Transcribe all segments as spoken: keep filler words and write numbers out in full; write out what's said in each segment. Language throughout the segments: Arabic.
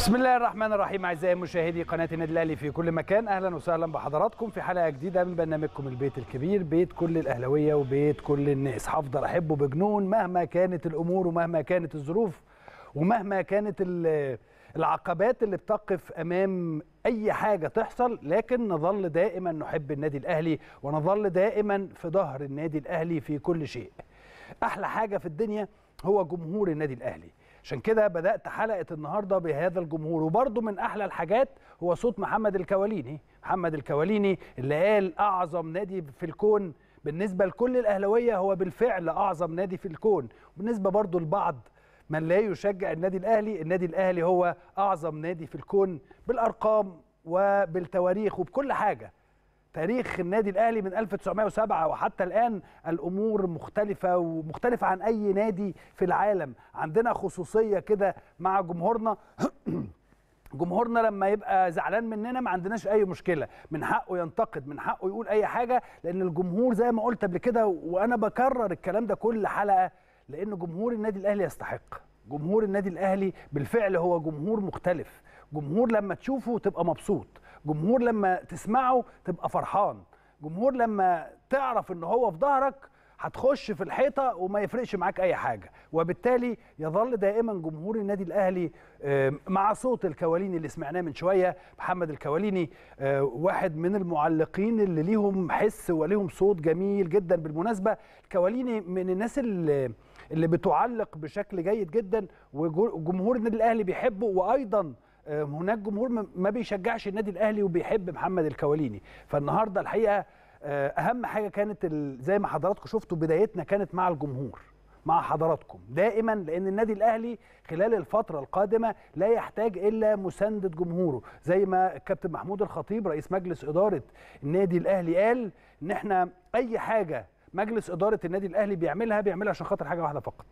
بسم الله الرحمن الرحيم. اعزائي مشاهدي قناه النادي الاهلي في كل مكان، اهلا وسهلا بحضراتكم في حلقه جديده من برنامجكم البيت الكبير، بيت كل الاهلاويه وبيت كل الناس. هفضل احبه بجنون مهما كانت الامور ومهما كانت الظروف ومهما كانت العقبات اللي بتقف امام اي حاجه تحصل، لكن نظل دائما نحب النادي الاهلي ونظل دائما في ظهر النادي الاهلي في كل شيء. احلى حاجه في الدنيا هو جمهور النادي الاهلي، عشان كده بدأت حلقة النهاردة بهذا الجمهور. وبرضه من أحلى الحاجات هو صوت محمد الكواليني. محمد الكواليني اللي قال أعظم نادي في الكون بالنسبة لكل الأهلاوية هو بالفعل أعظم نادي في الكون، وبالنسبة برضه لبعض من لا يشجع النادي الأهلي، النادي الأهلي هو أعظم نادي في الكون بالأرقام وبالتواريخ وبكل حاجة. تاريخ النادي الأهلي من ألف وتسعمائة وسبعة وحتى الآن الأمور مختلفة ومختلفة عن أي نادي في العالم. عندنا خصوصية كده مع جمهورنا جمهورنا لما يبقى زعلان مننا ما عندناش أي مشكلة، من حقه ينتقد، من حقه يقول أي حاجة، لأن الجمهور زي ما قلت قبل كده وأنا بكرر الكلام ده كل حلقة، لأن جمهور النادي الأهلي يستحق. جمهور النادي الأهلي بالفعل هو جمهور مختلف، جمهور لما تشوفه تبقى مبسوط، جمهور لما تسمعه تبقى فرحان، جمهور لما تعرف ان هو في ظهرك هتخش في الحيطه وما يفرقش معاك اي حاجه. وبالتالي يظل دائما جمهور النادي الاهلي مع صوت الكواليني اللي سمعناه من شويه. محمد الكواليني واحد من المعلقين اللي ليهم حس وليهم صوت جميل جدا. بالمناسبه الكواليني من الناس اللي اللي بتعلق بشكل جيد جدا، وجمهور النادي الاهلي بيحبه، وايضا هناك جمهور ما بيشجعش النادي الاهلي وبيحب محمد الكواليني. فالنهارده الحقيقه اهم حاجه كانت زي ما حضراتكم شفتوا بدايتنا كانت مع الجمهور، مع حضراتكم دائما، لان النادي الاهلي خلال الفتره القادمه لا يحتاج الا مسانده جمهوره. زي ما الكابتن محمود الخطيب رئيس مجلس اداره النادي الاهلي قال ان احنا اي حاجه مجلس اداره النادي الاهلي بيعملها بيعملها عشان خاطر حاجه واحده فقط،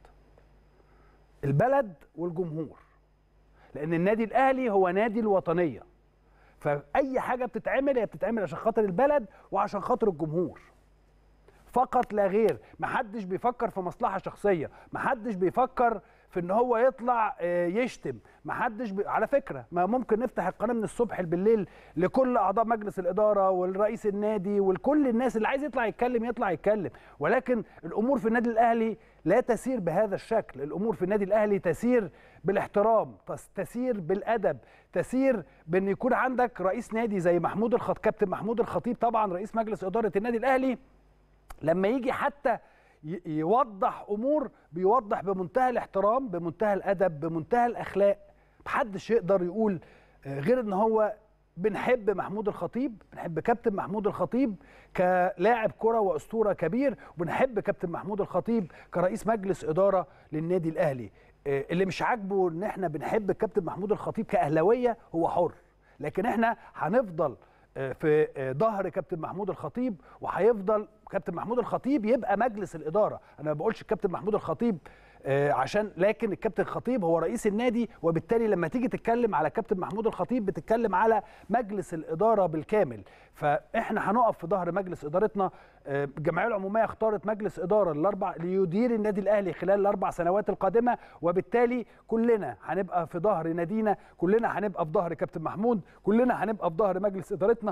البلد والجمهور. لأن النادي الأهلي هو نادي الوطنية، فأي حاجة بتتعمل هي بتتعمل عشان خاطر البلد وعشان خاطر الجمهور فقط لا غير. محدش بيفكر في مصلحة شخصية، محدش بيفكر في ان هو يطلع يشتم، محدش بي... على فكرة ما ممكن نفتح القناة من الصبح بالليل لكل أعضاء مجلس الإدارة والرئيس النادي ولكل الناس اللي عايز يطلع يتكلم يطلع يتكلم، ولكن الأمور في النادي الأهلي لا تسير بهذا الشكل. الأمور في النادي الأهلي تسير بالاحترام، تسير بالأدب، تسير بأن يكون عندك رئيس نادي زي محمود الخطيب، كابتن محمود الخطيب طبعا رئيس مجلس إدارة النادي الأهلي، لما يجي حتى يوضح امور بيوضح بمنتهى الاحترام، بمنتهى الادب، بمنتهى الاخلاق. محدش يقدر يقول غير ان هو بنحب محمود الخطيب، بنحب كابتن محمود الخطيب كلاعب كره واسطوره كبير، وبنحب كابتن محمود الخطيب كرئيس مجلس اداره للنادي الاهلي. اللي مش عاجبه ان احنا بنحب كابتن محمود الخطيب كاهلاويه هو حر، لكن احنا هنفضل في ظهر كابتن محمود الخطيب، وهيفضل كابتن محمود الخطيب يبقى مجلس الإدارة. أنا ما بقولش الكابتن محمود الخطيب عشان، لكن الكابتن الخطيب هو رئيس النادي، وبالتالي لما تيجي تتكلم على كابتن محمود الخطيب بتتكلم على مجلس الإدارة بالكامل. فإحنا هنقف في ظهر مجلس إدارتنا. الجمعية العمومية اختارت مجلس إدارة الأربع ليدير النادي الأهلي خلال الأربع سنوات القادمة، وبالتالي كلنا هنبقى في ظهر نادينا، كلنا هنبقى في ظهر كابتن محمود، كلنا هنبقى في ظهر مجلس إدارتنا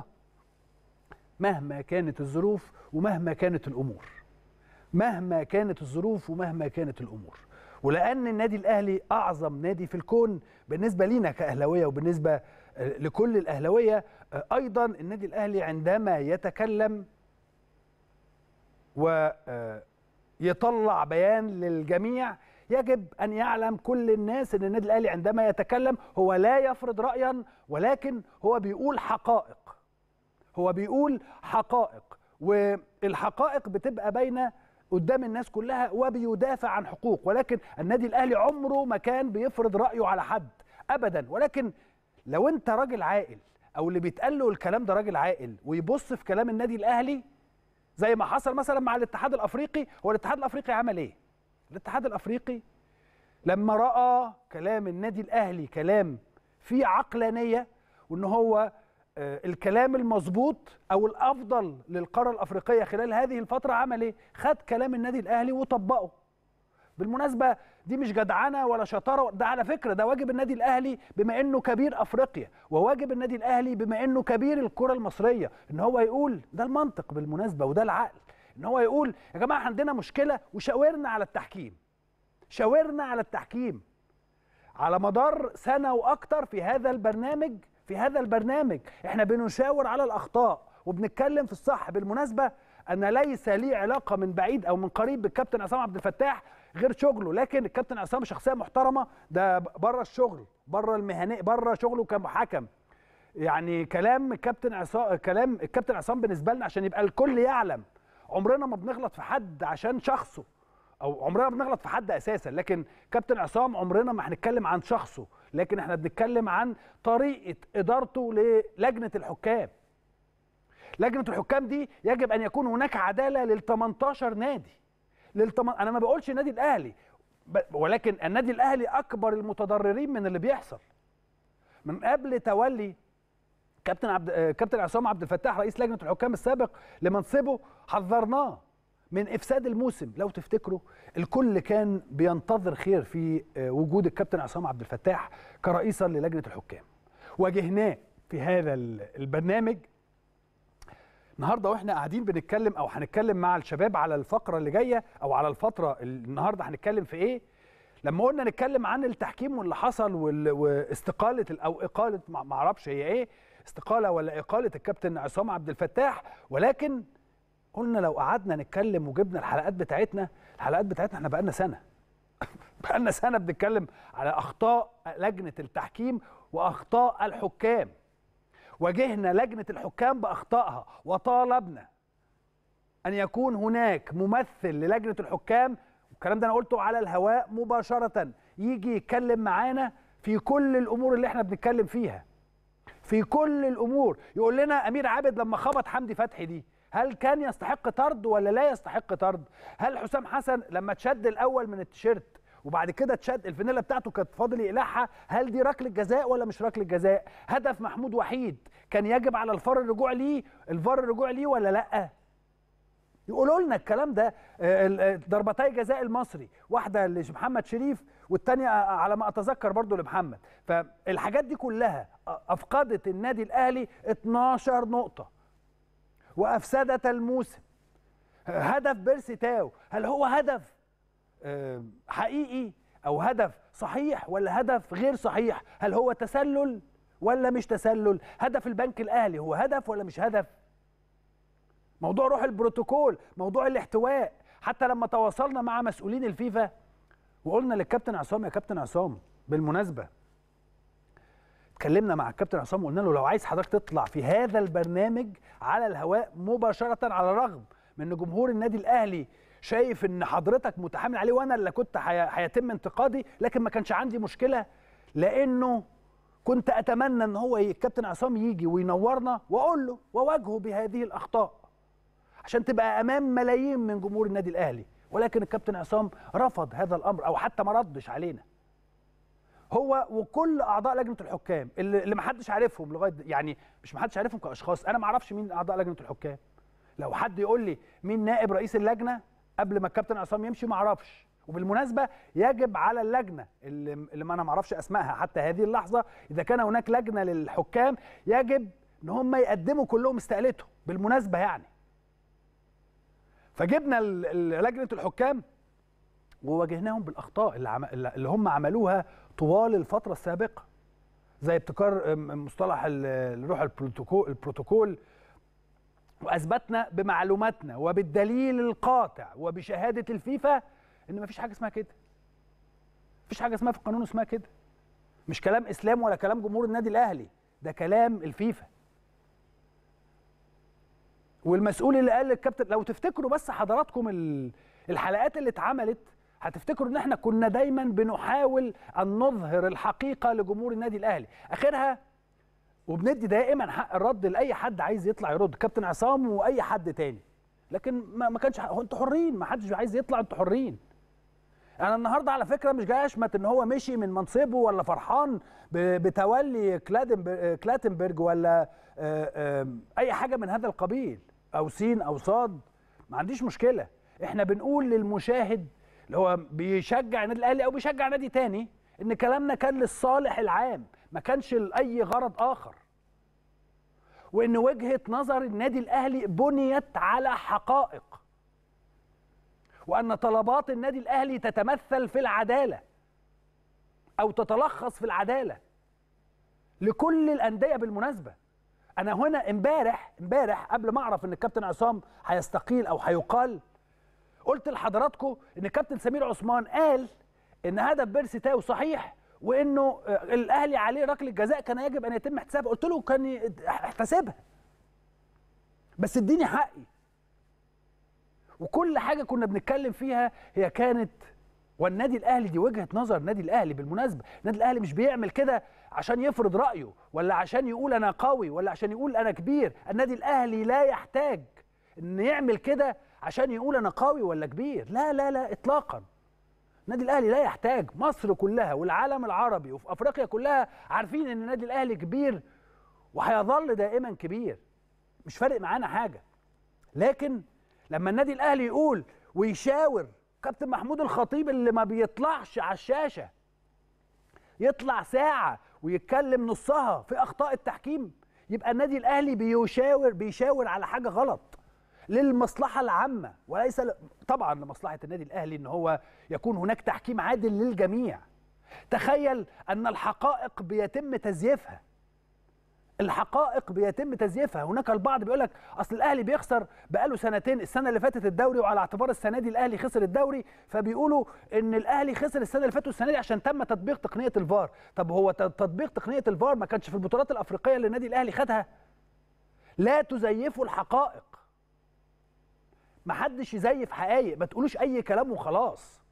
مهما كانت الظروف ومهما كانت الأمور، مهما كانت الظروف ومهما كانت الأمور. ولأن النادي الأهلي أعظم نادي في الكون بالنسبة لينا كأهلاوية وبالنسبة لكل الأهلاوية، أيضا النادي الأهلي عندما يتكلم ويطلع بيان للجميع يجب أن يعلم كل الناس أن النادي الأهلي عندما يتكلم هو لا يفرض رأيا، ولكن هو بيقول حقائق، هو بيقول حقائق، والحقائق بتبقى باينه قدام الناس كلها وبيدافع عن حقوق. ولكن النادي الاهلي عمره ما كان بيفرض رايه على حد ابدا. ولكن لو انت راجل عاقل او اللي بيتقال له الكلام ده راجل عاقل ويبص في كلام النادي الاهلي زي ما حصل مثلا مع الاتحاد الافريقي. هو الاتحاد الافريقي عمل ايه؟ الاتحاد الافريقي لما راى كلام النادي الاهلي كلام فيه عقلانيه وان هو الكلام المظبوط او الافضل للقاره الافريقيه خلال هذه الفتره، عمل ايه؟ خد كلام النادي الاهلي وطبقه. بالمناسبه دي مش جدعنه ولا شطاره، ده على فكره ده واجب النادي الاهلي بما انه كبير افريقيا، وواجب النادي الاهلي بما انه كبير الكره المصريه، ان هو يقول ده المنطق بالمناسبه وده العقل، ان هو يقول يا جماعه عندنا مشكله وشاورنا على التحكيم. شاورنا على التحكيم على مدار سنه واكتر في هذا البرنامج، في هذا البرنامج احنا بنشاور على الاخطاء وبنتكلم في الصح. بالمناسبه انا ليس لي علاقه من بعيد او من قريب بالكابتن عصام عبد الفتاح غير شغله، لكن الكابتن عصام شخصيه محترمه، ده بره الشغل، بره المهني، بره شغله كمحكم. يعني كلام الكابتن عصام، كلام الكابتن عصام بالنسبه لنا عشان يبقى الكل يعلم، عمرنا ما بنغلط في حد عشان شخصه، او عمرنا ما بنغلط في حد اساسا، لكن كابتن عصام عمرنا ما هنتكلم عن شخصه، لكن احنا بنتكلم عن طريقه ادارته للجنه الحكام. لجنه الحكام دي يجب ان يكون هناك عداله لل تمنتاشر نادي. للتم... انا ما بقولش النادي الاهلي، ب... ولكن النادي الاهلي اكبر المتضررين من اللي بيحصل. من قبل تولي كابتن عبد كابتن عصام عبد الفتاح رئيس لجنه الحكام السابق لمنصبه حذرناه من افساد الموسم. لو تفتكروا الكل كان بينتظر خير في وجود الكابتن عصام عبد الفتاح كرئيسا للجنه الحكام. واجهناه في هذا البرنامج النهارده واحنا قاعدين بنتكلم او هنتكلم مع الشباب على الفقره اللي جايه او على الفتره النهارده هنتكلم في ايه. لما قلنا نتكلم عن التحكيم واللي حصل واستقاله او اقاله، ما اعرفش هي ايه، استقاله ولا اقاله الكابتن عصام عبد الفتاح، ولكن قلنا لو قعدنا نتكلم وجبنا الحلقات بتاعتنا، الحلقات بتاعتنا احنا بقالنا سنه بقالنا سنه بنتكلم على اخطاء لجنه التحكيم واخطاء الحكام. واجهنا لجنه الحكام باخطائها وطالبنا ان يكون هناك ممثل للجنه الحكام، والكلام ده انا قلته على الهواء مباشره، يجي يتكلم معانا في كل الامور اللي احنا بنتكلم فيها، في كل الامور. يقول لنا امير عابد لما خبط حمدي فتحي دي هل كان يستحق طرد ولا لا يستحق طرد؟ هل حسام حسن لما اتشد الاول من التيشيرت وبعد كده اتشد الفانيلا بتاعته كانت فاضل يقلعها، هل دي ركله جزاء ولا مش ركله جزاء؟ هدف محمود وحيد كان يجب على الفار الرجوع ليه، الفار الرجوع ليه ولا لا؟ يقولوا لنا الكلام ده. ضربتي جزاء المصري، واحده لمحمد شريف والثانيه على ما اتذكر برضو لمحمد. فالحاجات دي كلها افقدت النادي الاهلي اتناشر نقطه وافسدت الموسم. هدف بيرسي تاو هل هو هدف حقيقي او هدف صحيح ولا هدف غير صحيح؟ هل هو تسلل ولا مش تسلل؟ هدف البنك الاهلي هو هدف ولا مش هدف؟ موضوع روح البروتوكول، موضوع الاحتواء، حتى لما تواصلنا مع مسؤولين الفيفا وقلنا للكابتن عصام يا كابتن عصام، بالمناسبه اتكلمنا مع الكابتن عصام وقلنا له لو عايز حضرتك تطلع في هذا البرنامج على الهواء مباشره، على الرغم من ان جمهور النادي الاهلي شايف ان حضرتك متحامل عليه وانا اللي كنت هيتم انتقادي، لكن ما كانش عندي مشكله، لانه كنت اتمنى ان هو الكابتن عصام يجي وينورنا واقول له واواجهه بهذه الاخطاء عشان تبقى امام ملايين من جمهور النادي الاهلي. ولكن الكابتن عصام رفض هذا الامر او حتى ما ردش علينا، هو وكل اعضاء لجنه الحكام اللي ما حدش عارفهم لغايه، يعني مش ما حدش عارفهم كاشخاص، انا ما اعرفش مين اعضاء لجنه الحكام. لو حد يقول لي مين نائب رئيس اللجنه قبل ما الكابتن عصام يمشي ما اعرفش. وبالمناسبه يجب على اللجنه اللي, اللي ما انا ما اعرفش اسمائها حتى هذه اللحظه، اذا كان هناك لجنه للحكام يجب ان هم يقدموا كلهم استقالتهم بالمناسبه يعني. فجبنا لجنه الحكام وواجهناهم بالاخطاء اللي, عم... اللي هم عملوها طوال الفتره السابقه، زي ابتكار مصطلح الروح البروتوكول البروتوكول واثبتنا بمعلوماتنا وبالدليل القاطع وبشهاده الفيفا ان مفيش حاجه اسمها كده. مفيش حاجه اسمها في القانون اسمها كده. مش كلام اسلام ولا كلام جمهور النادي الاهلي، ده كلام الفيفا. والمسؤول اللي قال للكابتن، لو تفتكروا بس حضراتكم الحلقات اللي اتعملت هتفتكروا ان احنا كنا دايما بنحاول ان نظهر الحقيقه لجمهور النادي الاهلي، اخرها وبندي دائما حق الرد لاي حد عايز يطلع يرد، كابتن عصام واي حد تاني، لكن ما كانش هو انتوا حرين، ما حدش عايز يطلع، انتوا حرين. انا النهارده على فكره مش جاي اشمت ان هو مشي من منصبه ولا فرحان بتولي كلاتنبرج ولا اي حاجه من هذا القبيل، او سين او صاد، ما عنديش مشكله. احنا بنقول للمشاهد اللي هو بيشجع النادي الاهلي او بيشجع نادي تاني، ان كلامنا كان للصالح العام ما كانش لاي غرض اخر، وان وجهه نظر النادي الاهلي بنيت على حقائق، وان طلبات النادي الاهلي تتمثل في العداله او تتلخص في العداله لكل الانديه. بالمناسبه انا هنا امبارح امبارح قبل ما اعرف ان الكابتن عصام هيستقيل او هيقال، قلت لحضراتكم ان الكابتن سمير عثمان قال ان هدف بيرسي تاو صحيح، وانه الاهلي عليه ركله جزاء كان يجب ان يتم احتسابها. قلت له كان احتسبها، بس اديني حقي. وكل حاجه كنا بنتكلم فيها هي كانت، والنادي الاهلي دي وجهه نظر النادي الاهلي. بالمناسبه النادي الاهلي مش بيعمل كده عشان يفرض رايه ولا عشان يقول انا قوي ولا عشان يقول انا كبير. النادي الاهلي لا يحتاج ان يعمل كده عشان يقول انا قوي ولا كبير، لا لا لا اطلاقا. النادي الاهلي لا يحتاج. مصر كلها والعالم العربي وفي افريقيا كلها عارفين ان النادي الاهلي كبير وهيظل دائما كبير، مش فارق معانا حاجه. لكن لما النادي الاهلي يقول ويشاور كابتن محمود الخطيب اللي ما بيطلعش على الشاشه، يطلع ساعه ويتكلم نصها في اخطاء التحكيم، يبقى النادي الاهلي بيشاور بيشاور على حاجه غلط للمصلحه العامه، وليس طبعا لمصلحه النادي الاهلي ان هو يكون هناك تحكيم عادل للجميع. تخيل ان الحقائق بيتم تزييفها، الحقائق بيتم تزييفها. هناك البعض بيقول لك اصل الاهلي بيخسر بقاله سنتين، السنه اللي فاتت الدوري، وعلى اعتبار السنه دي الاهلي خسر الدوري فبيقولوا ان الاهلي خسر السنه اللي فاتت والسنه دي عشان تم تطبيق تقنيه الفار. طب هو تطبيق تقنيه الفار ما كانش في البطولات الافريقيه اللي النادي الاهلي خدها؟ لا تزيفوا الحقائق، ما حدش يزيف حقائق، ما تقولوش اي كلام وخلاص.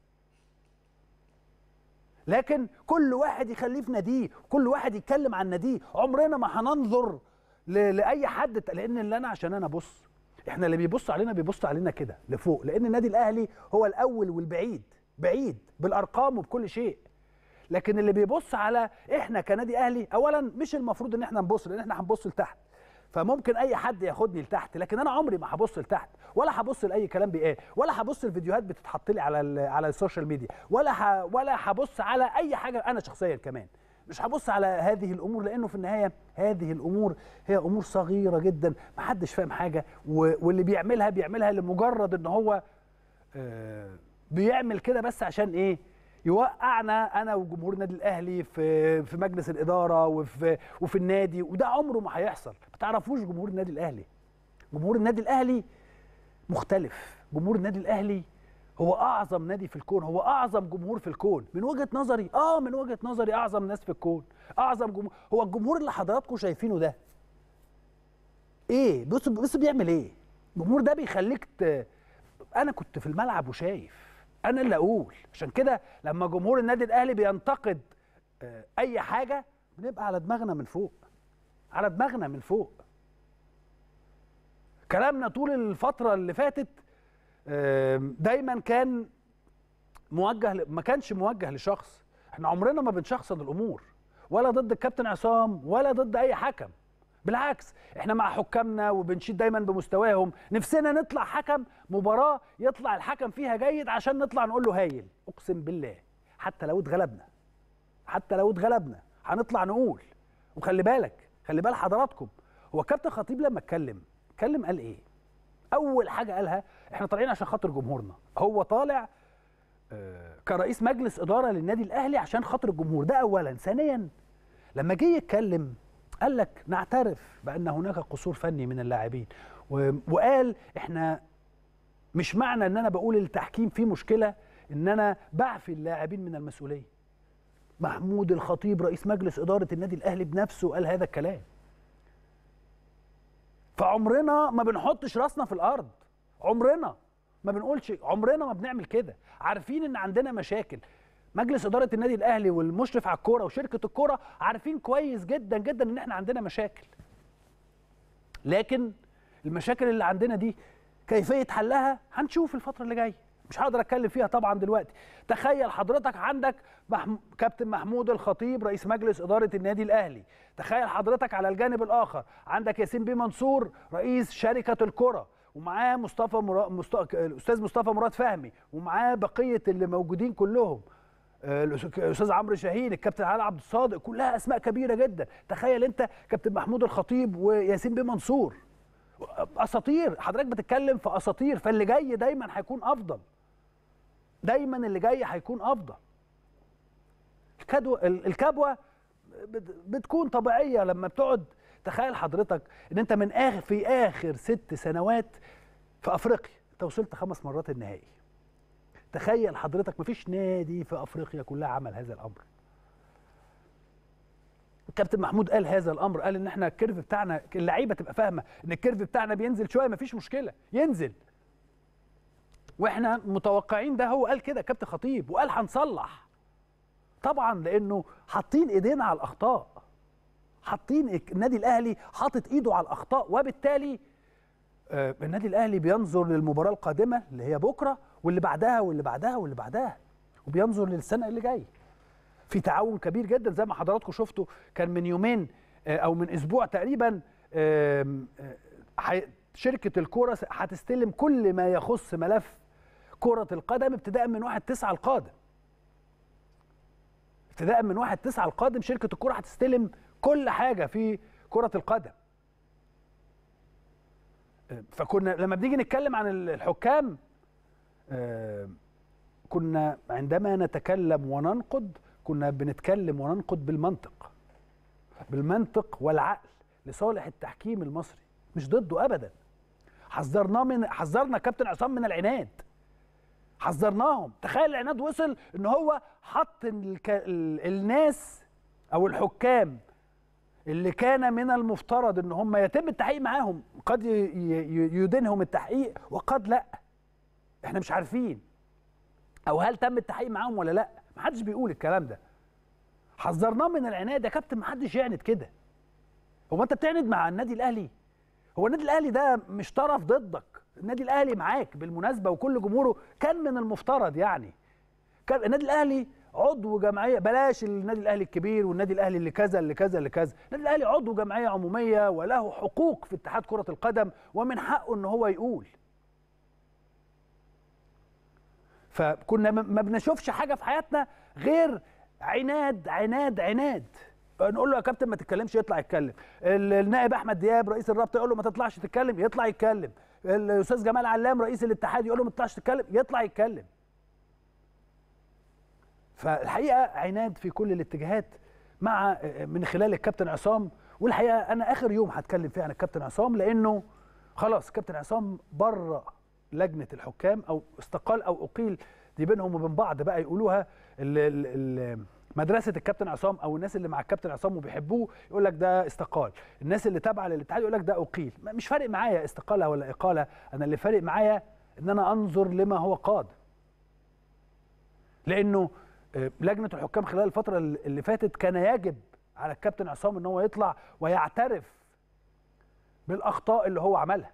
لكن كل واحد يخليه في ناديه، كل واحد يتكلم عن ناديه. عمرنا ما هننظر لاي حد، لان اللي انا عشان انا بص، احنا اللي بيبص علينا بيبص علينا كده لفوق، لان النادي الاهلي هو الاول والبعيد، بعيد بالارقام وبكل شيء. لكن اللي بيبص على احنا كنادي اهلي، اولا مش المفروض ان احنا نبص، لان احنا هنبص لتحت، فممكن اي حد ياخدني لتحت، لكن انا عمري ما هبص لتحت، ولا هبص لاي كلام بيقال، ولا هبص لفيديوهات بتتحط لي على على السوشيال ميديا، ولا ح... ولا هبص على اي حاجه. انا شخصيا كمان مش هبص على هذه الامور، لانه في النهايه هذه الامور هي امور صغيره جدا، ما حدش فاهم حاجه، و... واللي بيعملها بيعملها لمجرد ان هو آه بيعمل كده بس عشان ايه؟ يوقعنا انا وجمهور النادي الاهلي في في مجلس الاداره وفي وفي النادي، وده عمره ما هيحصل. ما تعرفوش جمهور النادي الاهلي. جمهور النادي الاهلي مختلف. جمهور النادي الاهلي هو اعظم نادي في الكون، هو اعظم جمهور في الكون من وجهه نظري. اه من وجهه نظري اعظم ناس في الكون، اعظم جمهور. هو الجمهور اللي حضراتكم شايفينه ده ايه؟ بص بص بيعمل ايه؟ الجمهور ده بيخليك ت... انا كنت في الملعب وشايف، انا اللي اقول. عشان كده لما جمهور النادي الاهلي بينتقد اي حاجه بنبقى على دماغنا من فوق، على دماغنا من فوق. كلامنا طول الفتره اللي فاتت دايما كان موجه، ما كانش موجه لشخص. احنا عمرنا ما بنشخصن الامور، ولا ضد الكابتن عصام ولا ضد اي حكم. بالعكس احنا مع حكامنا وبنشيد دايما بمستواهم. نفسنا نطلع حكم مباراه يطلع الحكم فيها جيد عشان نطلع نقول له هايل. اقسم بالله حتى لو اتغلبنا، حتى لو اتغلبنا هنطلع نقول. وخلي بالك، خلي بال حضراتكم، هو الكابتن خطيب لما اتكلم اتكلم قال ايه؟ اول حاجه قالها احنا طالعين عشان خاطر جمهورنا. هو طالع آه كرئيس مجلس اداره للنادي الاهلي عشان خاطر الجمهور، ده اولا. ثانيا لما جه يتكلم قال لك نعترف بأن هناك قصور فني من اللاعبين، وقال احنا مش معنى ان انا بقول التحكيم فيه مشكلة ان انا بعفي اللاعبين من المسؤولية. محمود الخطيب رئيس مجلس إدارة النادي الأهلي بنفسه قال هذا الكلام. فعمرنا ما بنحطش راسنا في الأرض، عمرنا ما بنقولش، عمرنا ما بنعمل كده. عارفين ان عندنا مشاكل. مجلس إدارة النادي الأهلي والمشرف على الكورة وشركة الكورة عارفين كويس جدا جدا إن إحنا عندنا مشاكل. لكن المشاكل اللي عندنا دي كيفية حلها هنشوف الفترة اللي جاية، مش هقدر أتكلم فيها طبعا دلوقتي. تخيل حضرتك عندك محم... كابتن محمود الخطيب رئيس مجلس إدارة النادي الأهلي، تخيل حضرتك على الجانب الآخر عندك ياسين بيه منصور رئيس شركة الكورة، ومعاه مصطفى مراد مست... الاستاذ مصطفى مراد فهمي، ومعاه بقيه اللي موجودين كلهم، الاستاذ عمرو شاهين، الكابتن علي عبد الصادق، كلها اسماء كبيره جدا. تخيل انت كابتن محمود الخطيب وياسين بيه منصور، اساطير. حضرتك بتتكلم في اساطير، فاللي جاي دايما هيكون افضل، دايما اللي جاي هيكون افضل. الكدوه الكبوه بتكون طبيعيه لما بتقعد. تخيل حضرتك ان انت من اخر في اخر ست سنوات في افريقيا انت وصلت خمس مرات النهائي. تخيل حضرتك مفيش نادي في افريقيا كلها عمل هذا الامر. الكابتن محمود قال هذا الامر، قال ان احنا الكيرف بتاعنا، اللعيبه تبقى فاهمه ان الكيرف بتاعنا بينزل شويه، مفيش مشكله ينزل، واحنا متوقعين ده. هو قال كده كابتن خطيب، وقال هنصلح طبعا، لانه حاطين ايدينا على الاخطاء، حاطين النادي الاهلي حاطط ايده على الاخطاء، وبالتالي آه النادي الاهلي بينظر للمباراه القادمه اللي هي بكره، واللي بعدها واللي بعدها واللي بعدها، وبينظر للسنه اللي جايه. في تعاون كبير جدا زي ما حضراتكم شفتوا. كان من يومين آه او من اسبوع تقريبا آه آه شركه الكوره هتستلم كل ما يخص ملف كره القدم ابتداء من واحد تسعة القادم. ابتداء من واحد تسعة القادم شركه الكوره هتستلم كل حاجه في كره القدم. فكنا لما بنيجي نتكلم عن الحكام كنا عندما نتكلم وننقد كنا بنتكلم وننقد بالمنطق، بالمنطق والعقل لصالح التحكيم المصري، مش ضده ابدا. حذرناه من حذرنا كابتن عصام من العناد، حذرناهم. تخيل العناد وصل ان هو حط الك... الناس او الحكام اللي كان من المفترض ان هم يتم التحقيق معاهم، قد يدينهم التحقيق وقد لا، احنا مش عارفين، او هل تم التحقيق معاهم ولا لا، محدش بيقول الكلام ده. حذرناه من العناد يا كابتن، محدش يعند كده. هو انت بتعند مع النادي الاهلي؟ هو النادي الاهلي ده مش طرف ضدك، النادي الاهلي معاك بالمناسبه، وكل جمهوره كان من المفترض يعني. كان النادي الاهلي عضو جمعيه، بلاش النادي الاهلي الكبير والنادي الاهلي اللي كذا اللي كذا اللي كذا، النادي الاهلي عضو جمعيه عموميه وله حقوق في اتحاد كره القدم، ومن حقه ان هو يقول. فكنا ما بنشوفش حاجه في حياتنا غير عناد عناد عناد. نقول له يا كابتن ما تتكلمش، يطلع يتكلم. النائب احمد دياب رئيس الرابطه يقول له ما تطلعش تتكلم، يطلع يتكلم. الاستاذ جمال علام رئيس الاتحاد يقول له ما تطلعش تتكلم، يطلع يتكلم. فالحقيقه عناد في كل الاتجاهات مع من خلال الكابتن عصام. والحقيقه انا اخر يوم هتكلم فيه عن الكابتن عصام، لانه خلاص الكابتن عصام بره لجنه الحكام، او استقال او اقيل، دي بينهم وبين بعض بقى يقولوها. ال ال مدرسه الكابتن عصام او الناس اللي مع الكابتن عصام وبيحبوه يقول لك ده استقال، الناس اللي تابعه للاتحاد يقول لك ده اقيل. مش فارق معايا استقاله ولا اقاله، انا اللي فارق معايا ان انا انظر لما هو قادم. لانه لجنه الحكام خلال الفتره اللي فاتت كان يجب على الكابتن عصام ان هو يطلع ويعترف بالاخطاء اللي هو عملها،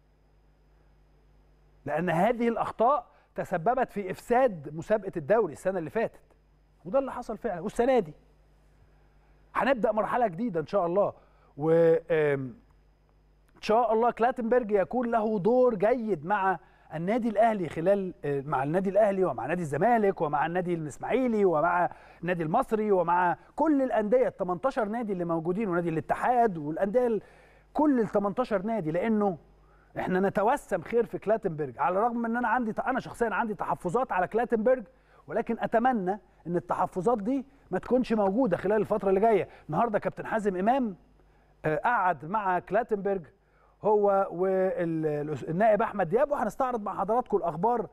لان هذه الاخطاء تسببت في افساد مسابقه الدوري السنه اللي فاتت، وده اللي حصل فعلا. والسنه دي هنبدا مرحله جديده ان شاء الله، و ان شاء الله كلاتنبرج يكون له دور جيد مع النادي الاهلي، خلال مع النادي الاهلي ومع نادي الزمالك ومع النادي الاسماعيلي ومع النادي المصري ومع كل الانديه ال تمنتاشر نادي اللي موجودين، ونادي الاتحاد والانديه كل ال تمنتاشر نادي، لانه احنا نتوسم خير في كلاتنبرج. على الرغم ان انا عندي انا شخصيا عندي تحفظات على كلاتنبرج، ولكن اتمنى ان التحفظات دي ما تكونش موجوده خلال الفتره اللي جايه. النهارده كابتن حازم امام قعد مع كلاتنبرج هو والنائب احمد دياب، وهنستعرض مع حضراتكم الاخبار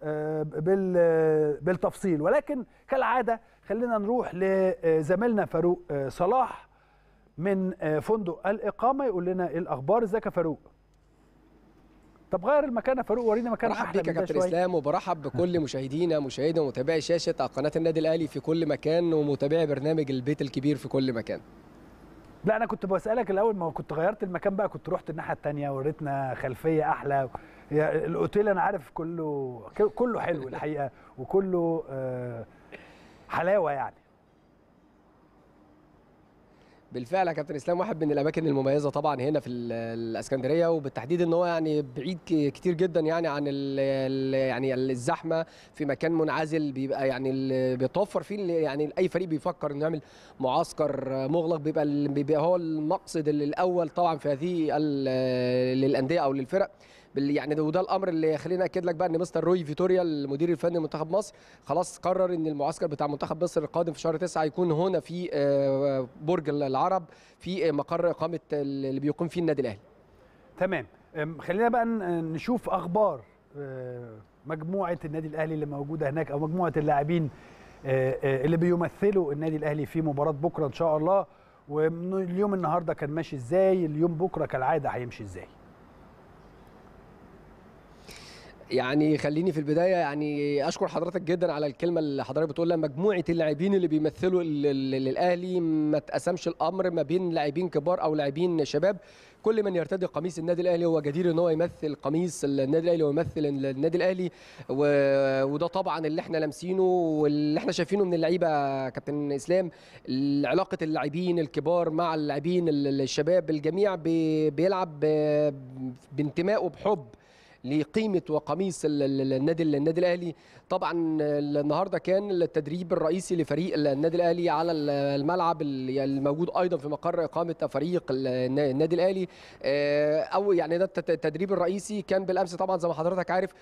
بالتفصيل. ولكن كالعاده خلينا نروح لزميلنا فاروق صلاح من فندق الاقامه يقول لنا ايه الاخبار. ازيك يا فاروق؟ طب غير المكان يا فاروق، ورينا مكان احلى. برحب بيك يا كابتن اسلام، وبرحب بكل مشاهدينا مشاهدي ومتابعي شاشه قناه النادي الاهلي في كل مكان، ومتابعي برنامج البيت الكبير في كل مكان. لا انا كنت بسالك الاول، ما كنت غيرت المكان بقى، كنت رحت الناحيه الثانيه وريتنا خلفيه احلى. الاوتيل انا عارف كله كله حلو الحقيقه، وكله حلاوه يعني. بالفعل يا كابتن اسلام، واحد من الاماكن المميزه طبعا هنا في ال- الاسكندريه، وبالتحديد ان هو يعني بعيد ك- كتير جدا يعني عن ال ال يعني الزحمه، في مكان منعزل بيبقى يعني ال- بيتوفر فيه ال- يعني اي فريق بيفكر انه يعمل معسكر مغلق بيبقى ال- بيبقى هو المقصد الاول طبعا في هذه ال- للانديه او للفرق. بال- يعني ده وده الامر اللي خلينا اكد لك بقى ان مستر روي فيتوريا المدير الفني لمنتخب مصر خلاص قرر ان المعسكر بتاع منتخب مصر القادم في شهر تسعة يكون هنا في آه، برج العرب في مقر اقامه اللي بيقيم فيه النادي الاهلي. تمام. أم، خلينا بقى ن- نشوف اخبار آه، مجموعه النادي الاهلي اللي موجوده هناك، او مجموعه اللاعبين آه، آه، اللي بيمثلوا النادي الاهلي في مباراه بكره ان شاء الله. واليوم النهارده كان ماشي ازاي؟ اليوم بكره كالعاده هيمشي ازاي؟ يعني خليني في البدايه يعني اشكر حضرتك جدا على الكلمه اللي حضرتك بتقولها. مجموعه اللاعبين اللي بيمثلوا ال- ال- الاهلي ما تقسمش الامر ما بين لاعبين كبار او لاعبين شباب. كل من يرتدي قميص النادي الاهلي هو جدير ان هو يمثل قميص النادي الاهلي ويمثل النادي الاهلي، و- وده طبعا اللي احنا لامسينه واللي احنا شايفينه من اللعيبه كابتن اسلام. علاقه اللاعبين الكبار مع اللاعبين الشباب، الجميع بي- بيلعب ب- بانتماء وبحب لقيمه وقميص ال- ال- النادي النادي الاهلي. طبعا النهارده كان التدريب الرئيسي لفريق النادي الاهلي على الملعب الموجود ايضا في مقر اقامه فريق النادي الاهلي. او يعني ده التدريب الرئيسي كان بالامس طبعا زي ما حضرتك عارف،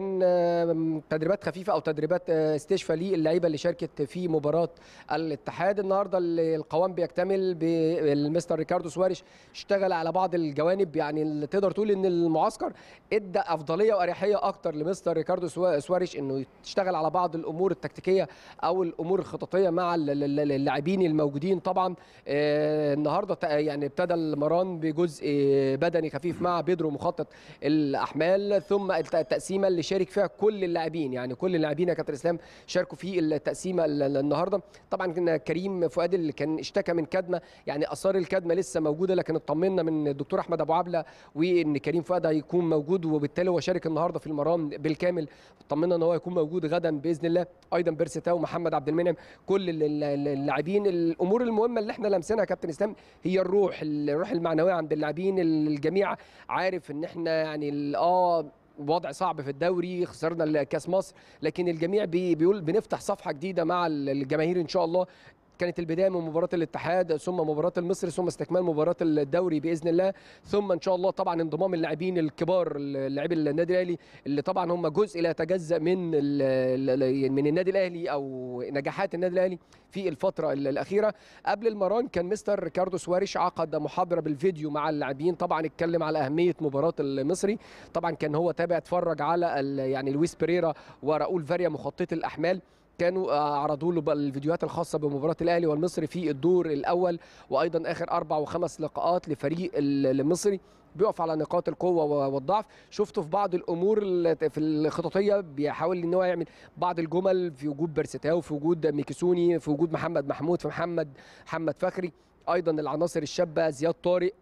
كان تدريبات خفيفه او تدريبات استشفاء للعيبه اللي شاركت في مباراه الاتحاد. النهارده القوام بيكتمل بالمستر ريكاردو سواريش، اشتغل على بعض الجوانب. يعني تقدر تقول ان المعسكر ادى افضليه واريحيه اكتر لمستر ريكاردو سواريش انه تشتغل على بعض الامور التكتيكيه او الامور الخططيه مع اللاعبين الموجودين. طبعا آه النهارده يعني ابتدى المران بجزء بدني خفيف مع بيدرو مخطط الاحمال، ثم التقسيمه اللي شارك فيها كل اللاعبين. يعني كل اللاعبين يا كابتن اسلام شاركوا في التقسيمه النهارده. طبعا كان كريم فؤاد اللي كان اشتكى من كدمه، يعني اثار الكدمه لسه موجوده، لكن اطمنا من الدكتور احمد ابو عبله وان كريم فؤاد هيكون موجود، وبالتالي هو شارك النهارده في المران بالكامل. طمنا ان هو يكون موجود غدا باذن الله. ايضا بيرسيتاو ومحمد عبد المنعم، كل اللاعبين. الامور المهمه اللي احنا لمسناها يا كابتن اسلام هي الروح الروح المعنويه عند اللاعبين. الجميع عارف ان احنا يعني اه وضع صعب في الدوري، خسرنا كاس مصر، لكن الجميع بي بيقول بنفتح صفحه جديده مع الجماهير ان شاء الله. كانت البدايه من مباراه الاتحاد، ثم مباراه المصري، ثم استكمال مباراه الدوري باذن الله، ثم ان شاء الله طبعا انضمام اللاعبين الكبار لاعبي النادي الاهلي اللي طبعا هم جزء لا يتجزا من من النادي الاهلي او نجاحات النادي الاهلي في الفتره الاخيره. قبل المران كان مستر ريكاردو سواريش عقد محاضره بالفيديو مع اللاعبين، طبعا اتكلم على اهميه مباراه المصري. طبعا كان هو تابع اتفرج على يعني لويس بيريرا وراؤول فاريا مخطط الاحمال، كانوا عرضوا له الفيديوهات الخاصه بمباراه الاهلي والمصري في الدور الاول، وايضا اخر اربع وخمس لقاءات لفريق المصري بيقف على نقاط القوه والضعف. شفته في بعض الامور في الخططيه بيحاول ان هو يعمل بعض الجمل في وجود بيرسيتاو، في وجود ميكيسوني، في وجود محمد محمود، في محمد محمد فخري، ايضا العناصر الشابه زياد طارق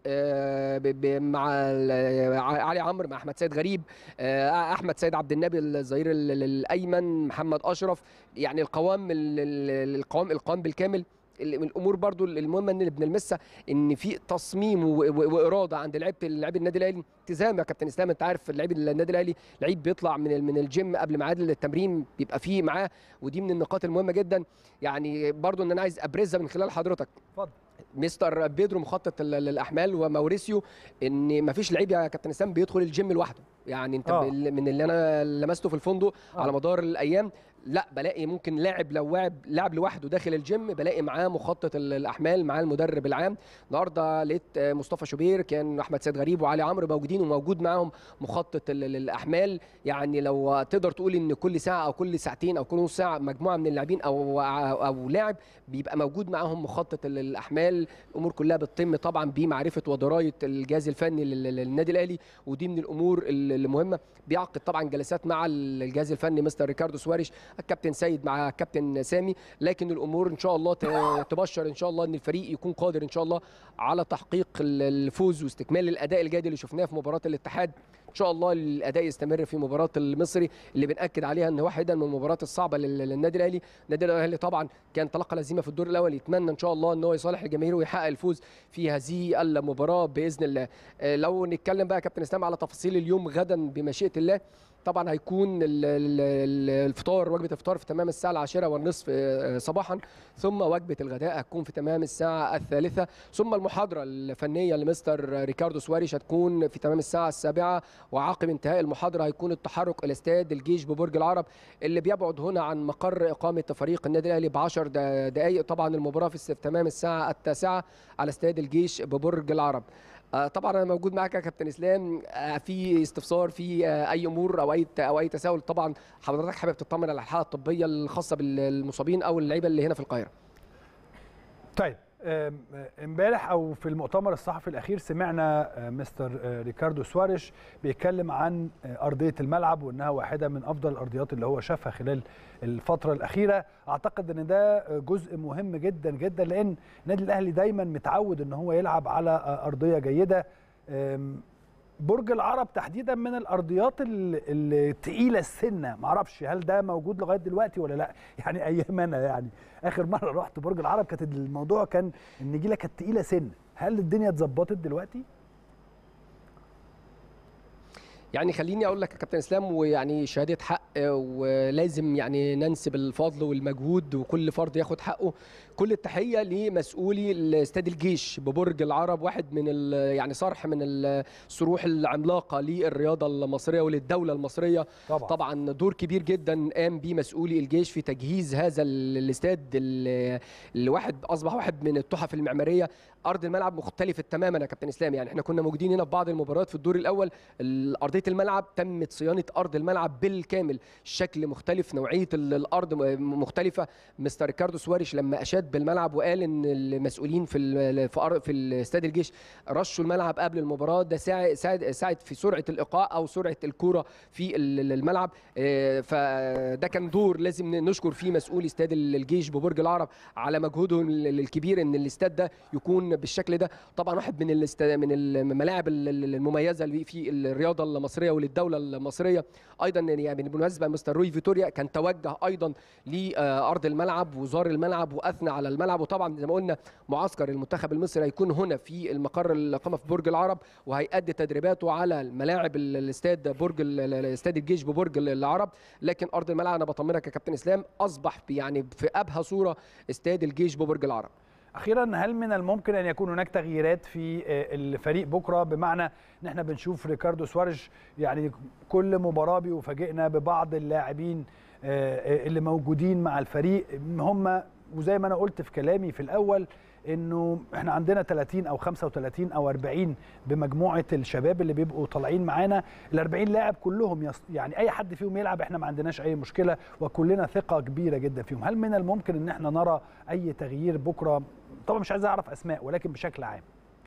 مع علي عمرو، مع احمد سيد غريب، احمد سيد عبد النبي الظهير الايمن، محمد اشرف. يعني القوام القوام القوام بالكامل. الامور برضو المهمه ان بنلمسها ان في تصميم واراده عند لعيبه لعيبه النادي الاهلي، التزام يا كابتن اسلام. انت عارف لعيب النادي الاهلي لعيب بيطلع من من الجيم قبل ميعاد التمرين بيبقى فيه معاه، ودي من النقاط المهمه جدا. يعني برضو ان انا عايز ابرزها من خلال حضرتك. اتفضل. مستر بيدرو مخطط الاحمال وماوريسيو، ان ما فيش لعيب يا كابتن اسلام بيدخل الجيم لوحده. يعني انت آه. من اللي انا لمسته في الفندق آه. على مدار الايام، لا بلاقي ممكن لاعب لو لاعب لاعب لوحده داخل الجيم بلاقي معاه مخطط الاحمال، معاه المدرب العام. النهارده لقيت مصطفى شوبير، كان احمد سيد غريب وعلي عمرو موجودين، وموجود معاهم مخطط الاحمال. يعني لو تقدر تقول ان كل ساعه او كل ساعتين او كل نص ساعه مجموعه من اللاعبين او او لاعب بيبقى موجود معاهم مخطط الاحمال. الامور كلها بتتم طبعا بمعرفه ودرايه الجهاز الفني للنادي الاهلي، ودي من الامور المهمه. بيعقد طبعا جلسات مع الجهاز الفني مستر ريكاردو سواريش، الكابتن سيد مع الكابتن سامي، لكن الامور ان شاء الله تبشر ان شاء الله ان الفريق يكون قادر ان شاء الله على تحقيق الفوز واستكمال الاداء الجيد اللي شفناه في مباراه الاتحاد. ان شاء الله الاداء يستمر في مباراه المصري اللي بناكد عليها ان واحده من المباريات الصعبه للنادي الاهلي. النادي الاهلي طبعا كان تلقى الهزيمه في الدور الاول، يتمنى ان شاء الله ان هو يصالح الجماهير ويحقق الفوز في هذه المباراه باذن الله. لو نتكلم بقى يا كابتن اسلام على تفاصيل اليوم غدا بمشيئه الله، طبعا هيكون الفطار، وجبه الفطار في تمام الساعه العاشره والنصف صباحا، ثم وجبه الغداء هتكون في تمام الساعه الثالثه، ثم المحاضره الفنيه لمستر ريكاردو سواريش هتكون في تمام الساعه السابعه، وعقب انتهاء المحاضره هيكون التحرك الى استاد الجيش ببرج العرب اللي بيبعد هنا عن مقر اقامه فريق النادي الاهلي بعشر دقائق. طبعا المباراه في تمام الساعه التاسعه على استاد الجيش ببرج العرب. طبعا انا موجود معاك يا كابتن اسلام، في استفسار في اي امور او اي او اي تساؤل، طبعا حضرتك حابب تطمن على الحاله الطبيه الخاصه بالمصابين او اللعيبه اللي هنا في القاهره. طيب امبارح او في المؤتمر الصحفي الاخير سمعنا مستر ريكاردو سواريش بيتكلم عن ارضيه الملعب وانها واحده من افضل الارضيات اللي هو شافها خلال الفتره الاخيره. اعتقد ان ده جزء مهم جدا جدا، لان النادي الاهلي دايما متعود ان هو يلعب على ارضيه جيده. برج العرب تحديدا من الارضيات الثقيله السنه، ما اعرفش هل ده موجود لغايه دلوقتي ولا لا. يعني ايام انا يعني اخر مره رحت برج العرب كانت الموضوع كان النجيله كانت ثقيله سنه، هل الدنيا اتظبطت دلوقتي؟ يعني خليني اقول لك يا كابتن اسلام، ويعني شهاده حق، ولازم يعني ننسب الفضل والمجهود وكل فرد ياخد حقه. كل التحيه لمسؤولي استاد الجيش ببرج العرب، واحد من يعني صرح من الصروح العملاقه للرياضه المصريه وللدوله المصريه. طبعا, طبعا دور كبير جدا قام به مسؤولي الجيش في تجهيز هذا الاستاد اللي واحد اصبح واحد من التحف المعماريه. ارض الملعب مختلفه تماما يا كابتن اسلام، يعني احنا كنا موجودين هنا في بعض المباريات في الدور الاول، ارضيه الملعب تمت صيانه ارض الملعب بالكامل، الشكل مختلف، نوعيه الارض مختلفه. مستر ريكاردو سواريش لما اشاد بالملعب وقال ان المسؤولين في في في استاد الجيش رشوا الملعب قبل المباراه، ده ساعد ساعد في سرعه الايقاع او سرعه الكوره في الملعب. فده كان دور لازم نشكر فيه مسؤولي استاد الجيش ببرج العرب على مجهودهم الكبير ان الاستاد ده يكون بالشكل ده. طبعا واحد من من الملاعب المميزه في الرياضه المصريه وللدوله المصريه. ايضا يعني بالمناسبه مستر روي فيتوريا كان توجه ايضا لارض الملعب وزار الملعب واثنى على الملعب. وطبعا زي ما قلنا معسكر المنتخب المصري هيكون هنا في المقر الاقامه في برج العرب، وهيأدي تدريباته على الملاعب الاستاد برج استاد الجيش ببرج العرب. لكن ارض الملعب انا بطمنك يا كابتن اسلام اصبح يعني في ابهى صوره استاد الجيش ببرج العرب. اخيرا، هل من الممكن ان يكون هناك تغييرات في الفريق بكره، بمعنى ان احنا بنشوف ريكاردو سواريش يعني كل مباراه بيفاجئنا ببعض اللاعبين اللي موجودين مع الفريق هم، وزي ما انا قلت في كلامي في الاول انه احنا عندنا ثلاثين او خمسة وثلاثين او أربعين بمجموعه الشباب اللي بيبقوا طالعين معانا، ال أربعين لاعب كلهم يص... يعني اي حد فيهم يلعب احنا ما عندناش اي مشكله، وكلنا ثقه كبيره جدا فيهم. هل من الممكن ان احنا نرى اي تغيير بكره؟ طبعا مش عايز اعرف اسماء، ولكن بشكل عام.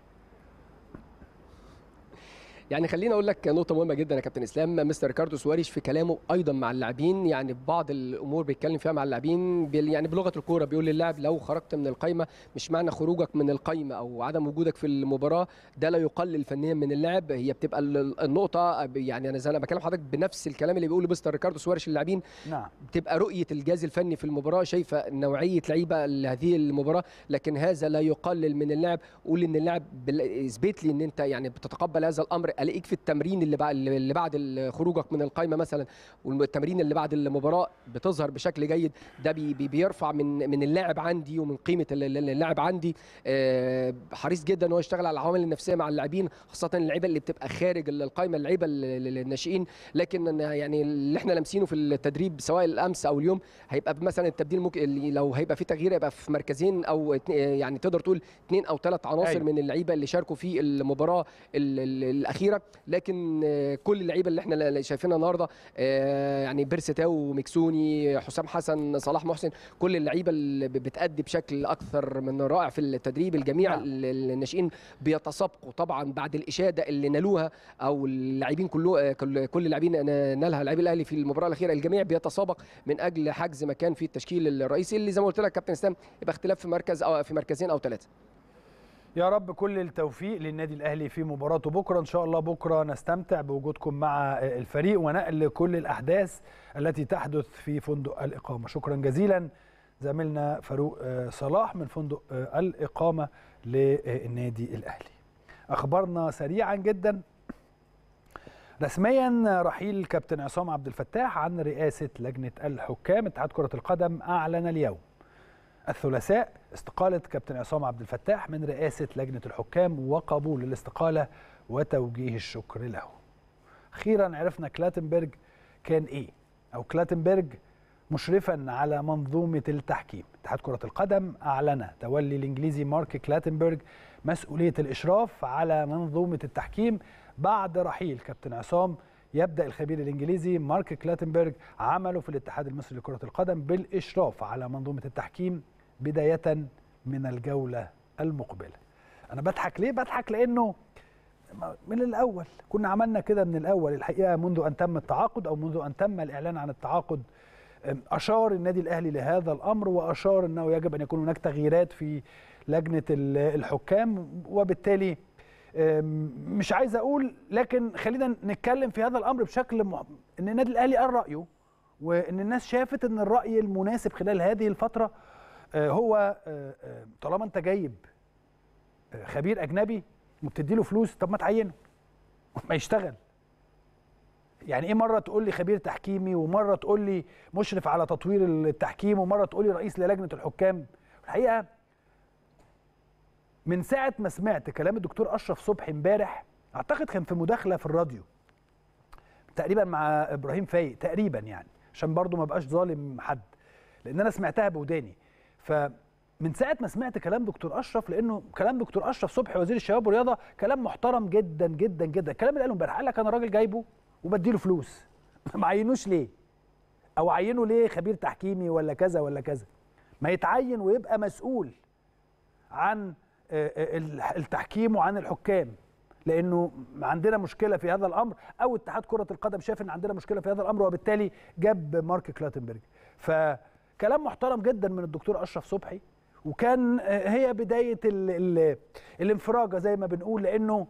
يعني خليني اقول لك نقطه مهمه جدا يا كابتن اسلام. مستر ريكاردو سواريش في كلامه ايضا مع اللاعبين يعني بعض الامور بيتكلم فيها مع اللاعبين يعني بلغه الكوره، بيقول للاعب لو خرجت من القايمه مش معنى خروجك من القايمه او عدم وجودك في المباراه ده لا يقلل فنيا من اللاعب، هي بتبقى النقطه يعني انا زي انا بكلم حضرتك بنفس الكلام اللي بيقوله مستر ريكاردو سواريش للاعبين. نعم. بتبقى رؤيه الجهاز الفني في المباراه شايفه نوعيه لعيبه لهذه المباراه، لكن هذا لا يقلل من اللاعب. قول ان اللاعب اثبت لي ان انت يعني بتتقبل هذا الامر، الاقيك في التمرين اللي بعد اللي بعد خروجك من القائمه مثلا والتمرين اللي بعد المباراه بتظهر بشكل جيد، ده بي بيرفع من من اللاعب عندي ومن قيمه اللاعب عندي. حريص جدا ان هو يشتغل على العوامل النفسيه مع اللاعبين، خاصه اللعيبه اللي بتبقى خارج القائمه، اللعيبه الناشئين. لكن يعني اللي احنا لامسينه في التدريب سواء الامس او اليوم هيبقى مثلا التبديل ممكن لو هيبقى في تغيير يبقى في مركزين او يعني تقدر تقول اثنين او ثلاث عناصر أيوة. من اللعيبه اللي شاركوا في المباراه الاخيره، لكن كل اللعيبه اللي احنا شايفينها النهارده يعني بيرستاو، مكسوني، حسام حسن، صلاح محسن، كل اللعيبه اللي بتأدي بشكل اكثر من رائع في التدريب. الجميع الناشئين بيتسابقوا طبعا بعد الاشاده اللي نالوها او اللاعبين كله كل اللاعبين نالها لاعبي الاهلي في المباراه الاخيره، الجميع بيتسابق من اجل حجز مكان في التشكيل الرئيسي اللي زي ما قلت لك كابتن اسلام يبقى اختلاف في مركز او في مركزين او ثلاثه. يا رب كل التوفيق للنادي الاهلي في مباراته بكره. ان شاء الله بكره نستمتع بوجودكم مع الفريق ونقل كل الاحداث التي تحدث في فندق الاقامه. شكرا جزيلا زميلنا فاروق صلاح من فندق الاقامه للنادي الاهلي. اخبارنا سريعا جدا. رسميا رحيل كابتن عصام عبد الفتاح عن رئاسه لجنه الحكام. اتحاد كره القدم اعلن اليوم الثلاثاء استقالة كابتن عصام عبد الفتاح من رئاسة لجنة الحكام وقبول الاستقالة وتوجيه الشكر له. أخيرا عرفنا كلاتنبرج كان إيه، أو كلاتنبرج مشرفا على منظومة التحكيم. اتحاد كرة القدم أعلن تولي الإنجليزي مارك كلاتنبرج مسؤولية الإشراف على منظومة التحكيم بعد رحيل كابتن عصام. يبدأ الخبير الإنجليزي مارك كلاتنبرج عمله في الاتحاد المصري لكرة القدم بالإشراف على منظومة التحكيم بداية من الجولة المقبلة. أنا بضحك ليه؟ بضحك لأنه من الأول كنا عملنا كده من الأول الحقيقة. منذ أن تم التعاقد أو منذ أن تم الإعلان عن التعاقد أشار النادي الأهلي لهذا الأمر، وأشار أنه يجب أن يكون هناك تغييرات في لجنة الحكام، وبالتالي مش عايز أقول، لكن خلينا نتكلم في هذا الأمر بشكل مح... أن النادي الأهلي قال رأيه، وأن الناس شافت أن الرأي المناسب خلال هذه الفترة هو طالما أنت جايب خبير أجنبي وبتدي له فلوس، طب ما تعينه ما يشتغل. يعني ايه مره تقول لي خبير تحكيمي، ومره تقول لي مشرف على تطوير التحكيم، ومره تقول لي رئيس للجنه الحكام؟ الحقيقه من ساعه ما سمعت كلام الدكتور اشرف صبحي امبارح، اعتقد كان في مداخله في الراديو تقريبا مع ابراهيم فايق تقريبا، يعني عشان برضو ما بقاش ظالم حد، لان انا سمعتها بوداني. فمن ساعه ما سمعت كلام دكتور اشرف، لانه كلام دكتور اشرف صبحي وزير الشباب والرياضه كلام محترم جدا جدا جدا. الكلام اللي قاله امبارح قال لك انا راجل جايبه وبديله فلوس، ما عينوش ليه؟ او عينه ليه خبير تحكيمي ولا كذا ولا كذا؟ ما يتعين ويبقى مسؤول عن التحكيم وعن الحكام، لانه عندنا مشكله في هذا الامر، او اتحاد كره القدم شاف ان عندنا مشكله في هذا الامر، وبالتالي جاب مارك كلاتنبرج. فكلام محترم جدا من الدكتور اشرف صبحي، وكان هي بدايه ال ال الانفراجه زي ما بنقول، لانه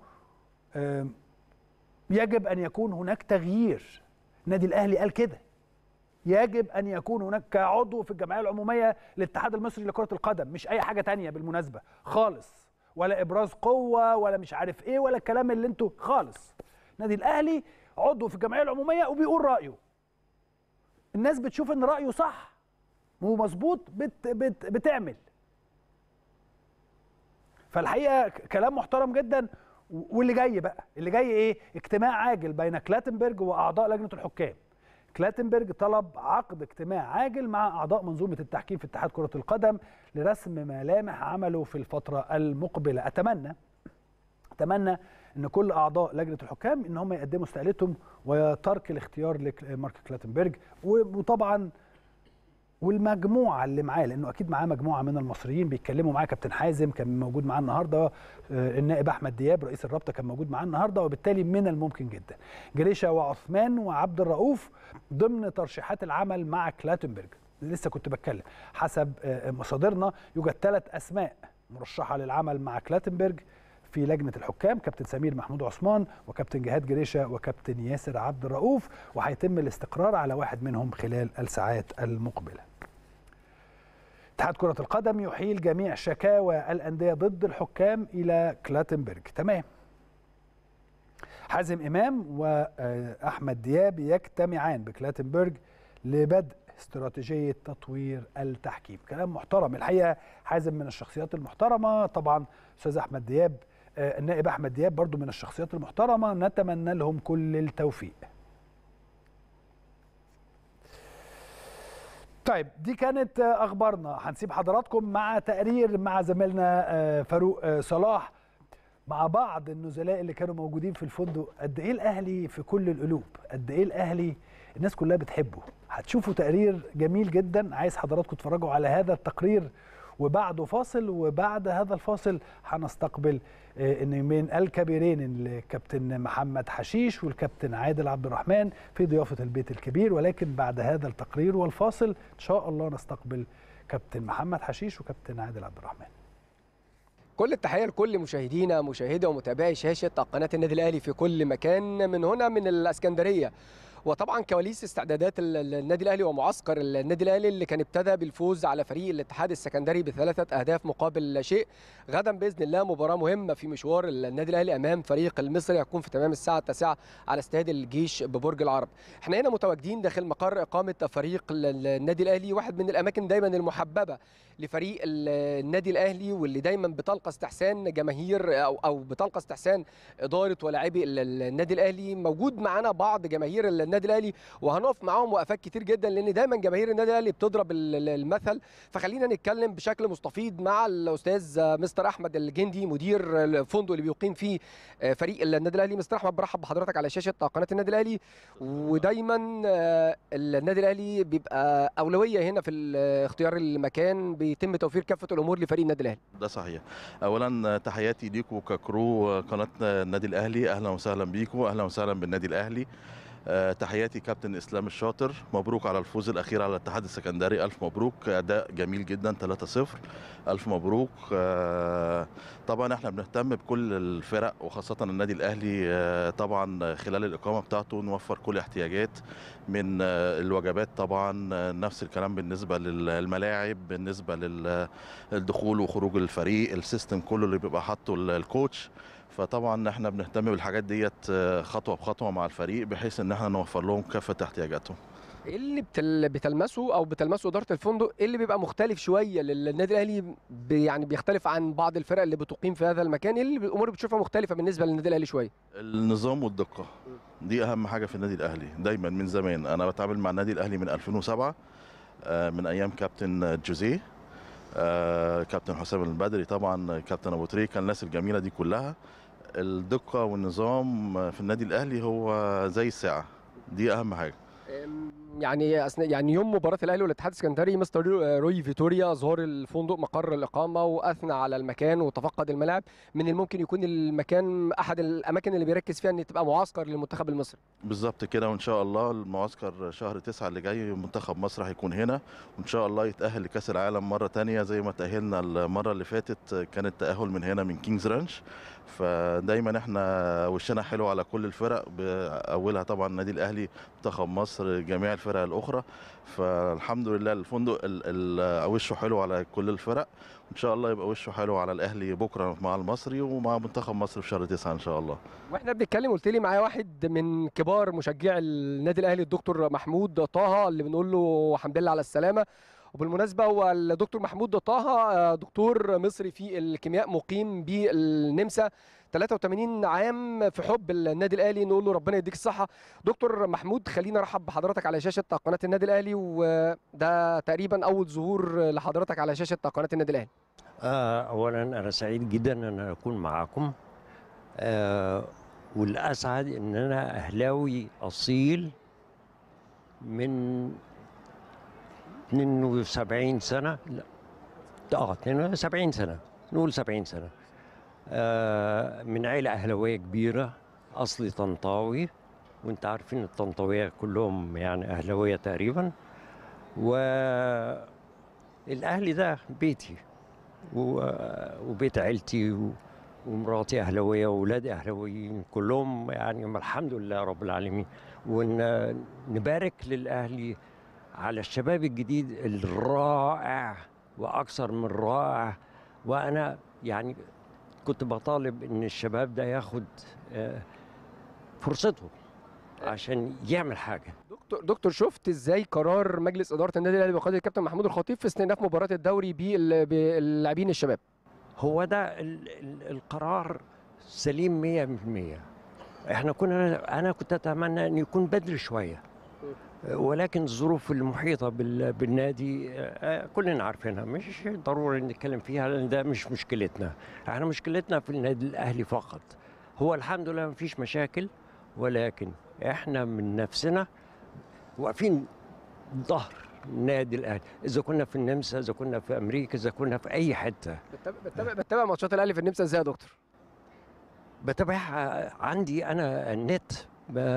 يجب أن يكون هناك تغيير. النادي الأهلي قال كده، يجب أن يكون هناك كعضو في الجمعية العمومية للاتحاد المصري لكرة القدم، مش أي حاجة تانية بالمناسبة خالص، ولا إبراز قوة ولا مش عارف إيه ولا الكلام اللي أنتوا خالص. النادي الأهلي عضو في الجمعية العمومية وبيقول رأيه، الناس بتشوف إن رأيه صح ومظبوط بت بت بتعمل. فالحقيقة كلام محترم جدا. واللي جاي بقى، اللي جاي ايه؟ اجتماع عاجل بين كلاتنبرج واعضاء لجنه الحكام. كلاتنبرج طلب عقد اجتماع عاجل مع اعضاء منظومه التحكيم في اتحاد كره القدم لرسم ملامح عمله في الفتره المقبله. اتمنى اتمنى ان كل اعضاء لجنه الحكام ان هم يقدموا استقالتهم وترك الاختيار لمارك كلاتنبرج، وطبعا والمجموعه اللي معاه، لانه اكيد معاه مجموعه من المصريين بيتكلموا معاه. كابتن حازم كان موجود معاه النهارده، النائب احمد دياب رئيس الرابطه كان موجود معاه النهارده، وبالتالي من الممكن جدا جريشه وعثمان وعبد الرؤوف ضمن ترشيحات العمل مع كلاتنبرج. لسه كنت بتكلم حسب مصادرنا يوجد ثلاث اسماء مرشحه للعمل مع كلاتنبرج في لجنه الحكام: كابتن سمير محمود عثمان، وكابتن جهاد جريشه، وكابتن ياسر عبد الرؤوف، وهيتم الاستقرار على واحد منهم خلال الساعات المقبله. اتحاد كرة القدم يحيل جميع شكاوى الأندية ضد الحكام إلى كلاتنبرج. تمام. حازم إمام وأحمد دياب يجتمعان بكلاتنبرج لبدء استراتيجية تطوير التحكيم. كلام محترم الحقيقة. حازم من الشخصيات المحترمة طبعا. أستاذ أحمد دياب، النائب أحمد دياب برضو من الشخصيات المحترمة، نتمنى لهم كل التوفيق. طيب دي كانت اخبارنا. هنسيب حضراتكم مع تقرير مع زميلنا فاروق صلاح مع بعض النزلاء اللي كانوا موجودين في الفندق. قد ايه الاهلي في كل القلوب، قد ايه الاهلي الناس كلها بتحبه. هتشوفوا تقرير جميل جدا، عايز حضراتكم تتفرجوا على هذا التقرير، وبعده فاصل، وبعد هذا الفاصل هنستقبل ان من الكبيرين الكابتن محمد حشيش والكابتن عادل عبد الرحمن في ضيافه البيت الكبير. ولكن بعد هذا التقرير والفاصل ان شاء الله نستقبل كابتن محمد حشيش وكابتن عادل عبد الرحمن. كل التحيه لكل مشاهدينا مشاهدي ومتابعي شاشه قناه النادي الاهلي في كل مكان، من هنا من الاسكندريه. وطبعا كواليس استعدادات النادي الاهلي ومعسكر النادي الاهلي اللي كان ابتدى بالفوز على فريق الاتحاد السكندري بثلاثه اهداف مقابل لا شيء. غدا باذن الله مباراه مهمه في مشوار النادي الاهلي امام فريق المصري، هتكون في تمام الساعه التاسعة على استاد الجيش ببرج العرب. احنا هنا متواجدين داخل مقر اقامه فريق النادي الاهلي، واحد من الاماكن دايما المحببه لفريق النادي الاهلي، واللي دايما بتلقى استحسان جماهير او او بتلقى استحسان اداره ولاعبي النادي الاهلي. موجود معانا بعض جماهير النادي الاهلي وهنقف معاهم وقفات كتير جدا، لان دايما جماهير النادي الاهلي بتضرب المثل. فخلينا نتكلم بشكل مستفيض مع الاستاذ مستر احمد الجندي مدير الفندق اللي بيقيم فيه فريق النادي الاهلي. مستر احمد، برحب بحضرتك على شاشه قناه النادي الاهلي. ودايما النادي الاهلي بيبقى اولويه هنا في اختيار المكان، بيتم توفير كافه الامور لفريق النادي الاهلي. ده صحيح. اولا تحياتي ليكم ككرو قناه النادي الاهلي، اهلا وسهلا بيكم، اهلا وسهلا بالنادي الاهلي. تحياتي كابتن اسلام الشاطر، مبروك على الفوز الاخير على الاتحاد السكندري، الف مبروك، اداء جميل جدا ثلاثة صفر، الف مبروك. طبعا احنا بنهتم بكل الفرق وخاصه النادي الاهلي، طبعا خلال الاقامه بتاعته نوفر كل احتياجات من الوجبات، طبعا نفس الكلام بالنسبه للملاعب، بالنسبه للدخول وخروج الفريق، السيستم كله اللي بيبقى حاطه الكوتش. فطبعا احنا بنهتم بالحاجات ديت خطوه بخطوه مع الفريق، بحيث ان احنا نوفر لهم كافه احتياجاتهم. ايه اللي بتل... بتلمسه او بتلمسه اداره الفندق، ايه اللي بيبقى مختلف شويه للنادي الاهلي، بي يعني بيختلف عن بعض الفرق اللي بتقيم في هذا المكان؟ ايه اللي الامور بتشوفها مختلفه بالنسبه للنادي الاهلي شويه؟ النظام والدقه دي اهم حاجه في النادي الاهلي دايما من زمان. انا بتعامل مع النادي الاهلي من ألفين وسبعة، من ايام كابتن جوزيه، كابتن حسام البدري، طبعا كابتن ابو تريكه، الناس الجميله دي كلها. الدقه والنظام في النادي الاهلي هو زي الساعه، دي اهم حاجه. يعني يعني يوم مباراه الاهلي والاتحاد السكندري، مستر روي فيتوريا زار الفندق مقر الاقامه واثنى على المكان وتفقد الملاعب. من الممكن يكون المكان احد الاماكن اللي بيركز فيها ان تبقى معسكر للمنتخب المصري. بالظبط كده، وان شاء الله المعسكر شهر تسعة اللي جاي منتخب مصر هيكون هنا، وان شاء الله يتاهل لكاس العالم مره ثانيه زي ما تاهلنا المره اللي فاتت، كان التاهل من هنا من كينجز رانش. فدايما احنا وشنا حلو على كل الفرق، باولها طبعا النادي الاهلي، منتخب مصر، جميع الفرق الاخرى. فالحمد لله الفندق وشه حلو على كل الفرق، وان شاء الله يبقى وشه حلو على الاهلي بكره مع المصري ومع منتخب مصر في شهر تسعة ان شاء الله. واحنا بنتكلم قلت لي معايا واحد من كبار مشجعي النادي الاهلي، الدكتور محمود طه، اللي بنقول له الحمد لله على السلامه. وبالمناسبه هو الدكتور محمود طه دكتور مصري في الكيمياء، مقيم بالنمسا، ثلاثة وثمانين عام، في حب النادي الاهلي، نقول له ربنا يديك الصحه. دكتور محمود، خلينا ارحب بحضرتك على شاشه قناه النادي الاهلي، وده تقريبا اول ظهور لحضرتك على شاشه قناه النادي الاهلي. اولا انا سعيد جدا ان اكون معاكم، أه والاسعد ان انا اهلاوي اصيل من اثنين وسبعين سنه، لا اه اثنين وسبعين سنه، نقول سبعين سنه، آه من عيله اهلاويه كبيره، اصلي طنطاوي، وانت عارفين الطنطاويه كلهم يعني اهلاويه تقريبا. والاهلي ده بيتي وبيت عيلتي، ومراتي اهلاويه واولادي اهلاويين كلهم، يعني الحمد لله رب العالمين. ونبارك للاهلي على الشباب الجديد الرائع واكثر من رائع. وانا يعني كنت بطالب ان الشباب ده ياخد فرصته عشان يعمل حاجه. دكتور دكتور شفت ازاي قرار مجلس اداره النادي الاهلي بقياده الكابتن محمود الخطيب في استئناف مباراه الدوري باللاعبين الشباب؟ هو ده القرار سليم مية بالمية. احنا كنا انا كنت اتمنى ان يكون بدري شويه، ولكن الظروف المحيطه بالنادي كلنا عارفينها، مش ضروري نتكلم فيها لان ده مش مشكلتنا. احنا مشكلتنا في النادي الاهلي فقط. هو الحمد لله مفيش مشاكل، ولكن احنا من نفسنا واقفين ظهر النادي الاهلي، اذا كنا في النمسا، اذا كنا في امريكا، اذا كنا في اي حته. بتتابع بتتابع ماتشات الاهلي في النمسا ازاي يا دكتور؟ بتابعها، عندي انا النت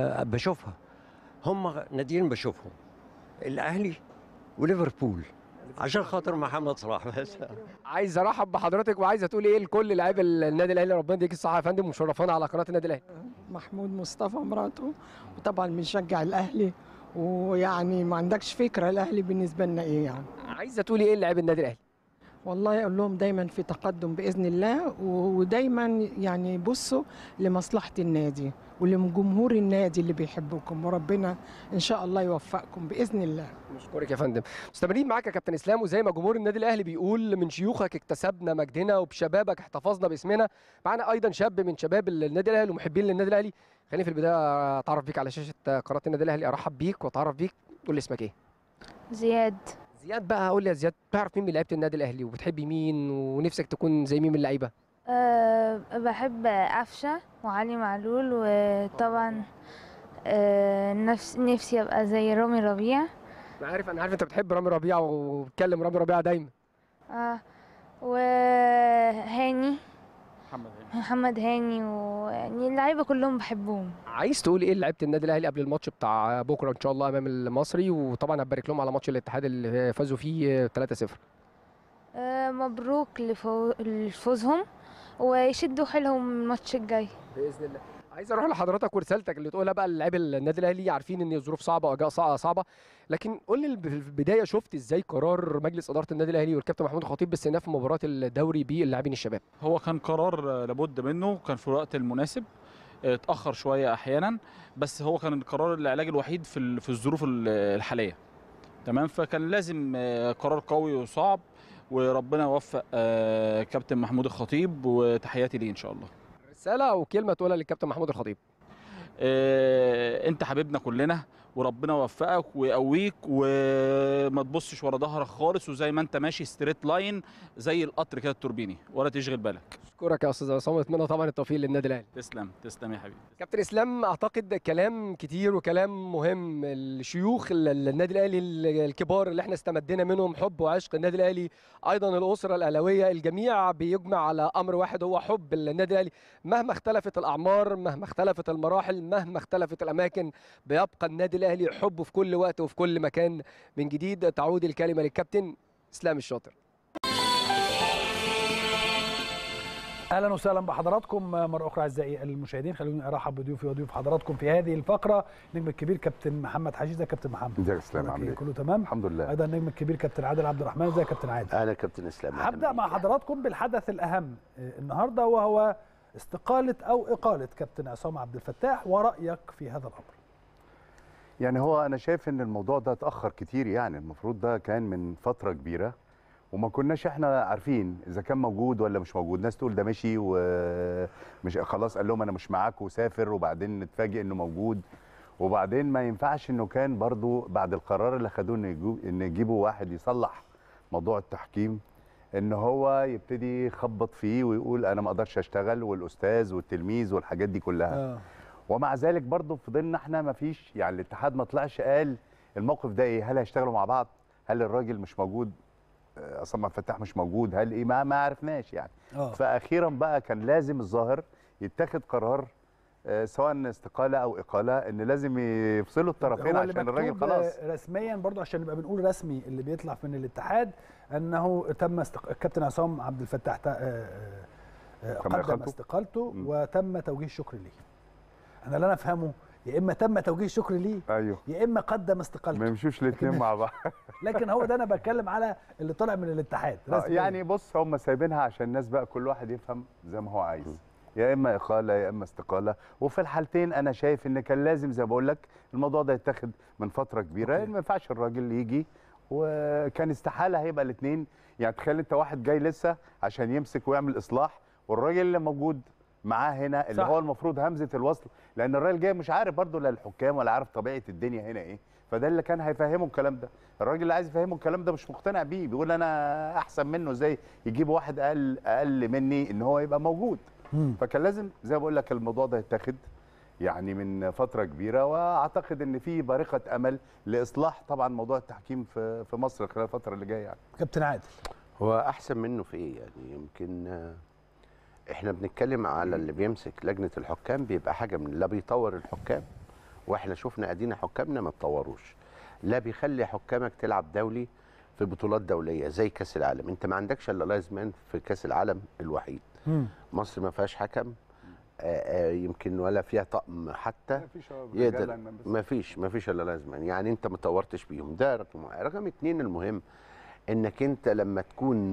بشوفها. هم ناديين بشوفهم، الاهلي وليفربول. عشان خاطر محمد صلاح بس. عايز ارحب بحضرتك وعايزه تقولي ايه لكل لاعبي النادي الاهلي؟ ربنا يديك الصحه يا فندم، ومشرفانا على قناه النادي الاهلي. محمود مصطفى مراته، وطبعا بنشجع الاهلي، ويعني ما عندكش فكره الاهلي بالنسبه لنا ايه يعني. عايزه تقولي ايه للاعبي النادي الاهلي؟ والله اقول لهم دايما في تقدم باذن الله، ودايما يعني بصوا لمصلحه النادي ولجمهور النادي اللي بيحبكم، وربنا ان شاء الله يوفقكم باذن الله. نشكرك يا فندم. مستمرين معاك يا كابتن اسلام، وزي ما جمهور النادي الاهلي بيقول من شيوخك اكتسبنا مجدنا وبشبابك احتفظنا باسمنا. معانا ايضا شاب من شباب النادي الاهلي ومحبين للنادي الاهلي. خليني في البدايه اتعرف بيك على شاشه قناه النادي الاهلي، ارحب بيك واتعرف بيك. قول لي اسمك ايه؟ زياد. زياد بقى، قول لي يا زياد، تعرف مين من لعيبه النادي الاهلي وبتحبي مين ونفسك تكون زي مين من اللعيبه؟ أه بحب قفشه وعلي معلول، وطبعا أه نفس نفسي ابقى زي رامي ربيع. انا عارف انا عارف انت بتحب رامي ربيعه وبتكلم رامي ربيعه دايما. اه وهاني محمد هاني محمد هاني، ويعني اللعيبه كلهم بحبهم. عايز تقول ايه لعيبه النادي الاهلي قبل الماتش بتاع بكره ان شاء الله امام المصري؟ وطبعا هتبارك لهم على ماتش الاتحاد اللي فازوا فيه ثلاثة صفر. أه مبروك لفو... لفوزهم، ويشدوا حيلهم الماتش الجاي باذن الله. عايز اروح لحضرتك ورسالتك اللي تقولها بقى للاعيبه النادي الاهلي، عارفين ان الظروف صعبه واجواء صعبه، لكن قول لي في البدايه شفت ازاي قرار مجلس اداره النادي الاهلي والكابتن محمود الخطيب باستئناف مباراه الدوري باللاعبين الشباب؟ هو كان قرار لابد منه، كان في الوقت المناسب، اتاخر شويه احيانا، بس هو كان القرار العلاج الوحيد في في الظروف الحاليه. تمام، فكان لازم قرار قوي وصعب، وربنا يوفق كابتن محمود الخطيب، وتحياتي ليه ان شاء الله. رساله او كلمه تقولها للكابتن محمود الخطيب؟ اه انت حبيبنا كلنا، وربنا يوفقك ويقويك، وما تبصش ورا ظهرك خالص، وزي ما انت ماشي ستريت لاين زي القطر كده التوربيني، ولا تشغل بالك. اشكرك يا استاذ عصام، اتمنى طبعا التوفيق للنادي الاهلي. تسلم تسلم يا حبيبي. كابتن اسلام، اعتقد كلام كتير وكلام مهم. الشيوخ النادي الاهلي الكبار اللي احنا استمدينا منهم حب وعشق النادي الاهلي، ايضا الاسره الاهلاويه، الجميع بيجمع على امر واحد هو حب النادي الاهلي. مهما اختلفت الاعمار، مهما اختلفت المراحل، مهما اختلفت الاماكن، بيبقى النادي الاهلي حبه في كل وقت وفي كل مكان. من جديد تعود الكلمه للكابتن اسلام الشاطر. اهلا وسهلا بحضراتكم مره اخرى اعزائي المشاهدين. خلوني ارحب بضيوفي وضيوف حضراتكم في هذه الفقره. النجم الكبير كابتن محمد حجيزه. كابتن محمد، ازيك يا اسلام؟ عامل ايه؟ كله تمام الحمد لله. ايضا النجم الكبير كابتن عادل عبد الرحمن. ازيك يا كابتن عادل؟ اهلا كابتن اسلام. هبدا مع حضراتكم بالحدث الاهم النهارده، وهو استقاله او اقاله كابتن عصام عبد الفتاح، ورايك في هذا الامر؟ يعني هو انا شايف ان الموضوع ده اتاخر كتير، يعني المفروض ده كان من فتره كبيره، وما كناش احنا عارفين اذا كان موجود ولا مش موجود. ناس تقول ده مشي ومش خلاص، قال لهم انا مش معاك وسافر، وبعدين نتفاجئ انه موجود. وبعدين ما ينفعش انه كان برضو بعد القرار اللي خدوه ان يجيبوا واحد يصلح موضوع التحكيم، ان هو يبتدي يخبط فيه ويقول انا ما اقدرش اشتغل، والاستاذ والتلميذ والحاجات دي كلها. آه. ومع ذلك برضو فضلنا احنا ما فيش، يعني الاتحاد ما طلعش قال الموقف ده ايه، هل هيشتغلوا مع بعض، هل الراجل مش موجود، عصام عبد الفتاح مش موجود، هل ايه، ما, ما عرفناش يعني. أوه. فاخيرا بقى كان لازم الظاهر يتخذ قرار آه سواء استقاله او اقاله، ان لازم يفصلوا الطرفين عشان الراجل خلاص رسميا برضو، عشان نبقى بنقول رسمي اللي بيطلع من الاتحاد، انه تم استق... الكابتن عصام عبد الفتاح آه آه قدم استقالته وتم توجيه الشكر ليه. انا اللي انا افهمه يا اما تم توجيه الشكر ليه، ايوه، يا اما قدم استقالته، ما يمشوش الاثنين مع بعض. لكن هو ده انا بتكلم على اللي طالع من الاتحاد. يعني بص، هم سايبينها عشان الناس بقى كل واحد يفهم زي ما هو عايز، يا اما اقاله يا اما استقاله. وفي الحالتين انا شايف ان كان لازم زي ما بقول لك الموضوع ده يتاخد من فتره كبيره، لان ما ينفعش الراجل يجي، وكان استحاله هيبقى الاثنين. يعني تخيل انت واحد جاي لسه عشان يمسك ويعمل اصلاح، والراجل اللي موجود معاه هنا اللي صح. هو المفروض همزه الوصل، لان الراجل جاي مش عارف برضه لا الحكام ولا عارف طبيعه الدنيا هنا ايه، فده اللي كان هيفهمه الكلام ده. الراجل اللي عايز يفهمه الكلام ده مش مقتنع بيه، بيقول انا احسن منه، ازاي يجيب واحد اقل اقل مني ان هو يبقى موجود. مم. فكان لازم زي ما بقول لك الموضوع ده يتاخد يعني من فتره كبيره، واعتقد ان في بارقه امل لاصلاح طبعا موضوع التحكيم في في مصر خلال الفتره اللي جايه. يعني كابتن عادل، هو احسن منه في ايه؟ يعني يمكن احنا بنتكلم على اللي بيمسك لجنه الحكام، بيبقى حاجه من لا بيطور الحكام، واحنا شفنا ادينا حكامنا ما اتطوروش، لا بيخلي حكامك تلعب دولي. في بطولات دوليه زي كاس العالم. انت ما عندكش الا لايزمان في كاس العالم الوحيد. مم. مصر ما فيهاش حكم، آآ آآ يمكن ولا فيها طقم حتى يقدر. ما فيش ما فيش الا لايزمان، يعني انت ما طورتش بيهم. ده رقم واحد. رقم اتنين المهم انك انت لما تكون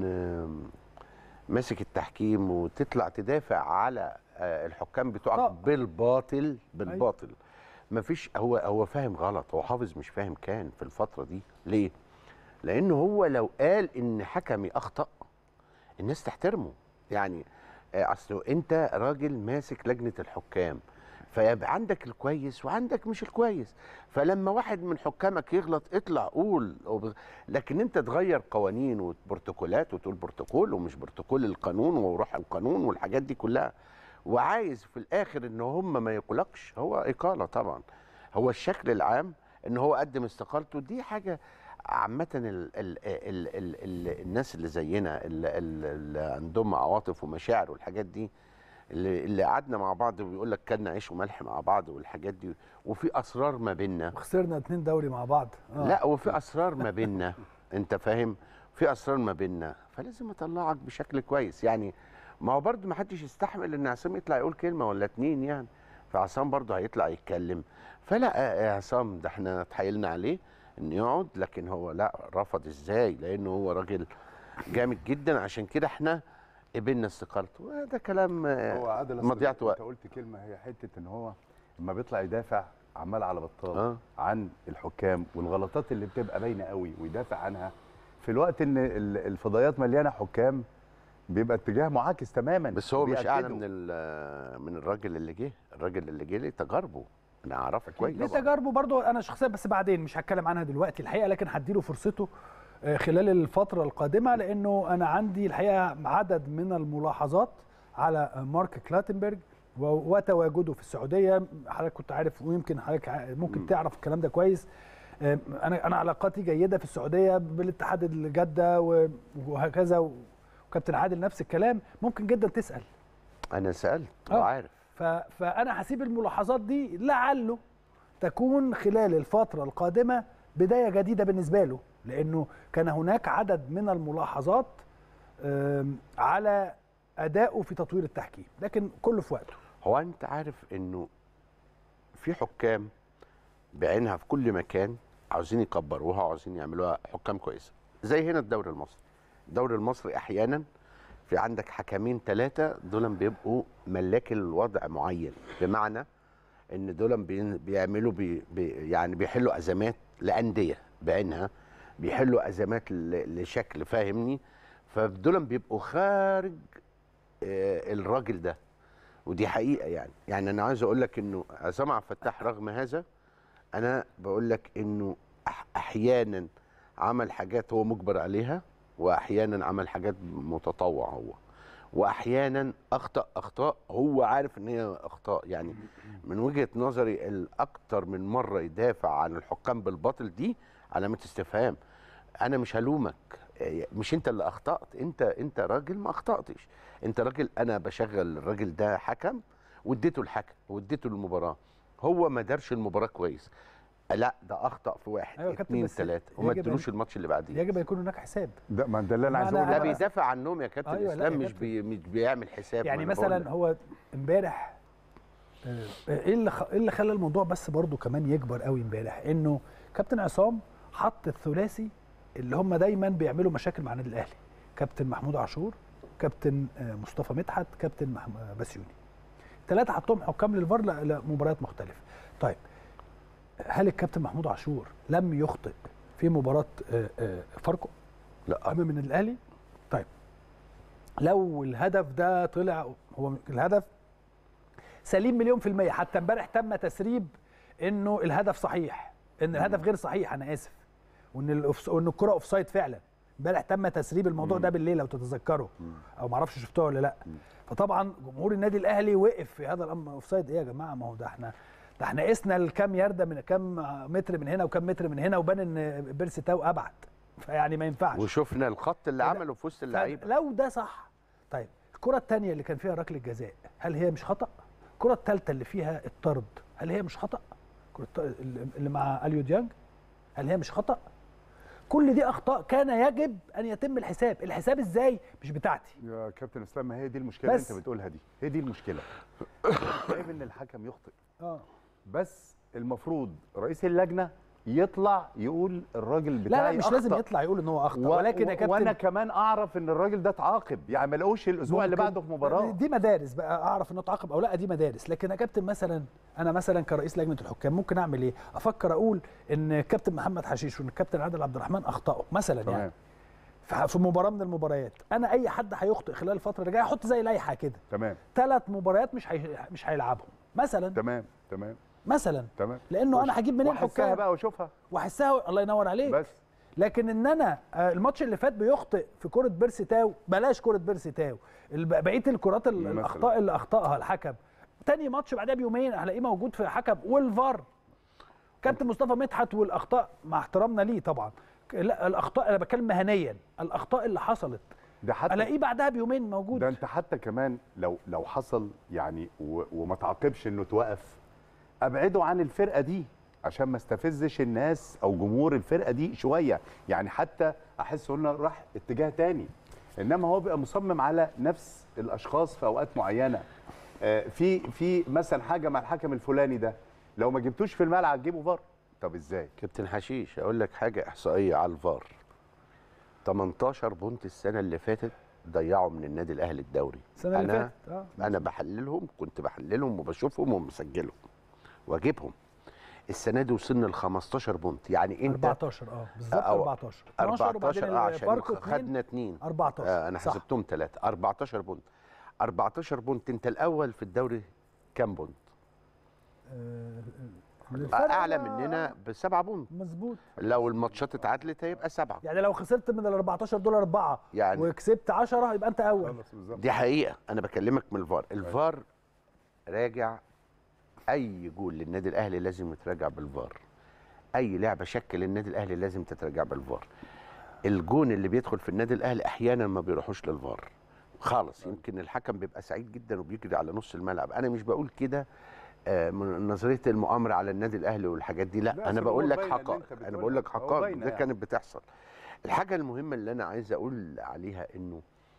ماسك التحكيم وتطلع تدافع على الحكام بتوعك طبعا. بالباطل بالباطل أيوة. مفيش. هو هو فاهم غلط، هو حافظ مش فاهم. كان في الفتره دي ليه؟ لانه هو لو قال ان حكمي اخطا الناس تحترمه. يعني اصله انت راجل ماسك لجنه الحكام، فيبقى عندك الكويس وعندك مش الكويس. فلما واحد من حكامك يغلط اطلع قول. لكن انت تغير قوانين وبروتوكولات وتقول بروتوكول ومش بروتوكول القانون وروح القانون والحاجات دي كلها، وعايز في الاخر ان هم ما يقولكش. هو اقاله طبعا. هو الشكل العام ان هو قدم استقالته. دي حاجه عامه ال ال ال ال ال الناس اللي زينا اللي, اللي عندهم عواطف ومشاعر والحاجات دي، اللي, اللي قعدنا مع بعض وبيقول لك كلنا عيش وملح مع بعض والحاجات دي، وفي اسرار ما بيننا وخسرنا اتنين دوري مع بعض. آه. لا وفي اسرار ما بيننا انت فاهم، في اسرار ما بيننا، فلازم اطلعك بشكل كويس. يعني ما هو برضه ما حدش يستحمل ان عصام يطلع يقول كلمه ولا اتنين، يعني فعصام برضه هيطلع يتكلم. فلا يا عصام ده احنا اتحايلنا عليه ان يقعد، لكن هو لا رفض. ازاي؟ لانه هو راجل جامد جدا، عشان كده احنا قبلنا استقالته. ده كلام مضيعه وقت. انت قلت كلمه هي حته ان هو لما بيطلع يدافع عمال على بطال آه. عن الحكام والغلطات اللي بتبقى باينه قوي ويدافع عنها، في الوقت ان الفضائيات مليانه حكام بيبقى اتجاه معاكس تماما. بس هو مش اعلى من من الراجل اللي جه. الراجل اللي جه ليه تجاربه، انا اعرفها كويس. ليه تجاربه برضه انا شخصيا، بس بعدين مش هتكلم عنها دلوقتي الحقيقه، لكن هديله فرصته خلال الفتره القادمه، لانه انا عندي الحقيقه عدد من الملاحظات على مارك كلاتنبرج وتواجده في السعوديه. حضرتك كنت عارف ويمكن حضرتك ممكن تعرف الكلام ده كويس. انا انا علاقاتي جيده في السعوديه بالاتحاد الجده وهكذا، وكابتن عادل نفس الكلام. ممكن جدا تسال. انا سالت وعارف. فانا هسيب الملاحظات دي لعله تكون خلال الفتره القادمه بدايه جديده بالنسبه له، لانه كان هناك عدد من الملاحظات على ادائه في تطوير التحكيم، لكن كله في وقته. هو انت عارف انه في حكام بعينها في كل مكان عاوزين يكبروها وعاوزين يعملوها حكام كويسه، زي هنا الدوري المصري. الدوري المصري احيانا في عندك حكمين ثلاثه دول بيبقوا ملاك الوضع معين، بمعنى ان دول بيعملوا بي بي يعني بيحلوا ازمات لانديه بعينها، بيحلوا ازمات لشكل، فاهمني؟ فدول بيبقوا خارج آه الراجل ده، ودي حقيقه. يعني يعني انا عايز اقول لك انه عصام عبد الفتاح رغم هذا انا بقول لك انه احيانا عمل حاجات هو مجبر عليها، واحيانا عمل حاجات متطوع هو، واحيانا اخطا اخطاء هو عارف ان هي اخطاء. يعني من وجهه نظري الاكثر من مره يدافع عن الحكام بالباطل دي علامه استفهام. انا مش هلومك، مش انت اللي اخطات، انت انت راجل ما اخطاتش، انت راجل انا بشغل الراجل ده حكم واديته الحكم واديته المباراه، هو ما دارش المباراه كويس، لا ده اخطا في واحد أيوة اثنين ثلاثه وما ادلوش الماتش اللي بعديه. يجب يكون هناك حساب. ده ما ده اللي انا عايز اقوله. لا بيدافع عنهم يا كابتن أيوة اسلام، مش بي مش بيعمل حساب. يعني مثلا هو امبارح ايه اللي ايه اللي خلى الموضوع بس برضو كمان يكبر قوي امبارح، انه كابتن عصام حط الثلاثي اللي هم دايما بيعملوا مشاكل مع النادي الاهلي، كابتن محمود عاشور، كابتن مصطفى مدحت، كابتن بسيوني. ثلاثه حطهم حكام للفار لمباريات مختلفه. طيب هل الكابتن محمود عاشور لم يخطئ في مباراه فاركو؟ لا امام النادي الاهلي. طيب لو الهدف ده طلع هو الهدف سليم مليون في المية، حتى امبارح تم تسريب انه الهدف صحيح، ان الهدف غير صحيح، انا اسف، وان وان الكره اوف سايد فعلا. امبارح تم تسريب الموضوع ده بالليل لو تتذكروا، او ما اعرفش شفتوه ولا لا. فطبعا جمهور النادي الاهلي وقف في هذا الامر. اوف سايد ايه يا جماعه؟ ما هو ده احنا ده احنا قسنا الكام يارده من كام متر من هنا وكام متر من هنا، وبان ان بيرسي تاو ابعد، فيعني ما ينفعش. وشفنا الخط اللي عمله في وسط اللعيبه. لو ده صح، طيب الكره الثانيه اللي كان فيها ركله جزاء هل هي مش خطا؟ الكره الثالثه اللي فيها الطرد هل هي مش خطا؟ اللي مع اليو ديانج هل هي مش خطا؟ كل دي اخطاء كان يجب ان يتم الحساب. الحساب ازاي؟ مش بتاعتي يا كابتن اسلام، ما هي دي المشكله اللي انت بتقولها دي، هي دي المشكله. شايف ان الحكم يخطئ اه بس المفروض رئيس اللجنه يطلع يقول الراجل بتاعي لا لا مش أخطأ. لازم يطلع يقول ان هو اخطا، و... ولكن يا كابتن وانا كمان اعرف ان الراجل ده اتعاقب، يعني ما لقوش الاسبوع اللي بعده في مباراه. دي مدارس بقى، اعرف انه اتعاقب او لا، دي مدارس. لكن يا كابتن مثلا انا مثلا كرئيس لجنه الحكام ممكن اعمل ايه؟ افكر اقول ان كابتن محمد حشيش وان الكابتن عادل عبد الرحمن اخطاوا مثلا تمام. يعني في مباراه من المباريات، انا اي حد هيخطئ خلال الفتره اللي جايه احط زي لائحه كده تمام ثلاث مباريات مش هي... مش هيلعبهم مثلا تمام تمام مثلا تمام لانه انا هجيب منين الحكام واحسها بقى واشوفها واحسها. الله ينور عليك. بس لكن ان انا الماتش اللي فات بيخطئ في كره بيرسي تاو، بلاش كره بيرسي تاو، بقيه الكرات الاخطاء اللي اخطاها الحكم، تاني ماتش بعدها بيومين هلاقيه موجود في حكم والفار. كابتن مصطفى مدحت والاخطاء مع احترامنا ليه طبعا، لا الاخطاء انا بتكلم مهنيا، الاخطاء اللي حصلت ده حتى الاقيه بعدها بيومين موجود. ده انت حتى كمان لو لو حصل يعني وما تعاقبش انه توقف، ابعده عن الفرقه دي عشان ما استفزش الناس او جمهور الفرقه دي شويه، يعني حتى احس قلنا راح اتجاه تاني، انما هو بيبقى مصمم على نفس الاشخاص في اوقات معينه. آه في في مثلا حاجه مع الحكم الفلاني ده، لو ما جبتوش في الملعب تجيبه فار. طب ازاي؟ كابتن حشيش اقول لك حاجه احصائيه على الفار، تمنتاشر بونت السنه اللي فاتت ضيعوا من النادي الاهلي الدوري. السنه اللي فاتت اه انا بحللهم، كنت بحللهم وبشوفهم ومسجلهم واجيبهم. السنه دي وصلنا ل خمستاشر بونت، يعني انت اربعتاشر اه بالظبط اربعتاشر اربعتاشر اه عشان خدنا اثنين اربعتاشر آه انا حسبتهم ثلاثه اربعتاشر بونت. اربعتاشر بونت، انت الاول في الدوري كام بونت؟ آه اعلى مننا بسبعه بونت. مظبوط. لو الماتشات اتعادلت هيبقى سبعه، يعني لو خسرت من ال اربعتاشر دول اربعه يعني وكسبت عشرة يبقى انت اول. دي حقيقه. انا بكلمك من الفار، الفار راجع اي جول للنادي الاهلي لازم يتراجع بالفار، اي لعبه شكل النادي الاهلي لازم تتراجع بالفار. الجون اللي بيدخل في النادي الاهلي احيانا ما بيروحوش للفار خالص، يمكن الحكم بيبقى سعيد جدا وبيجري على نص الملعب. انا مش بقول كده آه من نظريه المؤامره على النادي الاهلي والحاجات دي، لا, لا انا بقول لك حقائق، انا بقول لك حقائق ده كانت بتحصل. الحاجه المهمه اللي انا عايز اقول عليها انه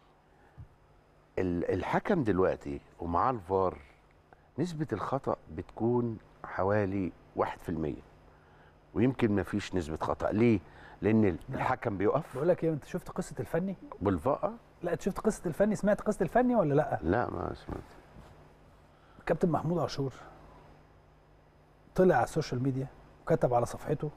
الحكم دلوقتي ومعاه الفار نسبة الخطأ بتكون حوالي واحد في المية، ويمكن ما فيش نسبة خطأ. ليه؟ لأن الحكم بيقف. بقول لك إيه، أنت شفت قصة الفني؟ بالفقة؟ لا أنت شفت قصة الفني، سمعت قصة الفني ولا لأ؟ لا ما سمعت. كابتن محمود عاشور طلع على السوشيال ميديا وكتب على صفحته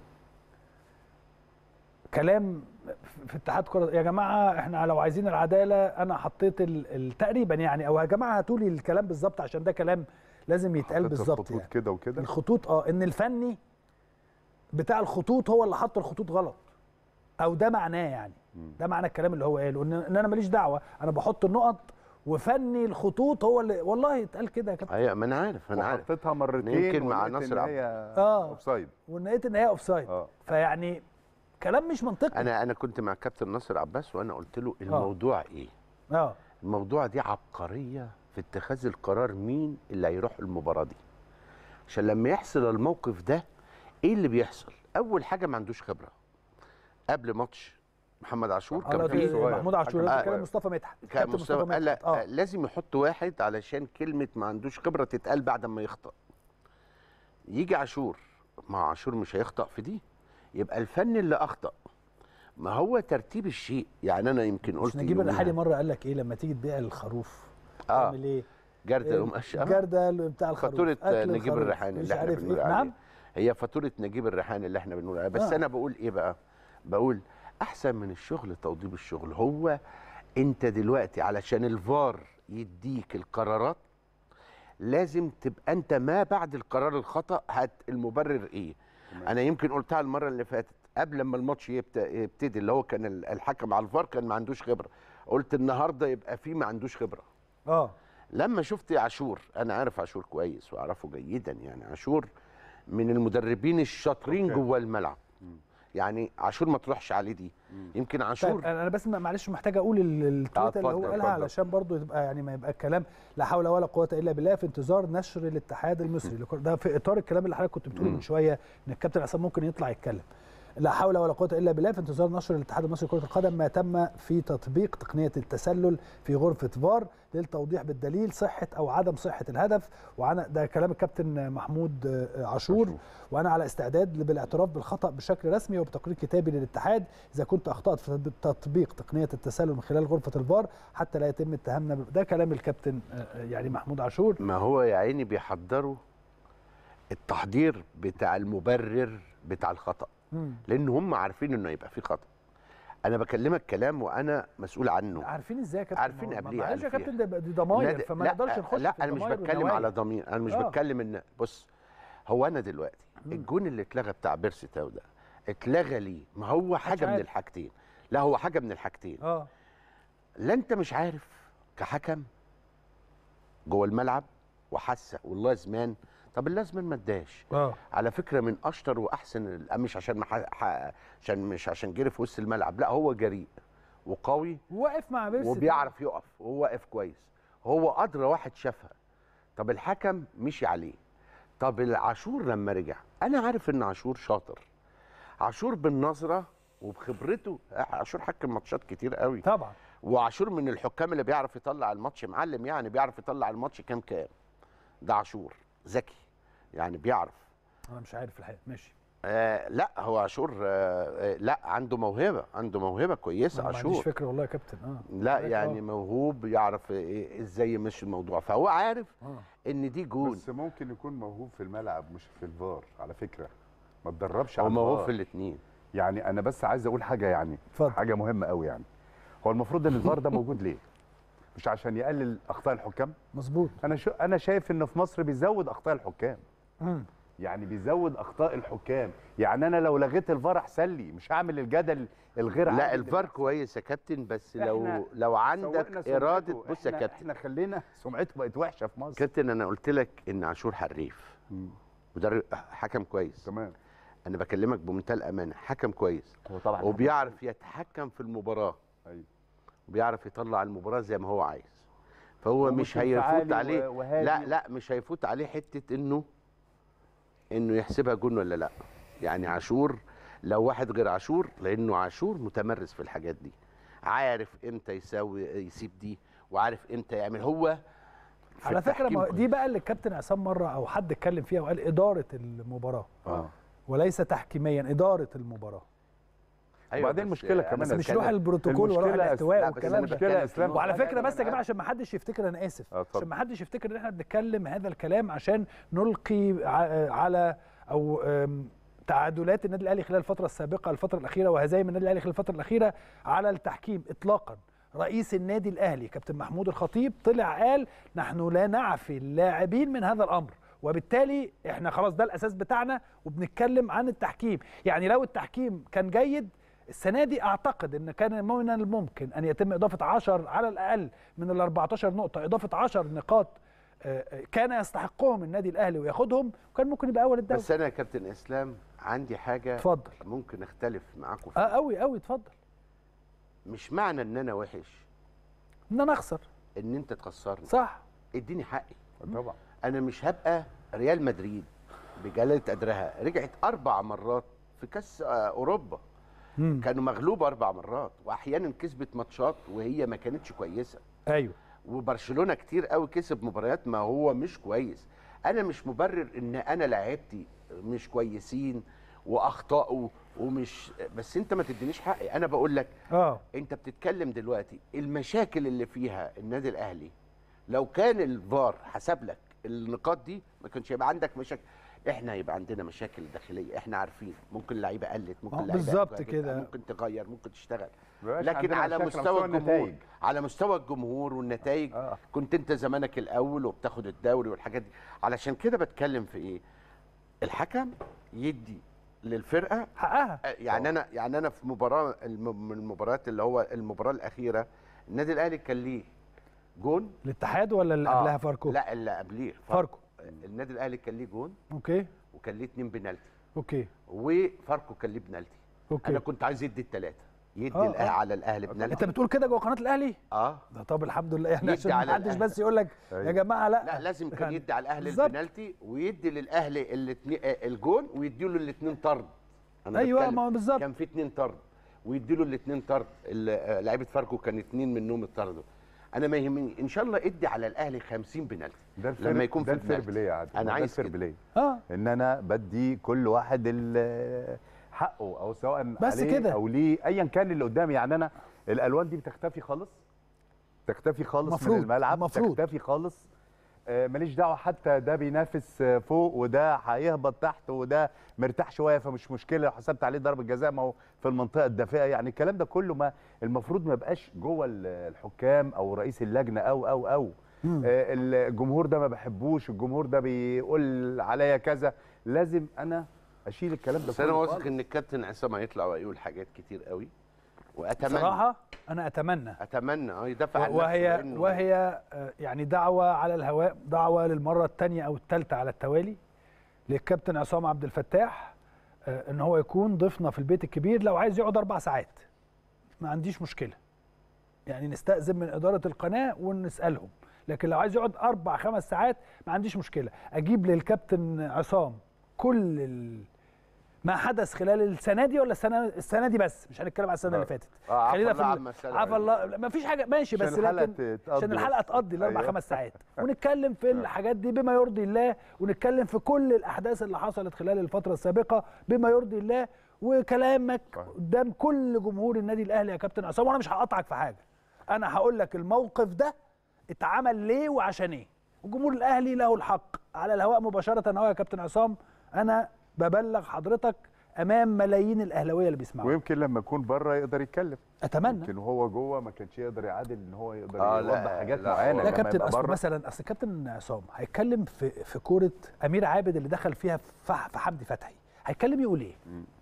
كلام في اتحاد كرة، يا جماعه احنا لو عايزين العداله انا حطيت تقريبا يعني، او يا جماعه هاتوا لي الكلام بالظبط عشان ده كلام لازم يتقال بالظبط. الخطوط يعني كده وكده، الخطوط اه ان الفني بتاع الخطوط هو اللي حط الخطوط غلط، او ده معناه يعني ده معنى الكلام اللي هو قاله، ان انا ماليش دعوه، انا بحط النقط وفني الخطوط هو اللي والله اتقال كده يا كابتن. ايوه ما انا عارف انا عارف حطيتها مرتين يمكن مع ناصر عبد اه اوفسايد، ولقيت ان هي اوفسايد اه فيعني كلام مش منطقي. انا انا كنت مع كابتن ناصر عباس وانا قلت له الموضوع أوه. ايه؟ اه الموضوع دي عبقريه في اتخاذ القرار، مين اللي هيروح المباراه دي؟ عشان لما يحصل الموقف ده ايه اللي بيحصل؟ اول حاجه ما عندوش خبره. قبل ماتش محمد عاشور كان في محمود عاشور آه كان مصطفى مدحت كان مصطفى قال لا آه. لازم يحط واحد علشان كلمه ما عندوش خبره تتقال بعد ما يخطأ. يجي عاشور، مع عاشور مش هيخطأ في دي، يبقى الفن اللي اخطأ. ما هو ترتيب الشيء، يعني انا يمكن قلت نجيب الريحاني مره قال لك ايه لما تيجي تبيع الخروف اه تعمل ايه؟ جردل ومقش اه جردل بتاع الخروف، فاتوره نجيب الريحاني اللي احنا بنقول عليها. نعم هي فاتوره نجيب الريحاني اللي احنا بنقول عليها، بس آه. انا بقول ايه بقى؟ بقول احسن من الشغل توضيب الشغل. هو انت دلوقتي علشان الفار يديك القرارات لازم تبقى انت ما بعد القرار الخطأ هات المبرر ايه. مم. انا يمكن قلتها المره اللي فاتت قبل ما الماتش يبتدي، اللي هو كان الحكم على الفار كان ما عندوش خبره، قلت النهارده يبقى في ما عندوش خبره. اه لما شفت عاشور، انا عارف عاشور كويس واعرفه جيدا، يعني عاشور من المدربين الشاطرين جوه الملعب. مم. يعني عاشور ما تروحش عليه دي. مم. يمكن عاشور طيب انا بس معلش محتاج اقول التويته اللي هو قالها علشان برضو يبقى يعني ما يبقى الكلام لا حول ولا قوه الا بالله في انتظار نشر الاتحاد المصري. ده في اطار الكلام اللي حضرتك كنت بتقوله من شويه ان الكابتن عصام ممكن يطلع يتكلم. لا حول ولا قوه الا بالله. في انتظار نشر الاتحاد المصري لكره القدم ما تم في تطبيق تقنيه التسلل في غرفه فار للتوضيح بالدليل صحه او عدم صحه الهدف. وانا ده كلام الكابتن محمود عاشور. وانا على استعداد بالاعتراف بالخطا بشكل رسمي وبتقرير كتابي للاتحاد اذا كنت اخطات في تطبيق تقنيه التسلل من خلال غرفه الفار حتى لا يتم اتهامنا. ده كلام الكابتن يعني محمود عاشور. ما هو يا عيني بيحضروا التحضير بتاع المبرر بتاع الخطا، لان هم عارفين انه يبقى في خطا. انا بكلمك كلام وانا مسؤول عنه. عارفين ازاي يا كابتن؟ عارفين قبليه. معلش يا كابتن، دي ضماير فما نقدرش نخش. لا انا مش بتكلم على ضمير، انا مش آه. بتكلم ان بص، هو انا دلوقتي مم. الجون اللي اتلغى بتاع بيرسي تاو ده اتلغى ليه؟ ما هو حاجه من الحاجتين. لا هو حاجه من الحاجتين. اه لا انت مش عارف كحكم جوه الملعب وحاسه والله زمان. طب اللازمان ما اداش. اه على فكره من اشطر واحسن، مش عشان مح... عشان مش عشان جري في وسط الملعب، لا هو جريء وقوي وواقف مع بيرسي وبيعرف يقف وهو واقف كويس، هو ادرى واحد شافها. طب الحكم مشي عليه. طب العاشور لما رجع، انا عارف ان عاشور شاطر، عاشور بالنظره وبخبرته، عاشور حكم ماتشات كتير قوي طبعا، وعاشور من الحكام اللي بيعرف يطلع الماتش معلم، يعني بيعرف يطلع الماتش كام كام. ده عاشور ذكي يعني بيعرف. انا مش عارف الحقيقه. ماشي. آه لا هو عاشور آه لا عنده موهبه، عنده موهبه كويسه عاشور. ما عنديش فكره والله يا كابتن. اه لا يعني موهوب، يعرف إيه ازاي يمشي الموضوع، فهو عارف آه. ان دي جون. بس ممكن يكون موهوب في الملعب مش في الفار على فكره، ما اتدربش على الفار. هو موهوب في الاثنين. يعني انا بس عايز اقول حاجه، يعني فضل. حاجه مهمه قوي. يعني هو المفروض ان الفار ده موجود ليه؟ مش عشان يقلل اخطاء الحكام؟ مظبوط. انا شو انا شايف ان في مصر بيزود اخطاء الحكام. امم يعني بيزود اخطاء الحكام. يعني انا لو لغيت الفار احسن لي، مش هعمل الجدل الغير عادي. لا الفار كويس يا كابتن، بس لو لو عندك اراده. بص يا كابتن، احنا خلينا سمعته بقت وحشه في مصر. كابتن انا قلت لك ان عاشور حريف، مدرب حكم كويس. تمام. انا بكلمك بمنتهى الامانه، حكم كويس. هو طبعا وبيعرف يتحكم في المباراه. ايوه. وبيعرف يطلع المباراه زي ما هو عايز. فهو مش هيفوت عليه وهادي. لا لا مش هيفوت عليه حته انه انه يحسبها جون ولا لا. يعني عاشور لو واحد غير عاشور، لانه عاشور متمرس في الحاجات دي، عارف امتى يساوي يسيب دي وعارف امتى يعمل. هو على فكره دي بقى اللي الكابتن عصام مره او حد اتكلم فيها وقال اداره المباراه اه وليس تحكيميا، اداره المباراه. أيوة. وبعدين المشكله كمان بس مش روح البروتوكول وروح الاحتواء والكلام ده. اسلام. وعلى فكره بس يا جماعه عشان ما حدش يفتكر، انا اسف عشان ما حدش يفتكر ان احنا بنتكلم هذا الكلام عشان نلقي على او تعادلات النادي الاهلي خلال الفتره السابقه الفتره الاخيره وهزايم النادي الاهلي خلال الفتره الاخيره على التحكيم اطلاقا. رئيس النادي الاهلي كابتن محمود الخطيب طلع قال نحن لا نعفي اللاعبين من هذا الامر، وبالتالي احنا خلاص ده الاساس بتاعنا وبنتكلم عن التحكيم. يعني لو التحكيم كان جيد السنه دي اعتقد ان كان من الممكن ان يتم اضافه عشرة على الاقل من ال أربعتاشر نقطه، اضافه عشر نقاط كان يستحقهم النادي الاهلي وياخدهم، وكان ممكن يبقى اول الدوري. بس انا يا كابتن اسلام عندي حاجه اتفضل ممكن اختلف معاكم فيها. اه قوي قوي اتفضل. مش معنى ان انا وحش ان انا اخسر ان انت تخسرني. صح. اديني حقي. طبعا. انا مش هبقى ريال مدريد بجلاله قدرها رجعت اربع مرات في كاس اوروبا. مم. كانوا مغلوبه اربع مرات واحيانا كسبت ماتشات وهي ما كانتش كويسه. ايوه. وبرشلونه كتير قوي كسب مباريات ما هو مش كويس. انا مش مبرر ان انا لعيبتي مش كويسين واخطاوا ومش، بس انت ما تدينيش حقي. انا بقول لك اه انت بتتكلم دلوقتي المشاكل اللي فيها النادي الاهلي، لو كان الفار حسب لك النقاط دي ما كانش يبقى عندك مشاكل. احنا هيبقى عندنا مشاكل داخليه، احنا عارفين ممكن اللعيبه قلت، ممكن اللعيبه بالظبط كده، ممكن تغير، ممكن تشتغل، لكن على مستوى الجمهور، على مستوى الجمهور والنتائج آه. كنت انت زمانك الاول وبتاخد الدوري والحاجات دي. علشان كده بتكلم في ايه؟ الحكم يدي للفرقه حقها. يعني انا يعني انا في مباراه من المباريات اللي هو المباراه الاخيره النادي الاهلي كان ليه جون. الاتحاد ولا اللي قبلها آه. فاركو؟ لا اللي قبليه فاركو. النادي الاهلي كان ليه جون اوكي وكان ليه اتنين بنالتي اوكي وفاركو كان ليه بنالتي اوكي. انا كنت عايز يدي الثلاثه، يدي آه آه. على الاهلي بنالتي. انت بتقول كده جوه قناه الاهلي؟ اه ده طب الحمد لله يعني عشان ما حدش بس يقول لك يا جماعه لا لا لازم كان يدي على الاهلي البنالتي ويدي للاهلي الاثنين الجون ويدي له الاثنين طرد. انا ايوه بتكلم. ما بالظبط. كان في اتنين طرد ويديله الاثنين طرد، لعيبه فاركو كان اتنين منهم اتطردوا. انا ما يهمني ان شاء الله ادي على الاهلي خمسين بنالتي ده لما يكون ده في الفير البنالتي. بلاي يا عادل، انا عايز الفير كده. بلاي اه ان انا بدي كل واحد ال- حقه، او سواء بس عليه كده. او ليه ايا كان اللي قدامي. يعني انا الالوان دي بتختفي خالص، تختفي خالص مفروض. من الملعب، مفروض. تختفي خالص. آه، ماليش دعوه حتى ده بينافس آه، فوق وده هيهبط تحت وده مرتاح شويه فمش مشكله لو حسبت عليه ضربه جزاء ما هو في المنطقه الدافئه. يعني الكلام ده كله ما المفروض ما يبقاش جوه ال- الحكام او رئيس اللجنه او او او مم. آه، الجمهور ده ما بحبوش، الجمهور ده بيقول عليا كذا، لازم انا اشيل الكلام ده بس انا كله واثق خالص. ان الكابتن عصام هيطلع ويقول حاجات كتير قوي، واتمنى بصراحه انا اتمنى اتمنى اه يدافع عن وهي نفسه لأنه وهي آه، يعني دعوه على الهواء، دعوه للمره الثانيه او الثالثه على التوالي للكابتن عصام عبد الفتاح آه، ان هو يكون ضيفنا في البيت الكبير. لو عايز يقعد اربع ساعات ما عنديش مشكله، يعني نستأذن من اداره القناه ونسالهم، لكن لو عايز يقعد اربع خمس ساعات ما عنديش مشكله. اجيب للكابتن عصام كل ال... ما حدث خلال السنه دي ولا السنه السنه دي بس، مش هنتكلم على السنه اللي فاتت. اه خلينا عفا في الله ال- عما سلف. عفا الله، ما فيش حاجه ماشي، عشان بس الحلقة لكن تقضي عشان بس. الحلقه تقضي الاربع أيوة. خمس ساعات ونتكلم في الحاجات دي بما يرضي الله، ونتكلم في كل الاحداث اللي حصلت خلال الفتره السابقه بما يرضي الله، وكلامك قدام كل جمهور النادي الاهلي يا كابتن عصام. وانا مش هقطعك في حاجه، انا هقول لك الموقف ده اتعمل ليه وعشان ايه، وجمهور الاهلي له الحق على الهواء مباشره اهو يا كابتن عصام. انا ببلغ حضرتك امام ملايين الاهلاويه اللي بيسمعوا. ويمكن لما يكون بره يقدر يتكلم، اتمنى. يمكن وهو جوه ما كانش يقدر يعادل ان هو يقدر آه لا، يوضح حاجات لا، معينه. لا لما كابتن، يبقى اصل بره مثلا اصل كابتن عصام هيتكلم في في كوره امير عابد اللي دخل فيها في في حمدي فتحي، هيتكلم يقول ايه؟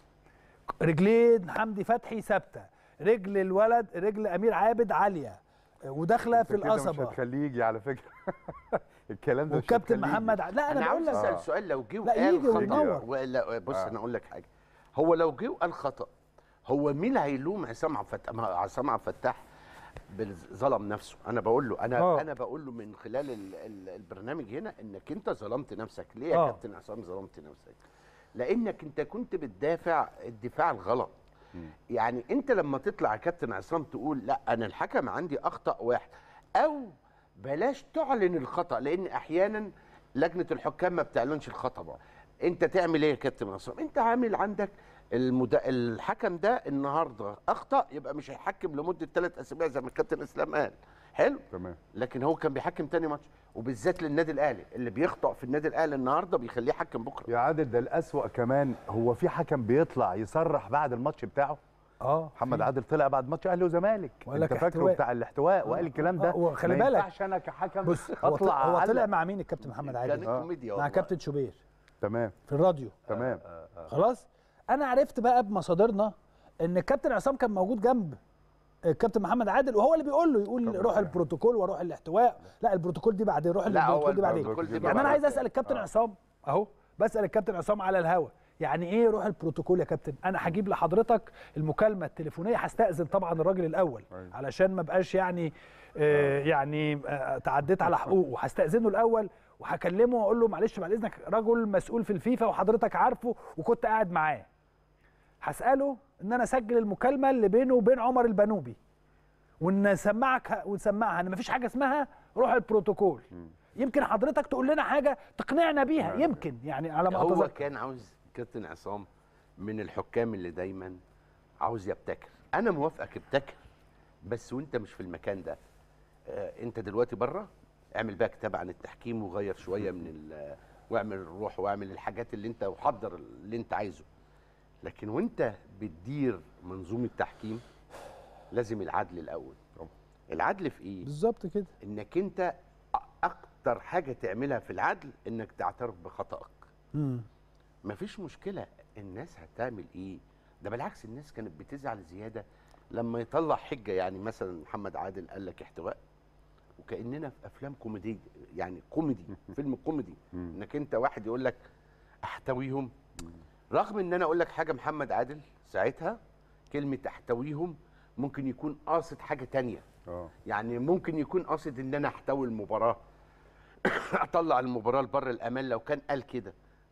رجلين حمدي فتحي ثابته، رجل الولد رجل امير عابد عاليه وداخله أنت في كده مش القصبه، هتخليه يجي على فكره. الكلام ده مش والكابتن هتخليه محمد يجي. ع... لا انا, انا بقول عاوز لك اسال آه. سؤال. لو جه لا، يجي وقال وينور. خطا ولا بص آه. انا اقول لك حاجه، هو لو جه وقال خطا، هو مين اللي هيلوم عصام عبد الفتاح؟ ما عصام عبد الفتاح ظلم نفسه. انا بقول له انا آه. انا بقول له من خلال ال ال البرنامج هنا انك انت ظلمت نفسك. ليه يا آه. كابتن عصام ظلمت نفسك؟ لانك انت كنت بتدافع الدفاع الغلط. يعني انت لما تطلع يا كابتن عصام تقول لا انا الحكم عندي اخطا واحد، او بلاش تعلن الخطا، لان احيانا لجنه الحكام ما بتعلنش الخطا بقى. انت تعمل ايه يا كابتن عصام؟ انت عامل عندك المد... الحكم ده النهارده اخطا، يبقى مش هيحكم لمده ثلاث اسابيع زي ما الكابتن اسلام قال. حلو؟ تمام. لكن هو كان بيحكم تاني ماتش، وبالذات للنادي الاهلي اللي بيخطأ في النادي الاهلي النهارده بيخليه يحكم بكره. يا عادل ده الأسوأ كمان، هو في حكم بيطلع يصرح بعد الماتش بتاعه؟ اه محمد عادل طلع بعد ماتش اهلي وزمالك، وقال انت لك فاكره احتواء. بتاع الاحتواء، وقال الكلام ده. آه، وخلي ما بالك، ينفعش انا كحكم بص هو اطلع طلع هو أعلق. طلع مع مين الكابتن محمد عادل؟ كانت كوميديا مع والله. كابتن شوبير تمام في الراديو. تمام. خلاص انا عرفت بقى بمصادرنا ان الكابتن عصام كان موجود جنب الكابتن محمد عادل، وهو اللي بيقول له يقول طبعا. روح البروتوكول واروح الاحتواء. لا البروتوكول دي بعدين، روح لا، هو البروتوكول دي بعدين. البروتوكول دي يعني انا بعدين. عايز اسال الكابتن آه. عصام اهو، بسال الكابتن عصام على الهوا، يعني ايه روح البروتوكول يا كابتن؟ انا هجيب لحضرتك المكالمه التليفونيه، هستاذن طبعا الراجل الاول أيوة. علشان ما بقاش يعني آه يعني آه تعديت على حقوقه، هستاذنه الاول وهكلمه واقول له معلش بعد اذنك رجل مسؤول في الفيفا وحضرتك عارفه وكنت قاعد معاه، هساله ان انا اسجل المكالمه اللي بينه وبين عمر البنوبي ونسمعك ونسمعها ان مفيش حاجه اسمها روح البروتوكول. يمكن حضرتك تقول لنا حاجه تقنعنا بيها، يمكن يعني على ما هو اتذكر. كان عاوز كابتن عصام من الحكام اللي دايما عاوز يبتكر. انا موافقك ابتكر، بس وانت مش في المكان ده. آه انت دلوقتي بره، اعمل بقى كتاب عن التحكيم وغير شويه من ال واعمل الروح واعمل الحاجات اللي انت وحضر اللي انت عايزه. لكن وانت بتدير منظومه تحكيم لازم العدل الاول. العدل في ايه؟ بالظبط كده. انك انت اكتر حاجه تعملها في العدل انك تعترف بخطأك. امم مفيش مشكله، الناس هتعمل ايه؟ ده بالعكس الناس كانت بتزعل زياده لما يطلع حجه. يعني مثلا محمد عادل قال لك احتواء، وكاننا في افلام كوميدي، يعني كوميدي فيلم كوميدي، انك انت واحد يقول لك احتويهم. رغم ان انا اقول لك حاجه، محمد عادل ساعتها كلمه احتويهم ممكن يكون قاصد حاجه تانية. اه يعني ممكن يكون قاصد ان انا احتوي المباراه اطلع المباراه لبر الامان لو كان قال كده.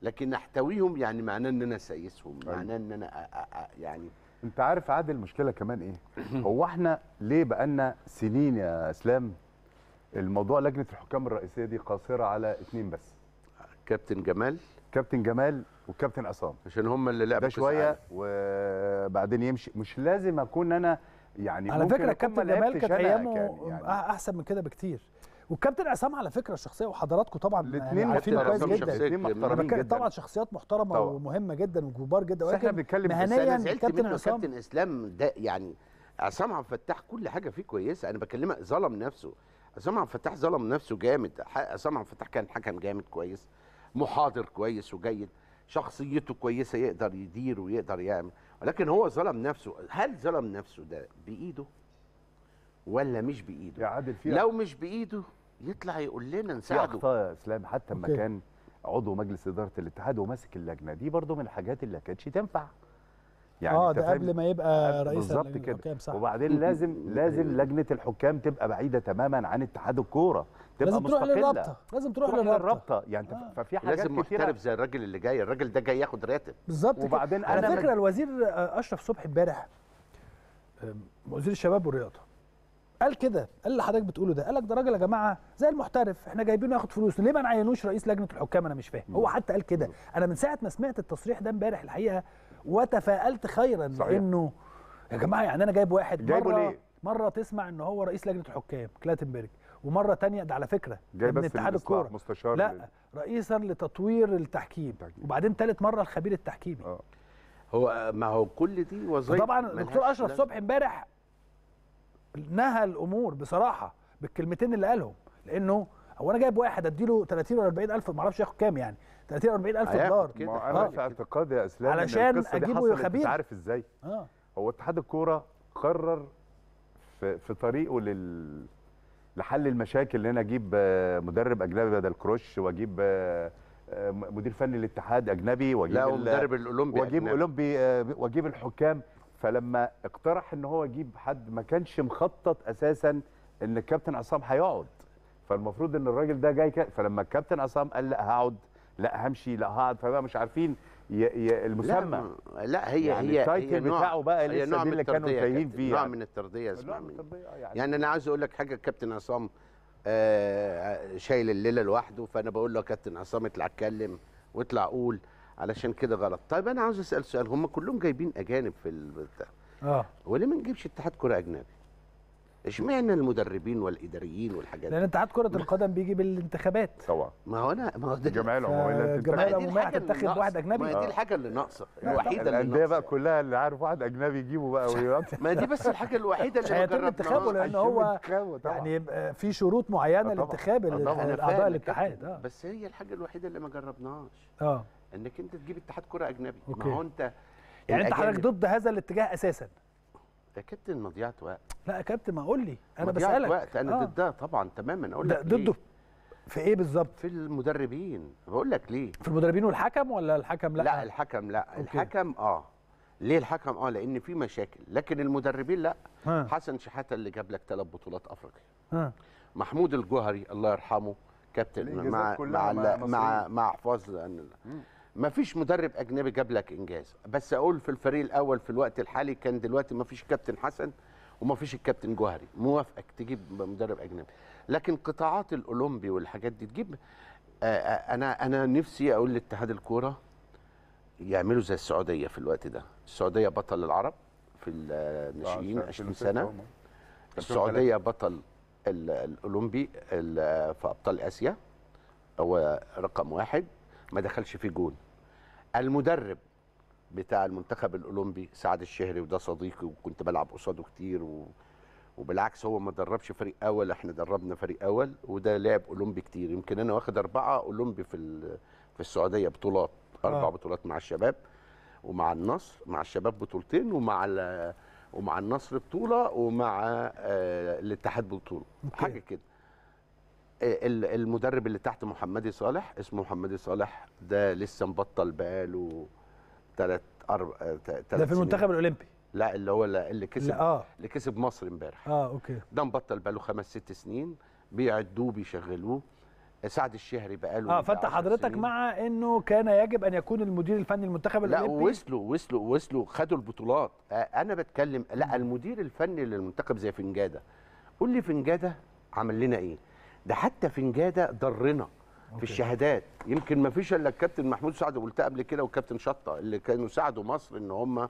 لكن احتويهم يعني معناه ان انا سايسهم، معناه ان انا أ أ أ يعني. انت عارف عادل المشكله كمان ايه؟ هو احنا ليه بقالنا سنين يا اسلام الموضوع لجنه الحكام الرئيسيه دي قاصره على اثنين بس؟ كابتن جمال كابتن جمال والكابتن عصام، عشان هم اللي لعبوا ده شويه وبعدين يمشي. مش لازم اكون انا يعني على فكره الكابتن جمال كانت ايامه يعني احسن من كده بكتير، والكابتن عصام على فكره شخصيه، وحضراتكم طبعا الاثنين عارفين كويس جدا، الاثنين محترمين جدا طبعا، شخصيات محترمه طبعا. ومهمه جدا وكبار جدا، ولكن احنا بنتكلم مهنيا الكابتن عصام كابتن اسلام ده يعني عصام عبد الفتاح كل حاجه فيه كويسه. انا بكلمك ظلم نفسه، عصام عبد الفتاح ظلم نفسه جامد. عصام عبد الفتاح كان حكم جامد كويس، محاضر كويس وجيد، شخصيته كويسه، يقدر يدير ويقدر يعمل، ولكن هو ظلم نفسه. هل ظلم نفسه ده بايده ولا مش بايده؟ يا عادل فيه لو مش بايده يطلع يقول لنا نساعده. في اخطاء يا اسلام، حتى لما كان عضو مجلس اداره الاتحاد وماسك اللجنه دي برضه من الحاجات اللي ما كانتش تنفع. يعني اه ده قبل ما يبقى رئيس بالظبط كده. وبعدين لازم لازم لجنه الحكام تبقى بعيده تماما عن اتحاد الكوره، تبقى لازم مستقله. تروح للرابطه، لازم تروح, تروح للرابطه للرابطه يعني آه. ففي حاجات لازم محترف زي الراجل اللي جاي، الراجل ده جاي ياخد راتب بالظبط. وبعدين على فكره الوزير اشرف صبحي امبارح وزير الشباب والرياضه قال كده، قال اللي حضرتك بتقوله ده، قال لك ده راجل يا جماعه زي المحترف، احنا جايبينه ياخد فلوس، ليه ما نعينوش رئيس لجنه الحكام؟ انا مش فاهم. هو حتى قال كده. انا من ساعه ما سمعت التصريح ده امبارح الحقيقه وتفائلت خيرا، لانه يا جماعه يعني انا جايب واحد جايبه مره ليه؟ مره تسمع ان هو رئيس لجنه الحكام كلاتنبرج، ومره ثانيه ده على فكره من اتحاد الكوره مستشار لا لل... رئيسا لتطوير التحكيم، وبعدين ثالث مره الخبير التحكيمي. اه هو ما هو كل دي وظائف. طبعا الدكتور اشرف صبحي امبارح نهى الامور بصراحه بالكلمتين اللي قالهم، لانه هو انا جايب واحد اديله ثلاثين ولا أربعين ألف، ما اعرفش ياخد كام يعني، ثلاثين ولا أربعين ألف دولار. ما انا في اعتقادي يا اسلام علشان اجيبه خبير. انت عارف ازاي؟ اه هو اتحاد الكوره قرر في, في طريقه لل لحل المشاكل، ان انا اجيب مدرب اجنبي بدل كروش، واجيب مدير فني للاتحاد اجنبي، واجيب لا ومدرب الاولمبي واجيب اولمبي، واجيب الحكام. فلما اقترح ان هو يجيب حد ما كانش مخطط اساسا ان الكابتن عصام هيقعد، فالمفروض ان الراجل ده جاي كده، فلما الكابتن عصام قال لا هقعد، لا همشي، لا هقعد، فبقى مش عارفين ي... ي... المسمى. لا, لا هي يعني هي التايتل بتاعه بقى لسه دي اللي كانوا تايهين فيه. نوع يعني. من الترضيه اسمع مني. يعني. يعني انا عايز اقول لك حاجه، الكابتن عصام آه شايل الليله لوحده، فانا بقول له يا كابتن عصام اطلع اتكلم واطلع قول، علشان كده غلط. طيب انا عاوز اسال سؤال، هم كلهم جايبين اجانب في البتاع اه وليه ما نجيبش اتحاد كره اجنبي؟ اشمعنى المدربين والاداريين والحاجات دي؟ لان اتحاد كره القدم بيجي بالانتخابات طبعا. ما هو انا ما هو ده الجمعيه العموميه الجمعيه العموميه هتنتخب واحد اجنبي. ما دي الحاجه اللي ناقصه الوحيده اللي الانديه بقى كلها اللي عارف واحد اجنبي يجيبه بقى ويقعد. ما دي بس الحاجه الوحيده اللي ما هيتم انتخابه، لان هو يعني في شروط معينه لانتخاب اعضاء الاتحاد. اه بس هي الحاجه الوحيده اللي ما جربناش اه انك انت تجيب اتحاد كره اجنبي. أوكي. ما هو انت يعني انت حضرتك ضد هذا الاتجاه اساسا؟ يا كابتن مضيعه وقت. لا يا كابتن ما قول لي، انا مضيعة بسالك. وقت انا آه. ضدها طبعا تماما. اقول لك ضده في ايه بالظبط؟ في المدربين. بقول لك ليه؟ في المدربين والحكم ولا الحكم لا؟ لا الحكم لا. أوكي. الحكم اه ليه الحكم اه لان في مشاكل، لكن المدربين لا. ها. حسن شحاته اللي جاب لك ثلاث بطولات افريقيا. ها. محمود الجوهري الله يرحمه كابتن مع مع مع, مع مع حفاظ ما فيش مدرب اجنبي جاب لك انجاز. بس اقول في الفريق الاول في الوقت الحالي كان دلوقتي ما فيش كابتن حسن وما فيش الكابتن جوهري، موافقك تجيب مدرب اجنبي. لكن قطاعات الاولمبي والحاجات دي تجيب. آآ انا انا نفسي اقول لاتحاد الكوره يعملوا زي السعوديه في الوقت ده. السعوديه بطل العرب في الناشئين عشرين سنه، السعوديه بطل الاولمبي في ابطال اسيا، هو رقم واحد ما دخلش فيه جول. المدرب بتاع المنتخب الاولمبي سعد الشهري، وده صديقي وكنت بلعب قصاده كتير و... وبالعكس هو ما دربش فريق اول، احنا دربنا فريق اول، وده لعب اولمبي كتير. يمكن انا واخد اربعه اولمبي في ال... في السعوديه بطولات، اربع آه. بطولات مع الشباب ومع النصر، مع الشباب بطولتين ومع ال... ومع النصر بطوله ومع آه الاتحاد بطوله. أوكي. حاجه كده. المدرب اللي تحت محمدي صالح، اسمه محمدي صالح، ده لسه مبطل بقاله ثلاث اربع ثلاث ده في المنتخب الاولمبي؟ لا اللي هو اللي كسب آه. اللي كسب مصر امبارح. اه اوكي. ده مبطل بقاله خمس ست سنين، بيعدوه بيشغلوه. سعد الشهري بقاله اه فانت حضرتك سنين. مع انه كان يجب ان يكون المدير الفني المنتخب لا الاولمبي وصلوا وصلوا وصلوا خدوا البطولات. آه انا بتكلم لا المدير الفني للمنتخب زي فنجاده. قول لي فنجاده عمل لنا ايه؟ ده حتى فنجاده ضرنا في الشهادات. يمكن ما فيش الا الكابتن محمود سعد قلتها قبل كده والكابتن شطه اللي كانوا ساعدوا مصر ان هم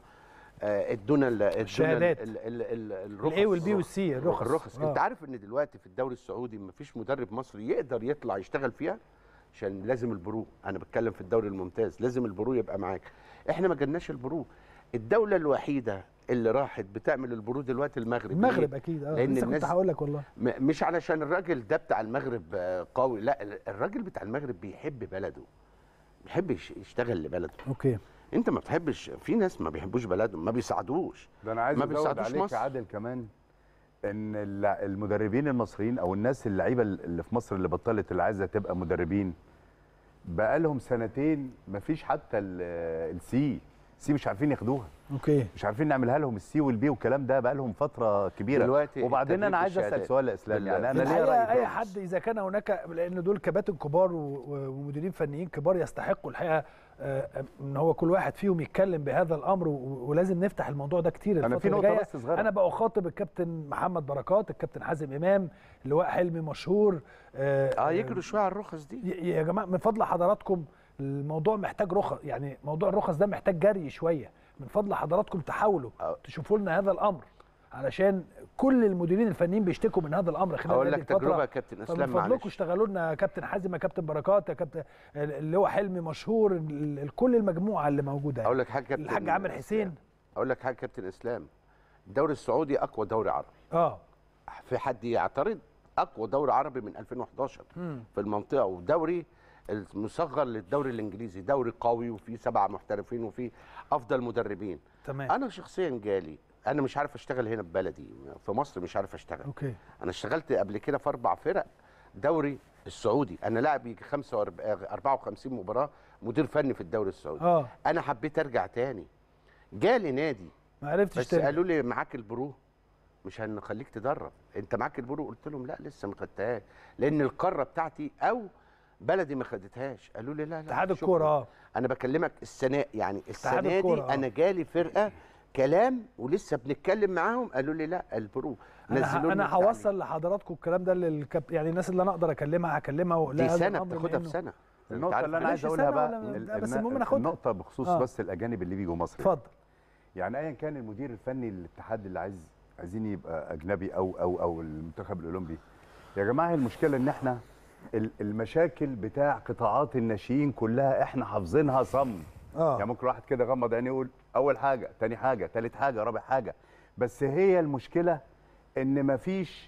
ادونا الشهادات الرخص الاي والبي والسي الرخص, الرخص. آه. انت عارف ان دلوقتي في الدوري السعودي ما فيش مدرب مصري يقدر يطلع يشتغل فيها عشان لازم البرو. انا بتكلم في الدوري الممتاز لازم البرو يبقى معاك. احنا ما جالناش البرو. الدوله الوحيده اللي راحت بتعمل البرو دلوقتي المغرب. المغرب اكيد اه لسه كنت هقول لك والله مش علشان الراجل ده بتاع المغرب قوي، لا الراجل بتاع المغرب بيحب بلده، بيحب يشتغل لبلده. اوكي انت ما بتحبش، في ناس ما بيحبوش بلدهم ما بيساعدوش. ده انا عايز ما ازود عليك يا عادل كمان ان المدربين المصريين او الناس اللعيبه اللي في مصر اللي بطلت اللي عايزه تبقى مدربين بقى لهم سنتين ما فيش حتى السي سي مش عارفين ياخدوها. اوكي مش عارفين نعملها لهم السي والبي والكلام ده بقى لهم فتره كبيره. وبعدين انا عايز اسال سؤال يا اسلام، يعني انا ليه رايي اي حد اذا كان هناك، لان دول كباتن كبار ومديرين فنيين كبار يستحقوا الحقيقه ان هو كل واحد فيهم يتكلم بهذا الامر، ولازم نفتح الموضوع ده كتير. انا في نقطه بس صغيره، انا بخاطب الكابتن محمد بركات، الكابتن حازم امام، اللواء حلمي مشهور اه يجروا شويه على الرخص دي يا جماعه من فضل حضراتكم. الموضوع محتاج رخص، يعني موضوع الرخص ده محتاج جري شويه. من فضل حضراتكم تحاولوا تشوفوا لنا هذا الامر، علشان كل المديرين الفنيين بيشتكوا من هذا الامر خلال اقول لك تجربه يا كابتن اسلام. من فضلكم اشتغلوا لنا يا كابتن حازم، يا كابتن بركات، يا كابتن اللي هو حلمي مشهور، كل المجموعه اللي موجوده. اقول لك حاجه كابتن الحاج عامر حسين. اقول لك حاجه كابتن اسلام، الدوري السعودي اقوى دوري عربي. اه في حد يعترض؟ اقوى دوري عربي من ألفين وحداشر مم. في المنطقه، ودوري المصغر للدوري الانجليزي، دوري قوي وفيه سبع محترفين وفيه افضل مدربين. تمام. انا شخصيا جالي، انا مش عارف اشتغل هنا في بلدي في مصر، مش عارف اشتغل. اوكي. انا اشتغلت قبل كده في اربع فرق دوري السعودي، انا لاعب يجي أربعة وخمسين مباراه مدير فني في الدوري السعودي. اه انا حبيت ارجع تاني، جالي نادي ما عرفتش بس تاني. قالوا لي معاك البرو مش هنخليك تدرب، انت معاك البرو. قلت لهم لا لسه ما خدتهاش، لان القاره بتاعتي او بلدي ما خدتهاش. قالوا لي لا لا اتحاد الكوره. اه انا بكلمك السنه، يعني السنه دي انا جالي فرقه كلام ولسه بنتكلم معاهم، قالوا لي لا البرو نزلوا. انا هوصل لحضراتكم الكلام ده للكب... يعني الناس اللي انا اقدر اكلمها هكلمها. دي سنه بتاخدها في سنه. النقطه اللي انا عايز اقولها بقى بس المهم ناخدها، النقطه بخصوص آه. بس الاجانب اللي بيجوا مصر. اتفضل. يعني ايا كان المدير الفني للاتحاد اللي عايز عايزين يبقى اجنبي او او او المنتخب الاولمبي، يا جماعه المشكله ان احنا المشاكل بتاع قطاعات الناشئين كلها احنا حافظينها صم. اه يعني ممكن واحد كده غمض عينيه يقول اول حاجه، ثاني حاجه، ثالث حاجه، رابع حاجه، بس هي المشكله ان مفيش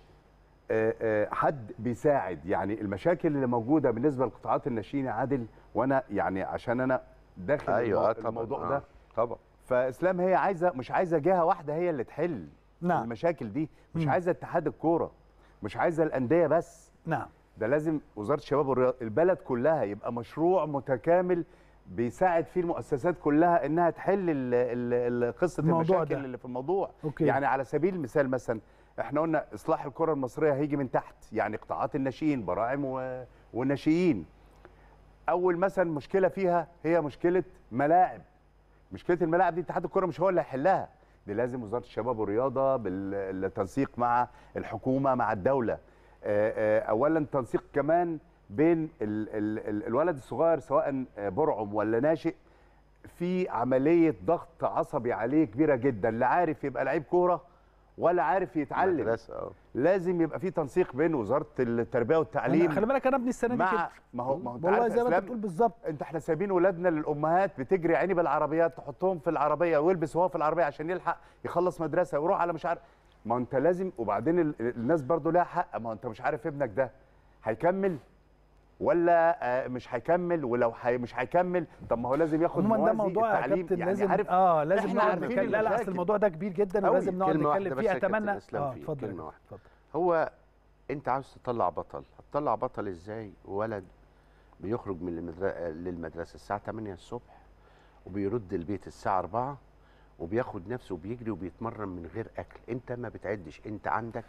حد بيساعد. يعني المشاكل اللي موجوده بالنسبه لقطاعات الناشئين يا عادل، وانا يعني عشان انا داخل أيوة الموضوع طبعًا. ده آه طبعا. فاسلام هي عايزه، مش عايزه جهه واحده هي اللي تحل نعم. المشاكل دي، مش م. عايزه اتحاد الكوره، مش عايزه الانديه بس. نعم. ده لازم وزاره الشباب والرياضه، البلد كلها يبقى مشروع متكامل بيساعد فيه المؤسسات كلها انها تحل قصه المشاكل ده. اللي في الموضوع. أوكي. يعني على سبيل المثال مثلا احنا قلنا اصلاح الكره المصريه هيجي من تحت، يعني قطاعات الناشئين، براعم والناشئين. اول مثلا مشكله فيها هي مشكله ملاعب. مشكله الملاعب دي اتحاد الكره مش هو اللي هيحلها، دي لازم وزاره الشباب والرياضه بالتنسيق مع الحكومه مع الدوله. اولا تنسيق كمان بين ال ال ال الولد الصغير سواء برعم ولا ناشئ، في عمليه ضغط عصبي عليه كبيره جدا، لا عارف يبقى لعيب كوره ولا عارف يتعلم. مدرسة. لازم يبقى في تنسيق بين وزاره التربيه والتعليم. خلي بالك انا ابني السنه دي كده، ما هو ما هو والله زي ما انت بتقول بالظبط. انت احنا سايبين ولادنا للامهات بتجري عيني بالعربيات، تحطهم في العربيه ويلبس وهو في العربيه عشان يلحق يخلص مدرسه ويروح على مش عارف. ما انت لازم، وبعدين الناس برضو لها حق، ما انت مش عارف ابنك ده هيكمل ولا مش هيكمل، ولو حي مش هيكمل طب ما هو لازم ياخد موازي ده موضوع التعليم. يا كابتن يعني لازم عارف اه لازم احنا نقعد نتكلم. لا لا اصل الموضوع ده كبير جدا ولازم نقعد نتكلم فيه. اتمنى اه اتفضل. كلمه واحده. هو انت عاوز تطلع بطل، هتطلع بطل ازاي؟ ولد بيخرج من المدرسه للمدرسه الساعه ثمانية الصبح وبيرد البيت الساعه أربعة وبياخد نفسه وبيجري وبيتمرن من غير اكل. انت ما بتعدش، انت عندك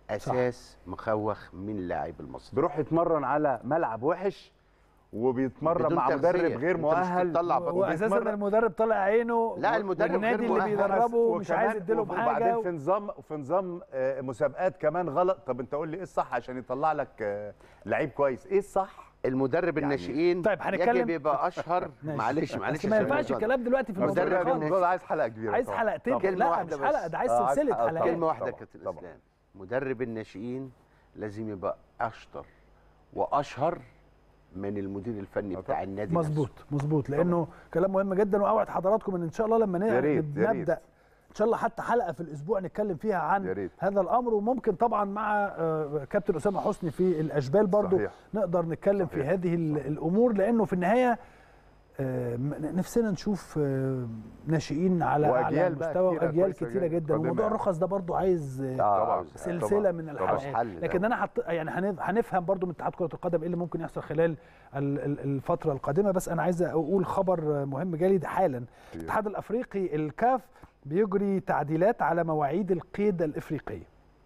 اساس مخوخ من اللاعب المصري. بيروح يتمرن على ملعب وحش وبيتمرن بدون مع تغذية. مدرب غير أنت مش مؤهل، بتطلع واساسا المدرب طالع عينه، لا المدرب والنادي غير اللي مؤهل. بيدربه مش عايز يديله بحاجه، وبعدين في نظام في نظام آه، مسابقات كمان غلط. طب انت قول لي ايه الصح عشان يطلع لك آه، لعيب كويس؟ ايه الصح؟ المدرب يعني الناشئين طيب هنتكلم يجب يبقى اشهر. معلش معلش ما ينفعش الكلام دلوقتي في الموضوع مدرب ده خالص. الموضوع ده عايز حلقه كبيره، عايز طبعاً. حلقتين. كلمة لا واحدة مش حلقه، بس. ده عايز آه، عايز سلسله حلقة. حلقات. كلمه واحده يا طبعاً. كابتن طبعاً. اسلام، مدرب الناشئين لازم يبقى اشطر واشهر من المدير الفني بتاع النادي. مظبوط مظبوط، لانه كلام مهم جدا. واوعد حضراتكم ان ان شاء الله لما يا ريت، يا ريت. نبدا ان شاء الله حتى حلقه في الاسبوع نتكلم فيها عن يا ريت. هذا الامر، وممكن طبعا مع آه، كابتن اسامه حسني في الاشبال برضو صحيح. نقدر نتكلم صحيح. في هذه ال- الامور، لانه في النهايه آه، م- نفسنا نشوف آه، ناشئين على على وأجيال بقى مستوى كتيرة اجيال كويسة كتيره جدا جدا. قادمة وموضوع يعني. الرخص ده برضو عايز آه، طبعاً. سلسله طبعاً. من طبعاً. الحلقات، حل ده. لكن انا حط يعني هن- هنفهم برضو من اتحاد كره القدم ايه اللي ممكن يحصل خلال ال- ال- الفتره القادمه. بس انا عايز اقول خبر مهم جالي حالا. الاتحاد الافريقي الكاف بيجري تعديلات على مواعيد القيد الافريقيه.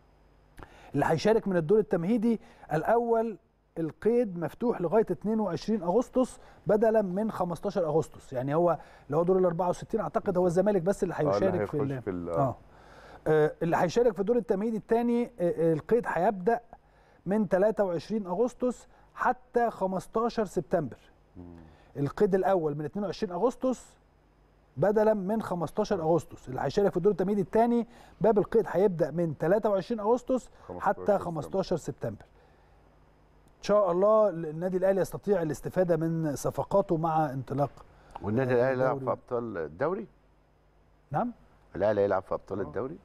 اللي هيشارك من الدور التمهيدي الاول القيد مفتوح لغايه اتنين وعشرين اغسطس بدلا من خمستاشر اغسطس، يعني هو اللي هو دور ال أربعة وستين اعتقد هو الزمالك بس اللي آه، اللي هيشارك في هيخش ال- في ال- اه آه، اللي هيشارك في الدور التمهيدي الثاني القيد هيبدا من تلاتة وعشرين اغسطس حتى خمستاشر سبتمبر. القيد الاول من اتنين وعشرين اغسطس بدلا من خمستاشر اغسطس. اللي هيشارك في الدور التمهيدي الثاني باب القيد هيبدا من تلاتة وعشرين اغسطس حتى خمستاشر سبتمبر. ان شاء الله النادي الاهلي يستطيع الاستفاده من صفقاته مع انطلاق. والنادي الاهلي يلعب في ابطال الدوري؟ نعم الاهلي يلعب في ابطال الدوري؟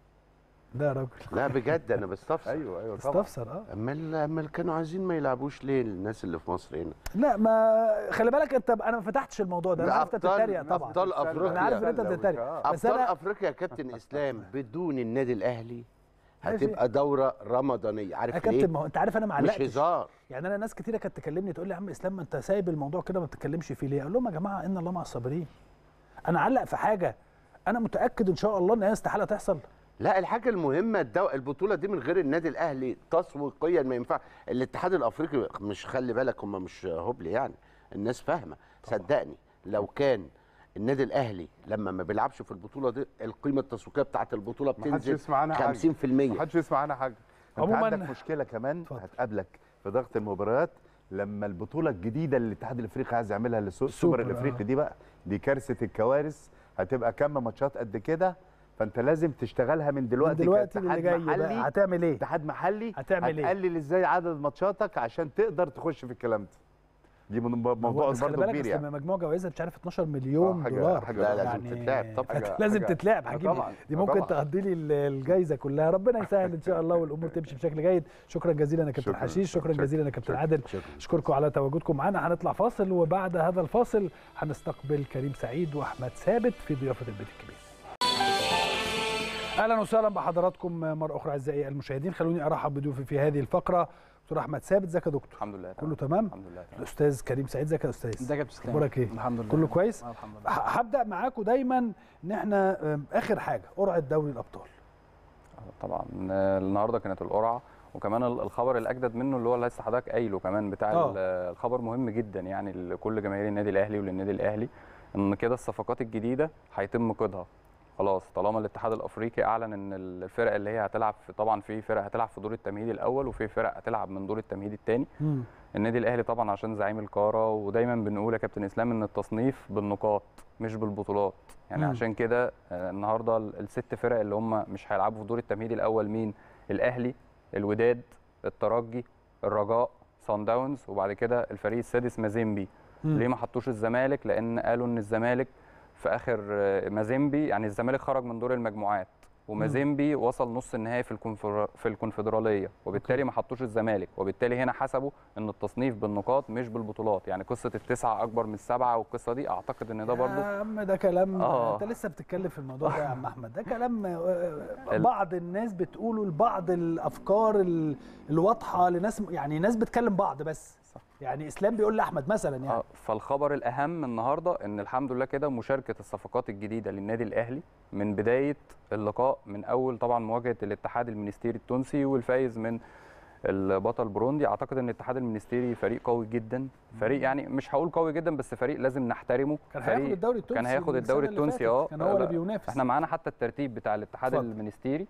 لا يا راجل، لا بجد انا بستفسر. ايوه ايوه طبعا. استفسر اه امال امال كانوا عايزين ما يلعبوش ليه الناس اللي في مصر هنا؟ لا ما خلي بالك انت، انا ما فتحتش الموضوع ده، انا عارف انت بتتريق طبعا. ابطال افريقيا، انا عارف ان انت بتتريق، بس ابطال انا افريقيا يا كابتن اسلام بدون النادي الاهلي هتبقى دوره رمضانيه. عارف يا ليه؟ كابتن ما هو انت عارف انا ما مش علقتش. هزار. يعني انا ناس كتيره كانت تكلمني تقول لي يا عم اسلام ما انت سايب الموضوع كده ما بتتكلمش فيه ليه؟ اقول لهم يا جماعه ان الله مع الصابرين. انا علق في حاجه انا متاكد ان شاء الله ان هي استحاله تحصل. لا الحاجه المهمه الدو... البطوله دي من غير النادي الاهلي تسويقيا ما ينفع. الاتحاد الافريقي مش، خلي بالك هم مش هبل يعني، الناس فاهمه. صدقني لو كان النادي الاهلي لما ما بيلعبش في البطوله دي القيمه التسويقيه بتاعه البطوله بتنزل خمسين في المية. ما حدش يسمع عنها حاجه. انت عموماً عندك مشكله كمان هتقابلك في ضغط المباريات لما البطوله الجديده اللي الاتحاد الافريقي عايز يعملها للسوبر الافريقي دي بقى، دي كارثه الكوارث. هتبقى كم ماتشات قد كده، فانت لازم تشتغلها من دلوقتي. من دلوقتي كاتحاد اللي جاي محلي بقى هتعمل ايه؟ اتحاد محلي هتعمل ايه؟ هتقلل ازاي عدد ماتشاتك عشان تقدر تخش في الكلام ده. دي موضوع برضه كبير يعني. بس مجموع جوائزها مش عارف اتناشر مليون حاجة دولار. حاجة لا لازم يعني تتلعب طبعا. لازم تتلعب حبيبي. طبعا دي ممكن طبعا. تغطي لي الجائزه كلها. ربنا يسهل ان شاء الله والامور تمشي بشكل جيد. شكرا جزيلا يا كابتن حشيش، شكرا جزيلا يا كابتن عادل، اشكركم على تواجدكم معنا. هنطلع فاصل وبعد هذا الفاصل هنستقبل كريم سعيد واحمد ثابت في ضيافه البيت الكبير. اهلا وسهلا بحضراتكم مره اخرى اعزائي المشاهدين. خلوني ارحب بضيوفي في هذه الفقره. دكتور احمد ثابت، ازيك يا دكتور؟ الحمد لله كله تمام. الحمد لله تمام. الاستاذ كريم سعيد، ازيك يا استاذ؟ ازيك يا كابتن اسلام؟ اخبارك ايه؟ الحمد لله كله كويس؟ آه الحمد لله. هبدا معاكم دايما ان احنا آم، اخر حاجه قرعه دوري الابطال. طبعا آه، النهارده كانت القرعه، وكمان ال- الخبر الاجدد منه اللي هو اللي لسه حضرتك قايله كمان بتاع آه. ال- الخبر مهم جدا يعني لكل جماهير النادي الاهلي وللنادي الاهلي، ان كده الصفقات الجديده هيتم قيدها خلاص طالما الاتحاد الافريقي اعلن ان الفرق اللي هي هتلعب في، طبعا في فرق هتلعب في دور التمهيدي الاول وفي فرق هتلعب من دور التمهيدي الثاني. النادي الاهلي طبعا عشان زعيم القاره، ودايما بنقول يا كابتن اسلام ان التصنيف بالنقاط مش بالبطولات يعني. مم. عشان كده آه، النهارده ال- الست فرق اللي هم مش هيلعبوا في دور التمهيدي الاول مين؟ الاهلي، الوداد، الترجي، الرجاء، صن داونز، وبعد كده الفريق السادس مازيمبي. ليه ما حطوش الزمالك؟ لان قالوا ان الزمالك في اخر آه، مازيمبي يعني الزمالك خرج من دور المجموعات ومازيمبي وصل نص النهائي في الكونفر... في الكونفدراليه، وبالتالي ما حطوش الزمالك، وبالتالي هنا حسبوا ان التصنيف بالنقاط مش بالبطولات. يعني قصه التسعه اكبر من السبعه والقصه دي اعتقد ان ده برضو يا عم ده كلام آه. انت لسه بتتكلم في الموضوع ده يا عم احمد. ده كلام آه، بعض الناس بتقوله لبعض الافكار ال- الواضحه لناس، يعني ناس بتكلم بعض بس. صح. يعني اسلام بيقول لاحمد مثلا يعني آه، فالخبر الاهم النهارده ان الحمد لله كده مشاركه الصفقات الجديده للنادي الاهلي من بدايه اللقاء، من اول طبعا مواجهه الاتحاد المنستيري التونسي والفايز من البطل بروندي. اعتقد ان الاتحاد المنستيري فريق قوي جدا، فريق يعني مش هقول قوي جدا بس فريق لازم نحترمه. كان هياخد الدوري التونسي، كان هياخد الدوري التونسي اه كان هو اللي بينافس. احنا معانا حتى الترتيب بتاع الاتحاد اتفضل. المنستيري.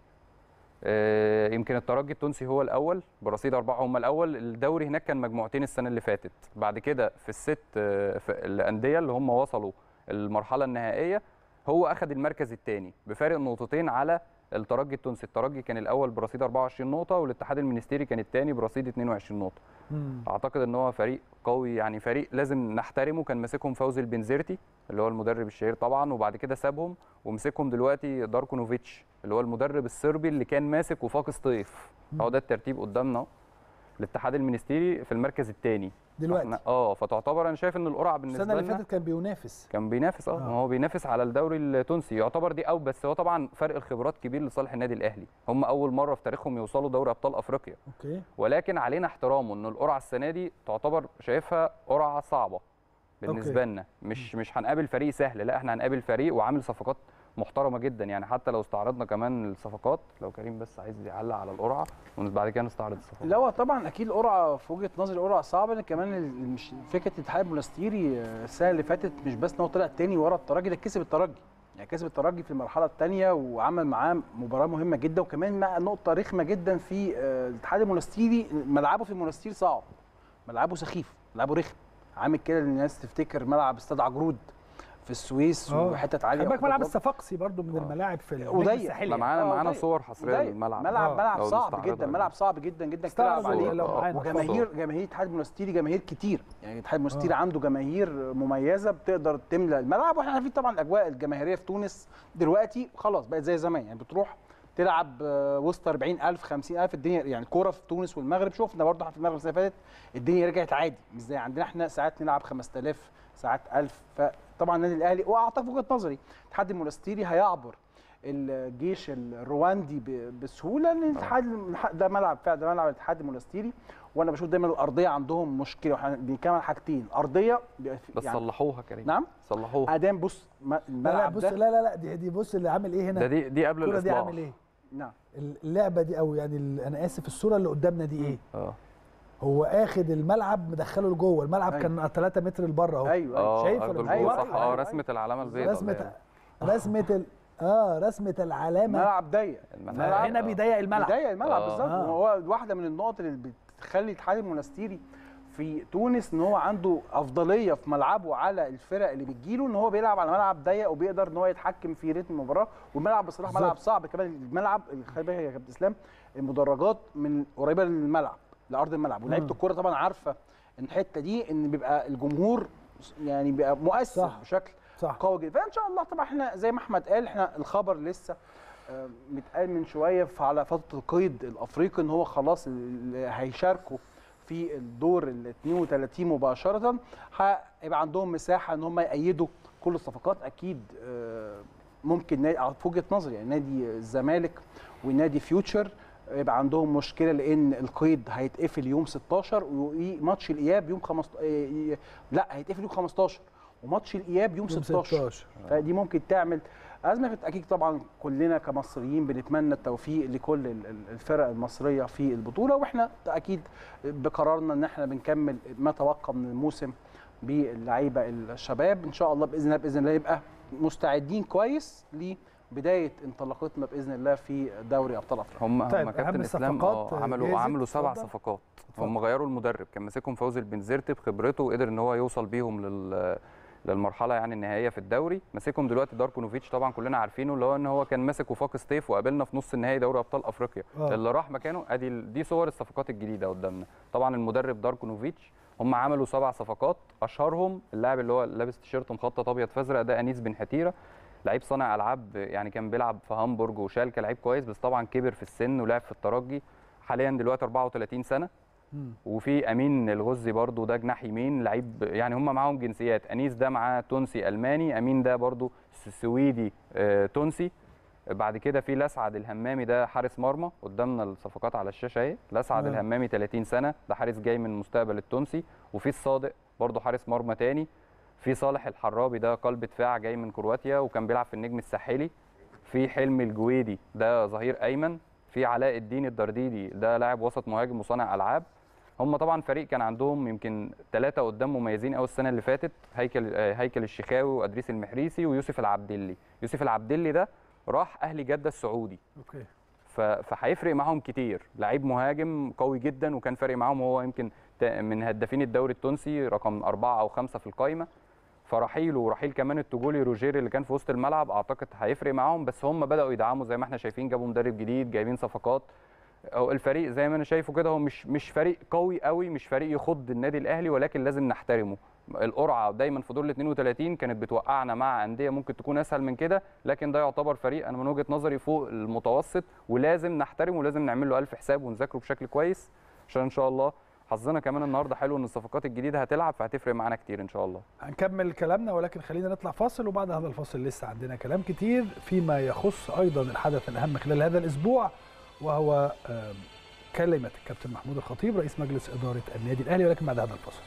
آه، يمكن الترجي التونسي هو الاول برصيد اربعه، هم الاول. الدوري هناك كان مجموعتين السنه اللي فاتت، بعد كده في الست آه، في الانديه اللي هم وصلوا المرحله النهائيه هو اخذ المركز الثاني بفارق نقطتين على الترجي التونسي. الترجي كان الاول برصيد اربعه وعشرين نقطه والاتحاد المنستيري كان الثاني برصيد اتنين وعشرين نقطه. مم. اعتقد ان هو فريق قوي، يعني فريق لازم نحترمه. كان ماسكهم فوزي البنزرتي اللي هو المدرب الشهير طبعا، وبعد كده سابهم ومسكهم دلوقتي داركو نوفيتش اللي هو المدرب الصربي اللي كان ماسك وفاق سطيف. هو ده الترتيب قدامنا. الاتحاد المنستيري في المركز الثاني دلوقتي اه فتعتبر انا شايف ان القرعه بالنسبه لنا السنه اللي فاتت كان بينافس كان بينافس اه, آه. هو بينافس على الدوري التونسي يعتبر دي، او بس هو طبعا فرق الخبرات كبير لصالح النادي الاهلي. هم اول مره في تاريخهم يوصلوا دوري ابطال افريقيا. اوكي. ولكن علينا احترامه ان القرعه السنه دي تعتبر شايفها قرعه صعبه بالنسبه لنا. مش مش هنقابل فريق سهل، لا احنا هنقابل فريق وعامل صفقات محترمه جدا. يعني حتى لو استعرضنا كمان الصفقات، لو كريم بس عايز يعلق على القرعه وبعد كده نستعرض الصفقات. لا هو طبعا اكيد القرعه في وجهه نظري قرعه صعبه، لان كمان مش فكره الاتحاد المنستيري السنه اللي فاتت مش بس ان هو طلع تاني ورا الترجي، ده كسب الترجي، يعني كسب الترجي في المرحله الثانيه وعمل معاه مباراه مهمه جدا. وكمان مع نقطه رخمه جدا في الاتحاد المنستيري، ملعبه في المنستير صعب، ملعبه سخيف، ملعبه رخم، عامل كده الناس تفتكر ملعب استاد عجرود في السويس وحتت عاليه. خلي بالك ملعب الصفاقسي برضو من الملاعب في النجم الساحلي. معانا معانا صور حصريه للملعب. ملعب ملعب صعب جدا، ملعب صعب جدا جدا تلعب عليه. وجماهير جماهير الاتحاد المنستيري جماهير كتير، يعني الاتحاد المنستيري عنده جماهير مميزه بتقدر تملى الملعب. واحنا عارفين طبعا الاجواء الجماهيريه في تونس دلوقتي خلاص بقت زي زمان، يعني بتروح تلعب وسط اربعين الف خمسين الف الدنيا، يعني الكوره في تونس والمغرب شفنا برضه في المغرب السنه اللي فاتت الدنيا رجعت عادي، مش زي عندنا احنا ساعات نلعب خمسة آلاف ساعات ألف. فطبعا النادي الاهلي واعتقد في وجهه نظري الاتحاد المنستيري هيعبر الجيش الرواندي بسهوله، لان الاتحاد ده ملعب فعلا، ده ملعب الاتحاد المنستيري. وانا بشوف دايما الارضيه عندهم مشكله، واحنا بنتكلم عن حاجتين، ارضيه بس يعني صلحوها كريم. نعم صلحوها. ادام بص الملعب بص ده لا لا لا دي, دي بص اللي عامل ايه هنا، ده دي دي قبل الكوره الاصلاح دي عامل ايه. نعم اللعبه دي او يعني انا اسف الصوره اللي قدامنا دي ايه؟ اه هو اخد الملعب مدخله لجوه، الملعب أيوة. كان ثلاثة متر لبره اهو. ايوه شايف ولا أيوة. صح؟ اه رسمه العلامه البيضاء، رسمه رسمه ال... اه رسمه العلامه. ملعب ضيق، الملعب هنا بيضيق الملعب، بيضيق الملعب آه. بالظبط. آه. وهو واحده من النقط اللي بتخلي الاتحاد المنستيري في تونس ان هو عنده افضليه في ملعبه على الفرق اللي بتجيله، ان هو بيلعب على ملعب ضيق وبيقدر ان هو يتحكم في رتم المباراه. والملعب بصراحه ملعب صعب كمان. الملعب خلي بالك يا كابتن اسلام، المدرجات من قريبه للملعب لارض الملعب، ولعيبه الكوره طبعا عارفه ان الحته دي ان بيبقى الجمهور يعني بيبقى مؤثر صح. بشكل صح. قوي جدا. فان شاء الله طبعا احنا زي ما احمد قال، احنا الخبر لسه متقال من شويه على فتره القيد الافريقي ان هو خلاص هيشاركوا في الدور ال اثنين وثلاثين مباشره، هيبقى عندهم مساحه ان هم يأيدوا كل الصفقات. اكيد ممكن في وجهه نظري يعني نادي الزمالك ونادي فيوتشر يبقى عندهم مشكله، لان القيد هيتقفل يوم ستاشر وماتش الاياب يوم خمستاشر، لا هيتقفل يوم خمستاشر وماتش الاياب يوم ستاشر. فدي ممكن تعمل ازمه. اكيد طبعا كلنا كمصريين بنتمنى التوفيق لكل الفرق المصريه في البطوله، واحنا اكيد بقرارنا ان احنا بنكمل ما تبقى من الموسم باللعيبه الشباب ان شاء الله. باذن الله باذن الله يبقى مستعدين كويس لبدايه انطلاقتنا باذن الله في دوري ابطال افريقيا. هم طيب هم كابتن اسلام عملوا عملوا سبع صفقات. هم غيروا المدرب، كان ماسكهم فوزي البنزرتي بخبرته وقدر ان هو يوصل بيهم لل للمرحله يعني النهائيه في الدوري. ماسكهم دلوقتي داركو نوفيتش، طبعا كلنا عارفينه، اللي هو ان هو كان ماسك وفاق سطيف وقابلنا في نص النهائي دوري ابطال افريقيا. أوه. اللي راح مكانه ادي دي صور الصفقات الجديده قدامنا. طبعا المدرب داركو نوفيتش. هم عملوا سبع صفقات، اشهرهم اللاعب اللي هو لابس تيشيرت مخطط ابيض فازرق ده انيس بن حتيره، لعيب صانع العاب، يعني كان بيلعب في هامبورج وشالكه، لعيب كويس بس طبعا كبر في السن ولعب في الترجي، حاليا دلوقتي اربعة وثلاثين سنه. وفي امين الغزي برضو ده جناح يمين، لعيب يعني هم معاهم جنسيات، انيس ده معاه تونسي الماني، امين ده برضو سويدي آه تونسي. بعد كده في لسعد الهمامي، ده حارس مرمى قدامنا الصفقات على الشاشه اهي. لسعد تمام. الهمامي ثلاثين سنه، ده حارس جاي من المستقبل التونسي. وفي الصادق برضه حارس مرمى تاني. في صالح الحرابي، ده قلب دفاع جاي من كرواتيا وكان بيلعب في النجم الساحلي. في حلمي الجويدي، ده ظهير ايمن. في علاء الدين الدرديدي، ده لاعب وسط مهاجم وصانع العاب. هم طبعا فريق كان عندهم يمكن ثلاثه قدام مميزين قوي السنه اللي فاتت، هيكل هيكل الشيخاوي وادريس المحريسي ويوسف العبدلي. يوسف العبدلي ده راح اهلي جده السعودي. اوكي. فهيفرق معاهم كتير، لعيب مهاجم قوي جدا، وكان فارق معاهم. هو يمكن من هدافين الدوري التونسي رقم أربعة أو خمسة في القائمة. فرحيله ورحيل كمان التجولي روجيري اللي كان في وسط الملعب اعتقد هيفرق معاهم. بس هم بداوا يدعموا زي ما احنا شايفين، جابوا مدرب جديد، جايبين صفقات. أو الفريق زي ما انا شايفه كده هو مش مش فريق قوي قوي، مش فريق يخض النادي الاهلي، ولكن لازم نحترمه. القرعه دايما في دور ال اثنين وثلاثين كانت بتوقعنا مع انديه ممكن تكون اسهل من كده، لكن ده يعتبر فريق انا من وجهه نظري فوق المتوسط، ولازم نحترمه ولازم نعمل له الف حساب ونذاكره بشكل كويس، عشان ان شاء الله حظنا كمان النهارده حلو ان الصفقات الجديده هتلعب، فهتفرق معانا كتير ان شاء الله. هنكمل كلامنا، ولكن خلينا نطلع فاصل، وبعد هذا الفاصل لسه عندنا كلام كتير فيما يخص ايضا الحدث الاهم خلال هذا الاسبوع، وهو كلمه الكابتن محمود الخطيب رئيس مجلس اداره النادي الاهلي، ولكن بعد هذا الفاصل.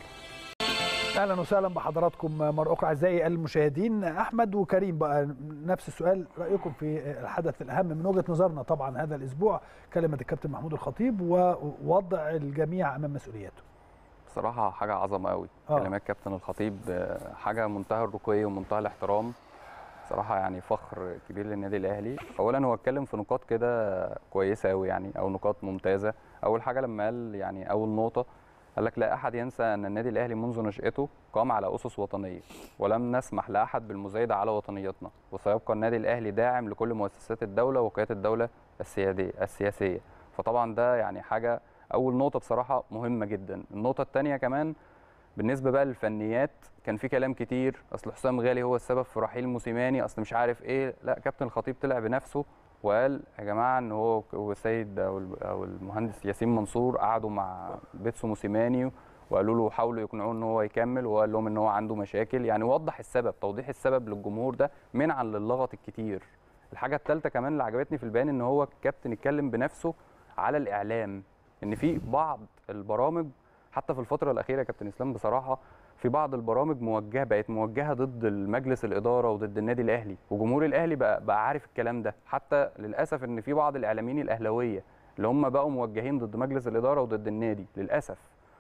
اهلا وسهلا بحضراتكم مره اخرى اعزائي المشاهدين. احمد وكريم بقى نفس السؤال، رايكم في الحدث الاهم من وجهه نظرنا طبعا هذا الاسبوع، كلمه الكابتن محمود الخطيب ووضع الجميع امام مسؤولياته. بصراحه حاجه عظمه قوي. آه. كلمات كابتن الخطيب حاجه منتهى الرقي ومنتهى الاحترام. صراحه يعني فخر كبير للنادي الاهلي. اولا هو اتكلم في نقاط كده كويسه قوي يعني، او نقاط ممتازه. اول حاجه لما قال يعني اول نقطه قال لك لا أحد ينسى أن النادي الأهلي منذ نشأته قام على أسس وطنية، ولم نسمح لأحد بالمزايدة على وطنيتنا، وسيبقى النادي الأهلي داعم لكل مؤسسات الدولة ووكالات الدولة السياسية. فطبعا ده يعني حاجة، أول نقطة بصراحة مهمة جدا. النقطة الثانية كمان بالنسبة بقى للفنيات، كان في كلام كتير، أصل حسام غالي هو السبب في رحيل موسيماني، أصل مش عارف إيه. لا، كابتن الخطيب طلع بنفسه وقال يا جماعه ان هو والسيد او المهندس ياسين منصور قعدوا مع بيتسو موسيماني وقالوا له حاولوا يقنعوه ان هو يكمل، وقال لهم ان هو عنده مشاكل. يعني وضح السبب، توضيح السبب للجمهور ده منعا للغط الكتير. الحاجه الثالثه كمان اللي عجبتني في البيان ان هو الكابتن اتكلم بنفسه على الاعلام، ان في بعض البرامج حتى في الفتره الاخيره يا كابتن اسلام بصراحه في بعض البرامج موجهه بقت موجهه ضد المجلس الاداره وضد النادي الاهلي، وجمهور الاهلي بقى بقى عارف الكلام ده. حتى للاسف ان في بعض الاعلاميين الاهلاويه اللي هم بقوا موجهين ضد مجلس الاداره وضد النادي للاسف.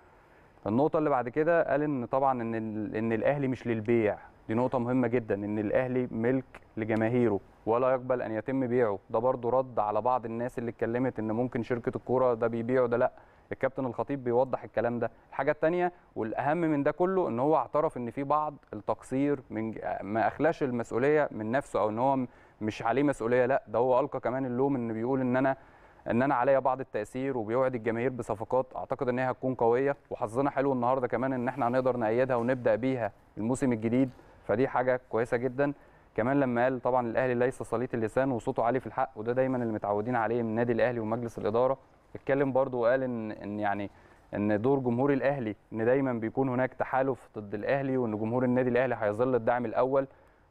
النقطه اللي بعد كده قال ان طبعا ان ان الاهلي مش للبيع، دي نقطه مهمه جدا، ان الاهلي ملك لجماهيره ولا يقبل ان يتم بيعه. ده برضو رد على بعض الناس اللي اتكلمت ان ممكن شركه الكوره ده بيبيعه، ده لا، الكابتن الخطيب بيوضح الكلام ده. الحاجه الثانيه والاهم من ده كله ان هو اعترف ان في بعض التقصير، من ما اخلاش المسؤوليه من نفسه او ان هو مش عليه مسؤوليه، لا ده هو القى كمان اللوم، ان بيقول ان انا ان انا عليا بعض التاثير، وبيوعد الجماهير بصفقات اعتقد ان هي هتكون قويه، وحظنا حلو النهارده كمان ان احنا هنقدر نأيدها ونبدا بيها الموسم الجديد، فدي حاجه كويسه جدا. كمان لما قال طبعا الاهلي ليس سليط اللسان وصوته عالي في الحق، وده دايما اللي متعودين عليه من النادي الاهلي ومجلس الاداره. اتكلم برضو وقال ان ان يعني ان دور جمهور الاهلي ان دايما بيكون هناك تحالف ضد الاهلي، وان جمهور النادي الاهلي هيظل الدعم الاول،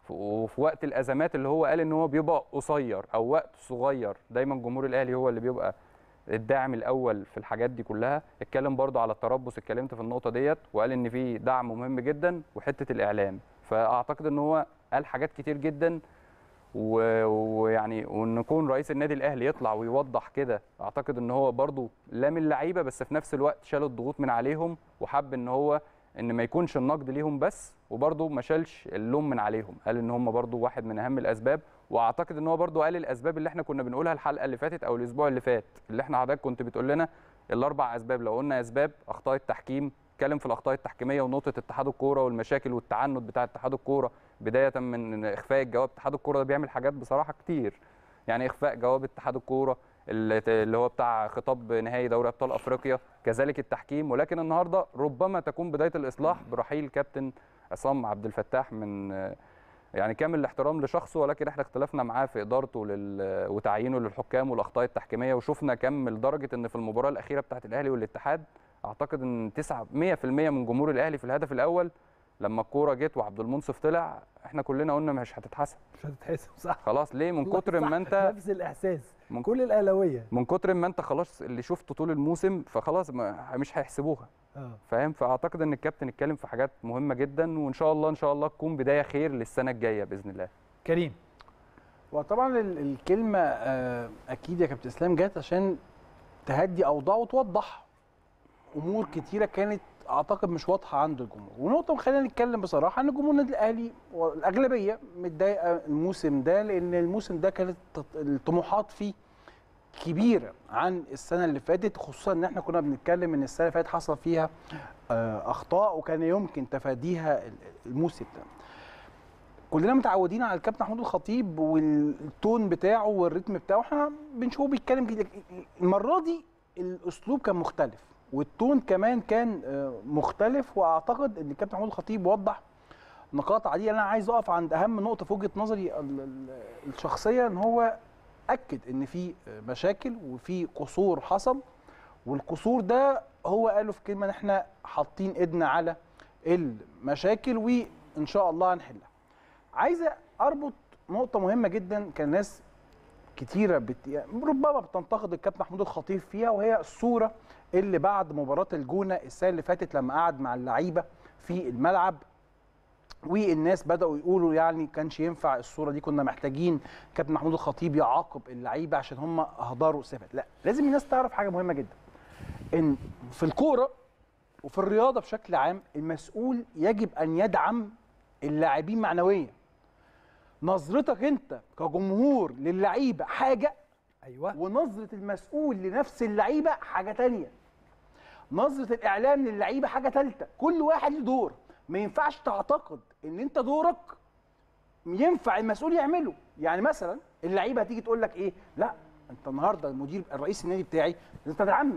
وفي وقت الازمات اللي هو قال ان هو بيبقى قصير او وقت صغير دايما جمهور الاهلي هو اللي بيبقى الداعم الاول في الحاجات دي كلها. اتكلم برضو على التربص، اتكلمت في النقطه ديت، وقال ان في دعم مهم جدا وحته الاعلام. فاعتقد ان هو قال حاجات كتير جدا، ويعني وان يكون رئيس النادي الاهلي يطلع ويوضح كده، اعتقد ان هو برضو لام اللعيبه بس في نفس الوقت شال الضغوط من عليهم، وحب ان هو ان ما يكونش النقد ليهم بس، وبرضو ما شالش اللوم من عليهم، قال ان هم برضو واحد من اهم الاسباب. واعتقد ان هو برضو قال الاسباب اللي احنا كنا بنقولها الحلقه اللي فاتت او الاسبوع اللي فات، اللي احنا حضرتك كنت بتقول لنا الاربع اسباب. لو قلنا اسباب اخطاء التحكيم، اتكلم في الاخطاء التحكيميه ونقطه اتحاد الكوره والمشاكل والتعنت بتاع اتحاد الكوره، بدايه من اخفاء الجواب. اتحاد الكوره ده بيعمل حاجات بصراحه كتير، يعني اخفاء جواب اتحاد الكوره اللي هو بتاع خطاب نهائي دوري ابطال افريقيا، كذلك التحكيم. ولكن النهارده ربما تكون بدايه الاصلاح برحيل كابتن عصام عبد الفتاح، من يعني كامل الاحترام لشخصه، ولكن احنا اختلفنا معاه في ادارته لل... وتعيينه للحكام والاخطاء التحكيميه، وشفنا كم لدرجه ان في المباراه الاخيره بتاعه الاهلي والاتحاد اعتقد ان تسعة مية في المية من جمهور الاهلي في الهدف الاول لما الكوره جت وعبد المنصف طلع احنا كلنا قلنا مش هتتحسب مش هتتحسب صح خلاص. ليه؟ من كتر ما انت نفس الاحساس من كل الاهلاويه من كتر ما انت خلاص اللي شفته طول الموسم فخلاص ما مش هيحسبوها. اه فاهم؟ فاعتقد ان الكابتن اتكلم في حاجات مهمه جدا، وان شاء الله ان شاء الله تكون بدايه خير للسنه الجايه باذن الله. كريم. وطبعا ال- الكلمه آه، اكيد يا كابتن اسلام جت عشان تهدي اوضاع وتوضح امور كتيره كانت اعتقد مش واضحه عند الجمهور. ونقطه خلينا نتكلم بصراحه ان جمهور النادي الاهلي والاغلبيه متضايقه الموسم ده، لان الموسم ده كانت التط- الطموحات فيه كبيره عن السنه اللي فاتت، خصوصا ان احنا كنا بنتكلم ان السنه اللي فاتت حصل فيها آه، اخطاء وكان يمكن تفاديها الموسم ده. كلنا متعودين على الكابتن محمود الخطيب والتون بتاعه والريتم بتاعه، احنا بنشوفه بيتكلم كده. المره دي الاسلوب كان مختلف والتون كمان كان آه، مختلف، واعتقد ان الكابتن محمود الخطيب وضح نقاط عديده. انا عايز اقف عند اهم نقطه في وجهه نظري ال- ال- الشخصيه، ان هو اكد ان في مشاكل وفي قصور حصل، والقصور ده هو قاله في كلمه ان احنا حاطين ايدنا على المشاكل وان شاء الله هنحلها. عايز اربط نقطه مهمه جدا كان ناس كتيره بت... ربما بتنتقد الكابتن محمود الخطيب فيها، وهي الصوره اللي بعد مباراه الجونه السنه اللي فاتت لما قعد مع اللعيبه في الملعب، والناس بداوا يقولوا يعني كانش ينفع الصوره دي، كنا محتاجين كابتن محمود الخطيب يعاقب اللعيبه عشان هم اهدروا صفات. لا، لازم الناس تعرف حاجه مهمه جدا، ان في الكوره وفي الرياضه بشكل عام المسؤول يجب ان يدعم اللاعبين معنويا. نظرتك انت كجمهور للعيبه حاجه، ايوه، ونظره المسؤول لنفس اللعيبه حاجه تانية. نظره الاعلام للعيبه حاجه ثالثه. كل واحد له دور، ما ينفعش تعتقد ان انت دورك ينفع المسؤول يعمله. يعني مثلا اللعيبه هتيجي تقول لك ايه، لا انت النهارده المدير الرئيس النادي بتاعي لازم تدعمني.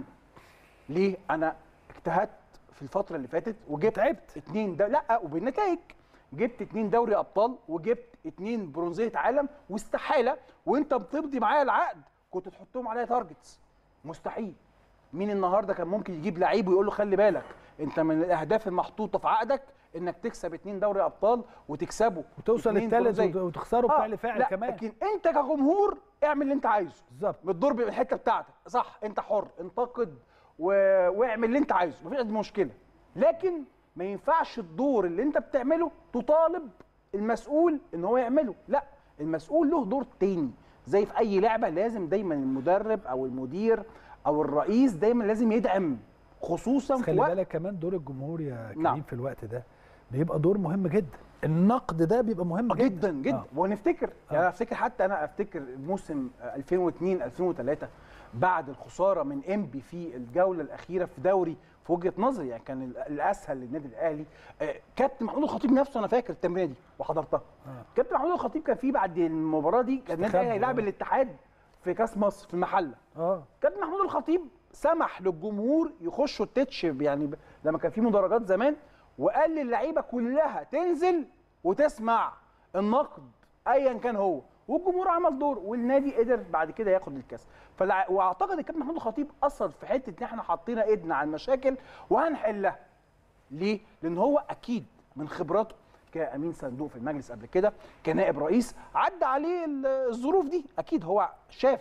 ليه؟ انا اجتهدت في الفتره اللي فاتت وجبت تعبت اتنين ده لا وبالنتائج، جبت اتنين دوري ابطال وجبت اتنين برونزيه عالم، واستحاله وانت بتمضي معايا العقد كنت تحطهم عليا تارجتس. مستحيل. مين النهارده كان ممكن يجيب لعيب ويقول له خلي بالك انت من الاهداف المحطوطه في عقدك انك تكسب اتنين دوري ابطال وتكسبه وتوصل للثالث وتخسره بفعل آه فاعل كمان. لكن انت كجمهور اعمل اللي انت عايزه بالظبط، بالدور بالحته بتاعتك، صح، انت حر، انتقد و... واعمل اللي انت عايزه، مفيش مشكله. لكن ما ينفعش الدور اللي انت بتعمله تطالب المسؤول ان هو يعمله. لا، المسؤول له دور تاني. زي في اي لعبه لازم دايما المدرب او المدير او الرئيس دايما لازم يدعم، خصوصا في خلي وقت بالك كمان دور الجمهور يا كريم نعم. في الوقت ده بيبقى دور مهم جدا. النقد ده بيبقى مهم جدا جدا جدا آه. ونفتكر يعني انا افتكر حتى انا افتكر موسم ألفين واثنين ألفين وثلاثة بعد الخساره من انبي في الجوله الاخيره في دوري، في وجهه نظري يعني كان الاسهل للنادي الاهلي. آه كابتن محمود الخطيب نفسه انا فاكر التمرينه دي وحضرتها. آه. كابتن محمود الخطيب كان في بعد المباراه دي كان النادي الاهلي هيلاعب الاتحاد في كاس مصر في المحله. اه كابتن محمود الخطيب سمح للجمهور يخشوا التتش يعني لما كان في مدرجات زمان، وقال للعيبه كلها تنزل وتسمع النقد ايا كان هو، والجمهور عمل دور والنادي قدر بعد كده ياخد الكاس. فلع... واعتقد الكابتن محمود الخطيب اثر في حته ان احنا حطينا ايدنا على المشاكل وهنحلها. ليه؟ لان هو اكيد من خبراته كامين صندوق في المجلس قبل كده، كنائب رئيس عدى عليه الظروف دي، اكيد هو شاف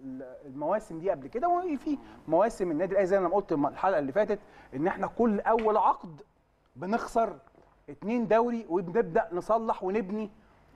المواسم دي قبل كده. وفي مواسم النادي الاهلي زي ما قلت الحلقه اللي فاتت ان احنا كل اول عقد بنخسر اتنين دوري وبنبدا نصلح ونبني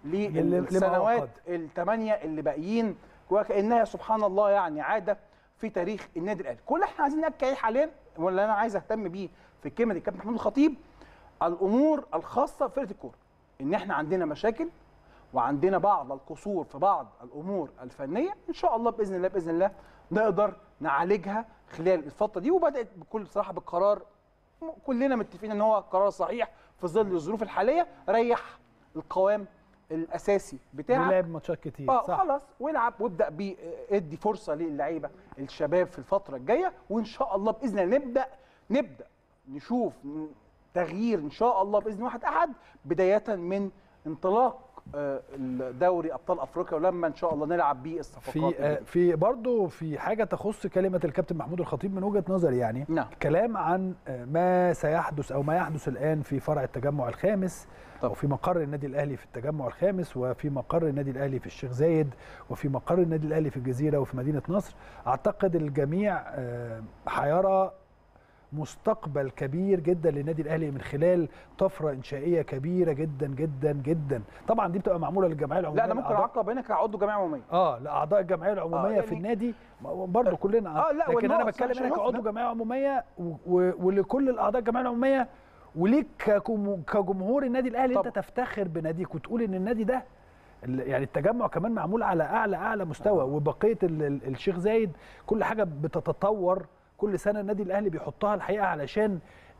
للسنوات الثمانيه اللي باقيين، وكانها سبحان الله يعني عاده في تاريخ النادي الاهلي. كل اللي احنا عايزين نحكي عليه حاليا ولا انا عايز اهتم بيه في الكلمه دي الكابتن محمود الخطيب، الامور الخاصه بفرقه الكوره، ان احنا عندنا مشاكل وعندنا بعض القصور في بعض الامور الفنيه، ان شاء الله باذن الله باذن الله نقدر نعالجها خلال الفتره دي. وبدات بكل صراحه بالقرار كلنا متفقين ان هو قرار صحيح في ظل الظروف الحاليه، ريح القوام الاساسي بتاعك ولعب ماتشات كتير اه صح خلاص، والعب وابدا بيه، ادي فرصه للعيبه الشباب في الفتره الجايه، وان شاء الله باذن الله نبدا نبدا نشوف تغيير ان شاء الله باذن واحد احد، بدايه من انطلاق دوري ابطال افريقيا ولما ان شاء الله نلعب بيه الصفقات في في برضه في حاجه تخص كلمه الكابتن محمود الخطيب من وجهه نظري يعني نعم. كلام عن ما سيحدث او ما يحدث الان في فرع التجمع الخامس طب. وفي مقر النادي الاهلي في التجمع الخامس وفي مقر النادي الاهلي في الشيخ زايد وفي مقر النادي الاهلي في الجزيره وفي مدينه نصر. اعتقد الجميع هيرى مستقبل كبير جدا للنادي الاهلي من خلال طفره انشائيه كبيره جدا جدا جدا. طبعا دي بتبقى معموله للجمعيه العموميه. لا انا ممكن اعقب هنا كعضو جمعيه عموميه. اه لاعضاء الجمعيه العموميه آه يعني في النادي برضه كلنا اه لا لكن انا بتكلم هنا كعضو جمعيه عموميه ولكل الاعضاء الجمعيه العموميه وليك كجمهور النادي الاهلي طب. انت تفتخر بناديك وتقول ان النادي ده يعني التجمع كمان معمول على اعلى اعلى مستوى. آه. وبقيه الشيخ زايد كل حاجه بتتطور كل سنه النادي الاهلي بيحطها الحقيقه علشان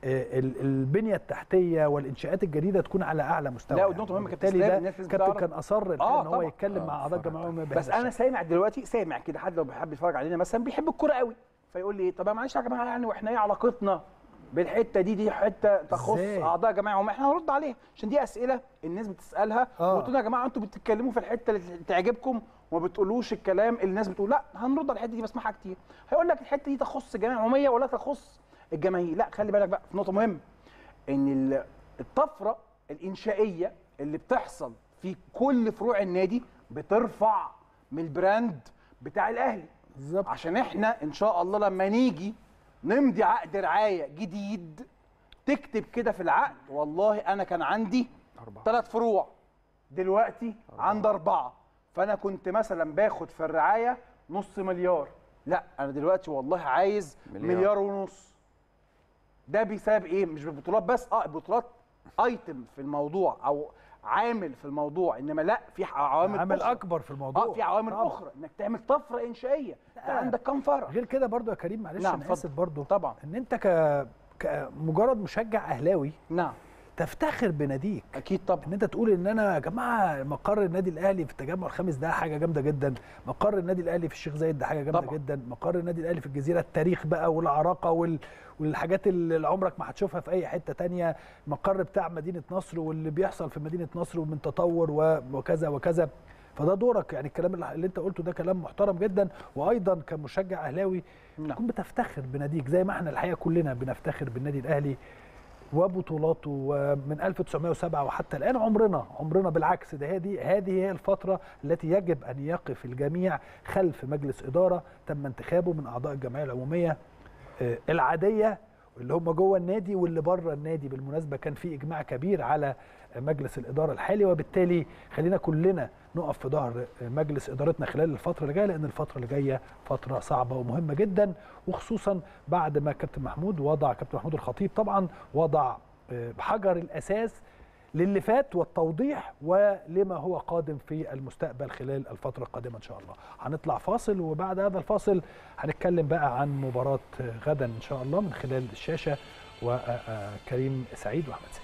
البنيه التحتيه والانشاءات الجديده تكون على اعلى مستوى. لا ودي نقطه مهمه كابتن اسلام كابتن كان اصر آه ان هو يتكلم آه مع اعضاء الجمعيه العموميه. بس انا سامع دلوقتي سامع كده حد لو بيحب يتفرج علينا مثلا بيحب الكوره قوي فيقول لي طب معلش يا جماعه يعني واحنا ايه علاقتنا بالحته دي دي حته تخص اعضاء جمعيه عموميه احنا هنرد عليها عشان دي اسئله الناس بتسالها آه. وتقول يا جماعه انتوا بتتكلموا في الحته اللي تعجبكم وما بتقولوش الكلام اللي الناس بتقول. لا هنرد على الحته دي بسمعها كتير. هيقول لك الحته دي تخص جمعيه عموميه ولا تخص الجماهير. لا خلي بالك بقى في نقطه مهمه ان الطفره الانشائيه اللي بتحصل في كل فروع النادي بترفع من البراند بتاع الاهلي بالظبط عشان احنا ان شاء الله لما نيجي نمضي عقد رعايه جديد تكتب كده في العقد والله انا كان عندي ثلاث فروع دلوقتي عندي اربعه فانا كنت مثلا باخد في الرعايه نص مليار لا انا دلوقتي والله عايز مليار, مليار ونص. ده بسبب ايه؟ مش بالبطولات بس اه البطولات ايتم في الموضوع او عامل في الموضوع انما لا في عوامل عامل أخرى. اكبر في الموضوع اه في عوامل طبعا. اخرى انك تعمل طفره انشائيه انت عندك كام فرع غير كده برضو يا كريم معلش نعم انا اسف برضو طبعا ان انت ك كمجرد مشجع اهلاوي نعم تفتخر بناديك اكيد طبعا ان انت تقول ان انا يا جماعه مقر النادي الاهلي في التجمع الخامس ده حاجه جامده جدا، مقر النادي الاهلي في الشيخ زايد ده حاجه جامده طبعا. جدا، مقر النادي الاهلي في الجزيره التاريخ بقى والعراقه وال... والحاجات اللي عمرك ما هتشوفها في اي حته تانية، المقر بتاع مدينه نصر واللي بيحصل في مدينه نصر ومن تطور وكذا وكذا. فده دورك، يعني الكلام اللي انت قلته ده كلام محترم جدا، وايضا كمشجع اهلاوي تكون بتفتخر بناديك زي ما احنا الحقيقه كلنا بنفتخر بالنادي الاهلي وبطولاته ومن ألف وتسعمائة وسبعة وحتى الان. عمرنا عمرنا بالعكس، ده هذه هذه هي الفتره التي يجب ان يقف الجميع خلف مجلس اداره تم انتخابه من اعضاء الجمعيه العموميه العاديه اللي هم جوه النادي واللي بره النادي. بالمناسبه كان في اجماع كبير على مجلس الاداره الحالي، وبالتالي خلينا كلنا نقف في ظهر مجلس ادارتنا خلال الفتره اللي جايه، لان الفتره اللي جايه فتره صعبه ومهمه جدا، وخصوصا بعد ما كابتن محمود وضع كابتن محمود الخطيب طبعا وضع حجر الاساس للي فات والتوضيح ولما هو قادم في المستقبل خلال الفتره القادمه ان شاء الله. هنطلع فاصل، وبعد هذا الفاصل هنتكلم بقى عن مباراه غدا ان شاء الله من خلال الشاشه وكريم سعيد واحمد سعيد.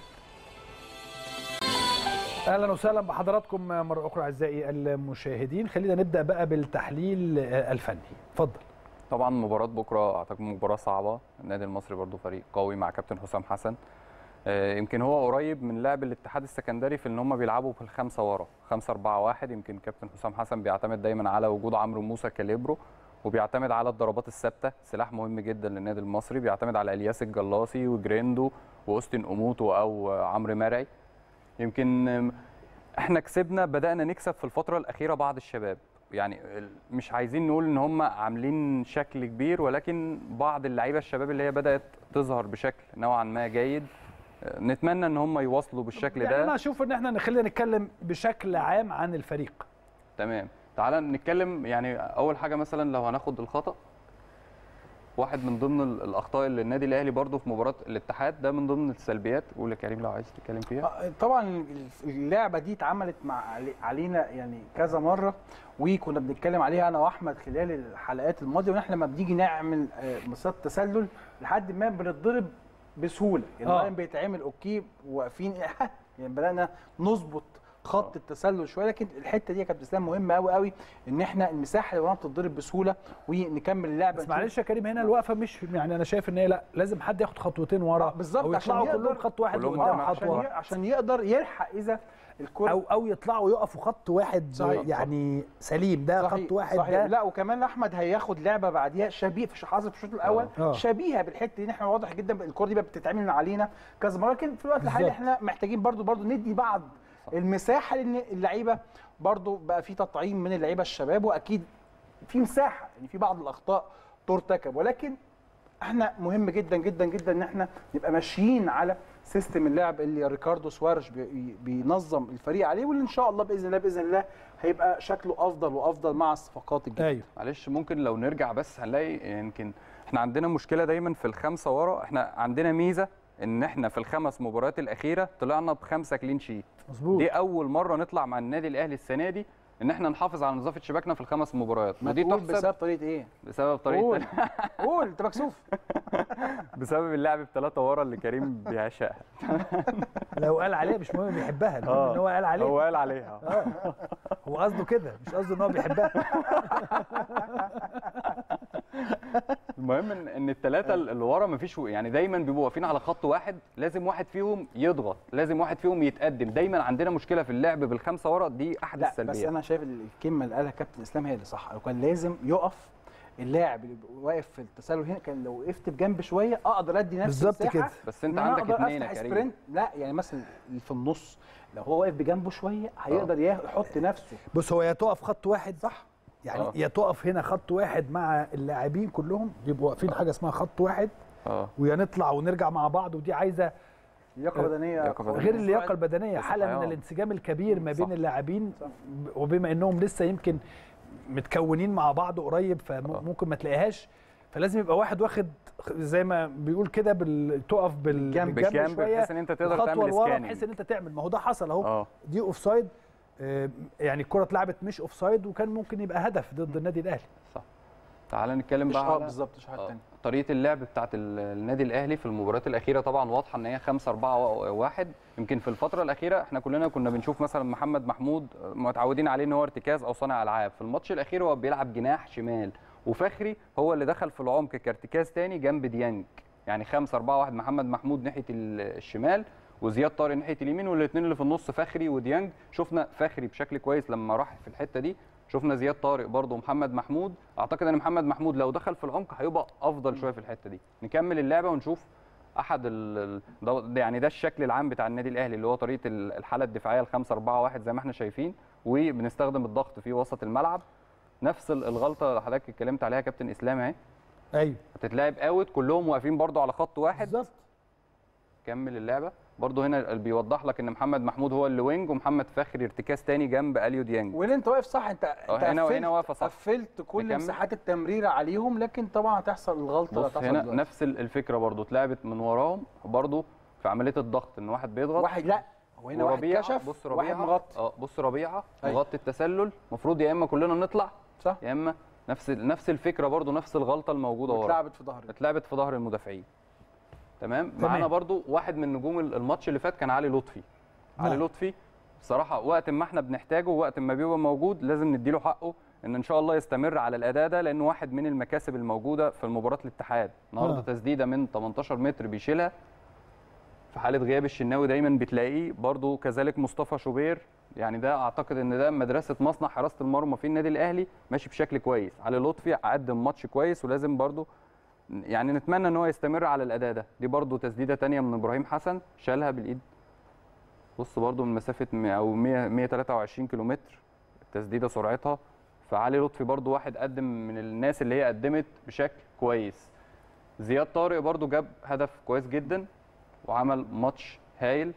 اهلا وسهلا بحضراتكم مره اخرى اعزائي المشاهدين. خلينا نبدا بقى بالتحليل الفني، اتفضل. طبعا مباراه بكره اعتقد مباراه صعبه، النادي المصري برضو فريق قوي مع كابتن حسام حسن، يمكن هو قريب من لعب الاتحاد السكندري في ان هم بيلعبوا في الخمسه ورا خمسة أربعة واحد. يمكن كابتن حسام حسن بيعتمد دايما على وجود عمرو موسى كاليبرو، وبيعتمد على الضربات الثابته، سلاح مهم جدا للنادي المصري، بيعتمد على الياس الجلاصي وجريندو واوستن اوموتو او عمرو مرعي. يمكن احنا كسبنا بدأنا نكسب في الفترة الأخيرة بعض الشباب، يعني مش عايزين نقول ان هم عاملين شكل كبير، ولكن بعض اللعيبة الشباب اللي هي بدأت تظهر بشكل نوعا ما جيد، نتمنى ان هم يواصلوا بالشكل يعني ده. انا اشوف ان احنا خلينا نتكلم بشكل عام عن الفريق. تمام، تعالى نتكلم. يعني اول حاجة مثلا لو هناخد الخطأ، واحد من ضمن الاخطاء اللي النادي الاهلي برضو في مباراه الاتحاد، ده من ضمن السلبيات. قول يا كريم لو عايز تتكلم فيها. طبعا اللعبه دي اتعملت مع علينا يعني كذا مره، وكنا بنتكلم عليها انا واحمد خلال الحلقات الماضيه، ونحن لما بنيجي نعمل مصيده تسلل لحد ما بنتضرب بسهوله، يعني آه. بيتعمل اوكي واقفين يعني بدانا نظبط خط التسلل شويه، لكن الحته دي يا كابتن اسلام مهمه قوي قوي، ان احنا المساحه اللي ورانا بتتضرب بسهوله ونكمل اللعبه. بس معلش يا كريم هنا الوقفه مش يعني انا شايف ان هي لا، لازم حد ياخد خطوتين ورا بالظبط او يطلعوا كلهم خط واحد قدام خطوه عشان يقدر يلحق اذا الكره او او يطلعوا يقفوا خط واحد صحيح. يعني سليم، ده صحيح. خط واحد صحيح. ده. لا وكمان احمد هياخد لعبه بعديها شبيه في حصل في الشوط الاول آه. شبيهه بالحته دي. احنا واضح جدا الكره دي بقى بتتعمل علينا كذا مره، لكن في الوقت الحالي احنا محتاجين برضو برضو ندي بعض المساحه، لان اللعيبه برضو بقى في تطعيم من اللعيبه الشباب، واكيد في مساحه يعني في بعض الاخطاء ترتكب، ولكن احنا مهم جدا جدا جدا ان احنا نبقى ماشيين على سيستم اللعب اللي ريكاردو سوارش بي- بينظم الفريق عليه، واللي ان شاء الله باذن الله باذن الله هيبقى شكله افضل وافضل مع الصفقات الجديده. ايوه معلش ممكن لو نرجع بس هنلاقي يمكن احنا عندنا مشكله دايما في الخمسه ورا. احنا عندنا ميزه ان احنا في الخمس مباريات الاخيره طلعنا بخمسه كلين شيت. مظبوط. دي اول مره نطلع مع النادي الاهلي السنه دي ان احنا نحافظ على نظافه شباكنا في الخمس مباريات. ما ودي تقول تحسب بسبب طريقه ايه؟ بسبب طريقه قول قول انت مكسوف. بسبب اللعب بثلاثه ورا اللي كريم بيعشقها. لو قال عليها مش مهم يحبها، المهم ان هو قال عليها. هو قال عليها. آه. هو قصده كده، مش قصده ان هو بيحبها. المهم ان ان الثلاثه اللي ورا مفيش، يعني دايما بيبقوا واقفين على خط واحد، لازم واحد فيهم يضغط، لازم واحد فيهم يتقدم. دايما عندنا مشكله في اللعب بالخمسه ورا، دي احد لا السلبيات. بس انا شايف الكلمه اللي قالها كابتن اسلام هي اللي صح، لو كان لازم يقف اللاعب اللي واقف في التسلل هنا، كان لو وقفت بجنب شويه اقدر ادي نفسي بالظبط مساحة كده. بس انت إن أنا عندك أقدر اتنين يا أفتح كريم. سبرنت. لا يعني مثلا اللي في النص لو هو واقف بجنبه شويه هيقدر ياخد- يحط نفسه. بص هو يا تقف خط واحد صح يعني آه. يا تقف هنا خط واحد مع اللاعبين كلهم يبقوا واقفين حاجه اسمها خط واحد، اه ويا نطلع ونرجع مع بعض، ودي عايزه لياقه بدنيه لياقة بدنية. غير اللياقه البدنيه، حاله من آه. الانسجام الكبير ما بين صح. اللاعبين، وبما انهم لسه يمكن متكونين مع بعض قريب فممكن ما تلاقيهاش، فلازم يبقى واحد واخد زي ما بيقول كده بال... تقف بال... بالجنب. بالجنب شويه بحيث ان انت تقدر خطوة تعمل لورا سكاننج. بحيث ان انت تعمل، ما هو ده حصل اهو. اه دي اوف سايد، يعني الكره اتلعبت مش اوف سايد، وكان ممكن يبقى هدف ضد النادي الاهلي. صح. تعال نتكلم مش بقى اه على بالظبط مش حاجه آه. ثانيه. طريقه اللعب بتاعت ال- النادي الاهلي في المباريات الاخيره طبعا واضحه ان هي خمسة أربعة واحد. يمكن في الفتره الاخيره احنا كلنا كنا بنشوف مثلا محمد محمود متعودين عليه ان هو ارتكاز او صانع العاب. في الماتش الاخير هو بيلعب جناح شمال، وفخري هو اللي دخل في العمق كارتكاز تاني جنب ديانج. يعني خمسة أربعة واحد، محمد محمود ناحيه ال- الشمال وزياد طارق ناحيه اليمين، والاثنين اللي في النص فخري وديانج. شفنا فخري بشكل كويس لما راح في الحته دي، شفنا زياد طارق برضه ومحمد محمود. اعتقد ان محمد محمود لو دخل في العمق هيبقى افضل شويه في الحته دي. نكمل اللعبه ونشوف احد ال... ال- ده ده يعني ده الشكل العام بتاع النادي الاهلي اللي هو طريقه ال- الحاله الدفاعيه ال خمسة أربعة واحد زي ما احنا شايفين، وبنستخدم الضغط في وسط الملعب. نفس ال- الغلطه اللي حضرتك اتكلمت عليها كابتن اسلام اهي، ايوه هتتلعب اوت كلهم واقفين برضه على خط واحد. بالظبط. كمل اللعبه برضه هنا بيوضح لك ان محمد محمود هو اللي وينج، ومحمد فخري ارتكاز تاني جنب اليو ديانج. وهنا انت واقف صح، انت انت اه هنا قفلت- وهنا واقفه صح. قفلت كل نكمل. مساحات التمريره عليهم، لكن طبعا هتحصل الغلطه اللي بص هتحصل هنا دلوقتي. نفس ال- الفكره برضو اتلعبت من وراهم برضو في عمليه الضغط، ان واحد بيضغط واحد لا هو هنا واحد وربيعة كشف بص واحد ربيعه مغطي. اه بص ربيعه أيوة. مغطي التسلل. المفروض يا اما كلنا نطلع صح. يا اما نفس نفس الفكره برضو، نفس الغلطه الموجوده ورا اتلعبت في ظهر اتلعبت في ظهر المدافعين. تمام. تمام. معانا برضو واحد من نجوم الماتش اللي فات كان علي لطفي. علي نعم. لطفي بصراحه وقت ما احنا بنحتاجه وقت ما بيبقى موجود لازم نديله حقه ان ان شاء الله يستمر على الاداء ده، لانه واحد من المكاسب الموجوده في المباراه الاتحاد. النهارده آه. تسديده من تمنتاشر متر بيشيلها في حاله غياب الشناوي دايما بتلاقيه برضو، كذلك مصطفى شوبير. يعني ده اعتقد ان ده مدرسه مصنع حراسه المرمى في النادي الاهلي ماشي بشكل كويس. علي لطفي قدم ماتش كويس ولازم برضو يعني نتمنى ان هو يستمر على الاداء ده. دي برضو تسديده ثانيه من ابراهيم حسن شالها بالايد، بص برضو من مسافه مية او مية وتلاتة وعشرين كيلومتر التسديده سرعتها. فعلي لطفي برضو واحد قدم من الناس اللي هي قدمت بشكل كويس. زياد طارق برضو جاب هدف كويس جدا وعمل ماتش هايل.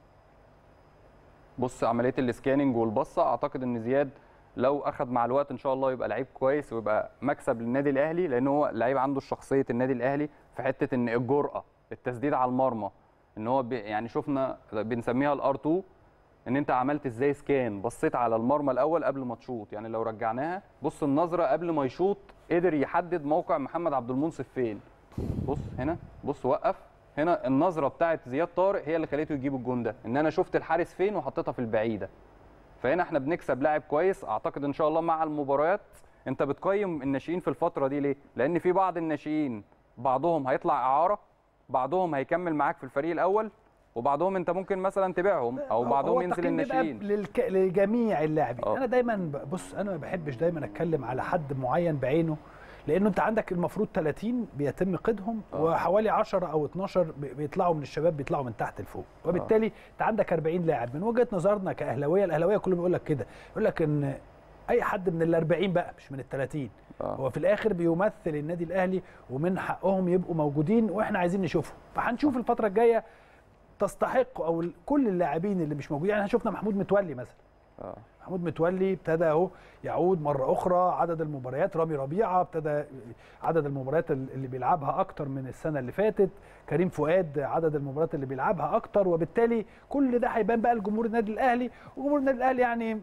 بص عمليه الاسكاننج والبصه، اعتقد ان زياد لو اخذ مع الوقت ان شاء الله يبقى لعيب كويس ويبقى مكسب للنادي الاهلي، لان هو لعيب عنده شخصيه النادي الاهلي في حته ان الجرأه التسديد على المرمى، ان هو بي يعني شفنا بنسميها الار اتنين، ان انت عملت ازاي سكان، بصيت على المرمى الاول قبل ما تشوط. يعني لو رجعناها بص النظره قبل ما يشوط قدر يحدد موقع محمد عبد المنصف فين. بص هنا بص وقف هنا، النظره بتاعت زياد طارق هي اللي خليته يجيب الجون ده، ان انا شفت الحارس فين وحطيتها في البعيده. فهنا احنا بنكسب لاعب كويس. اعتقد ان شاء الله مع المباريات انت بتقيم الناشئين في الفتره دي ليه؟ لان في بعض الناشئين بعضهم هيطلع اعاره، بعضهم هيكمل معاك في الفريق الاول، وبعضهم انت ممكن مثلا تبيعهم او بعضهم ينزل الناشئين للك... لجميع اللاعبين. انا دايما بص انا ما بحبش دايما اتكلم على حد معين بعينه، لانه انت عندك المفروض ثلاثين بيتم قيدهم أوه. وحوالي عشرة او اتناشر بيطلعوا من الشباب بيطلعوا من تحت لفوق، وبالتالي أوه. انت عندك أربعين لاعب. من وجهه نظرنا كاهلاويه، الاهلاويه كلهم بيقول لك كده، يقول لك ان اي حد من ال أربعين بقى مش من ال ثلاثين أوه. هو في الاخر بيمثل النادي الاهلي ومن حقهم يبقوا موجودين، واحنا عايزين نشوفهم. فهنشوف الفتره الجايه تستحق او كل اللاعبين اللي مش موجودين. يعني شفنا محمود متولي مثلا أوه. محمود متولي ابتدى اهو يعود مره اخرى، عدد المباريات. رامي ربيعه ابتدى عدد المباريات اللي بيلعبها اكتر من السنه اللي فاتت. كريم فؤاد عدد المباريات اللي بيلعبها اكتر، وبالتالي كل ده هيبان بقى لجمهور النادي الاهلي. وجمهور النادي الاهلي يعني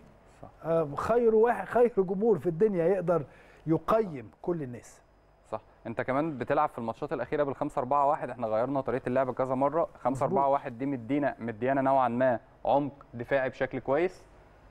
خير واحد خير جمهور في الدنيا يقدر يقيم كل الناس. صح. انت كمان بتلعب في الماتشات الاخيره بالخمسة أربعة واحد، احنا غيرنا طريقه اللعب كذا مره. خمسة أربعة واحد دي مدينا مديانا نوعا ما عمق دفاعي بشكل كويس.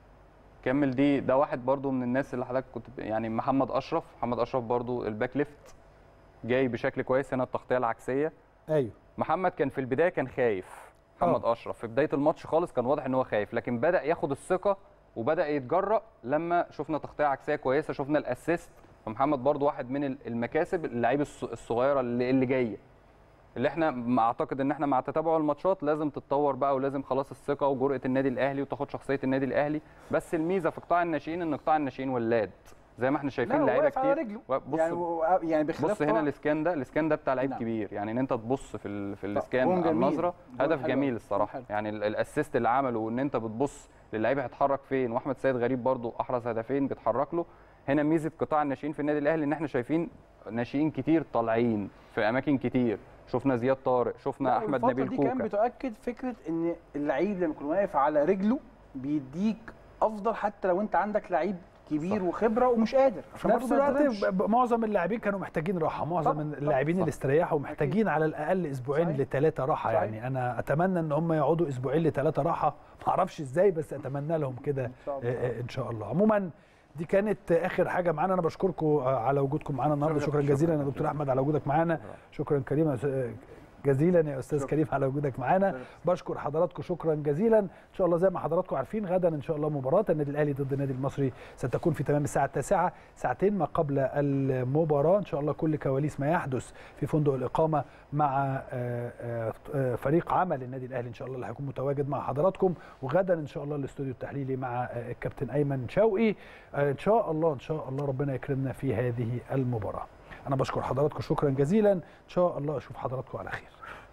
كمل دي ده واحد برضو من الناس اللي حضرتك كنت يعني محمد اشرف محمد اشرف برضو الباك ليفت جاي بشكل كويس. هنا التغطيه العكسيه. ايوه محمد كان في البدايه كان خايف. محمد أوه. اشرف في بدايه الماتش خالص كان واضح ان هو خايف، لكن بدا ياخد الثقه وبدا يتجرأ لما شفنا تغطيه عكسيه كويسه، شفنا الاسيست. فمحمد برضو واحد من المكاسب اللعيبه الصغيره اللي, اللي جايه، اللي احنا اعتقد ان احنا مع تتابع الماتشات لازم تتطور بقى، ولازم خلاص الثقه وجرأه النادي الاهلي وتاخد شخصيه النادي الاهلي. بس الميزه في قطاع الناشئين ان قطاع الناشئين ولاد زي ما احنا شايفين لعيبه كتير. بص يعني, يعني بص هنا الاسكان ده الاسكان ده بتاع لعيب نعم. كبير. يعني ان انت تبص في ال في الاسكان على النظره هدف جميل الصراحه. يعني الاسيست اللي عمله وان انت بتبص للعيب هيتحرك فين، واحمد سيد غريب برضو احرز هدفين بيتحرك له. هنا ميزه قطاع الناشئين في النادي الاهلي ان احنا شايفين ناشئين كتير طالعين في اماكن كتير. شفنا زياد طارق، شفنا احمد نبيل كوكا. دي كان بتؤكد فكره ان اللعيب لما يكون واقف على رجله بيديك افضل، حتى لو انت عندك لعيب كبير صح. وخبره ومش قادر. في نفس الوقت معظم اللاعبين كانوا محتاجين راحه، معظم اللاعبين اللي استريحوا محتاجين على الاقل اسبوعين لثلاثه راحه. صحيح. يعني انا اتمنى ان هم يقعدوا اسبوعين لثلاثه راحه، ما اعرفش ازاي بس اتمنى لهم كده ان شاء الله. عموما دي كانت اخر حاجه معانا. انا بشكركم على وجودكم معانا النهارده. شكرا جزيلا يا دكتور احمد على وجودك معانا. شكرا كريم جزيلا يا استاذ كريم على وجودك معانا. بشكر حضراتكم شكرا جزيلا. ان شاء الله زي ما حضراتكم عارفين غدا ان شاء الله مباراه النادي الاهلي ضد النادي المصري ستكون في تمام الساعه التاسعة، ساعتين ما قبل المباراه. ان شاء الله كل كواليس ما يحدث في فندق الاقامه مع فريق عمل النادي الاهلي ان شاء الله اللي هيكون متواجد مع حضراتكم. وغدا ان شاء الله الاستوديو التحليلي مع الكابتن ايمن شوقي. ان شاء الله ان شاء الله ربنا يكرمنا في هذه المباراه. انا بشكر حضراتكم شكرا جزيلا. ان شاء الله اشوف حضراتكم على خير.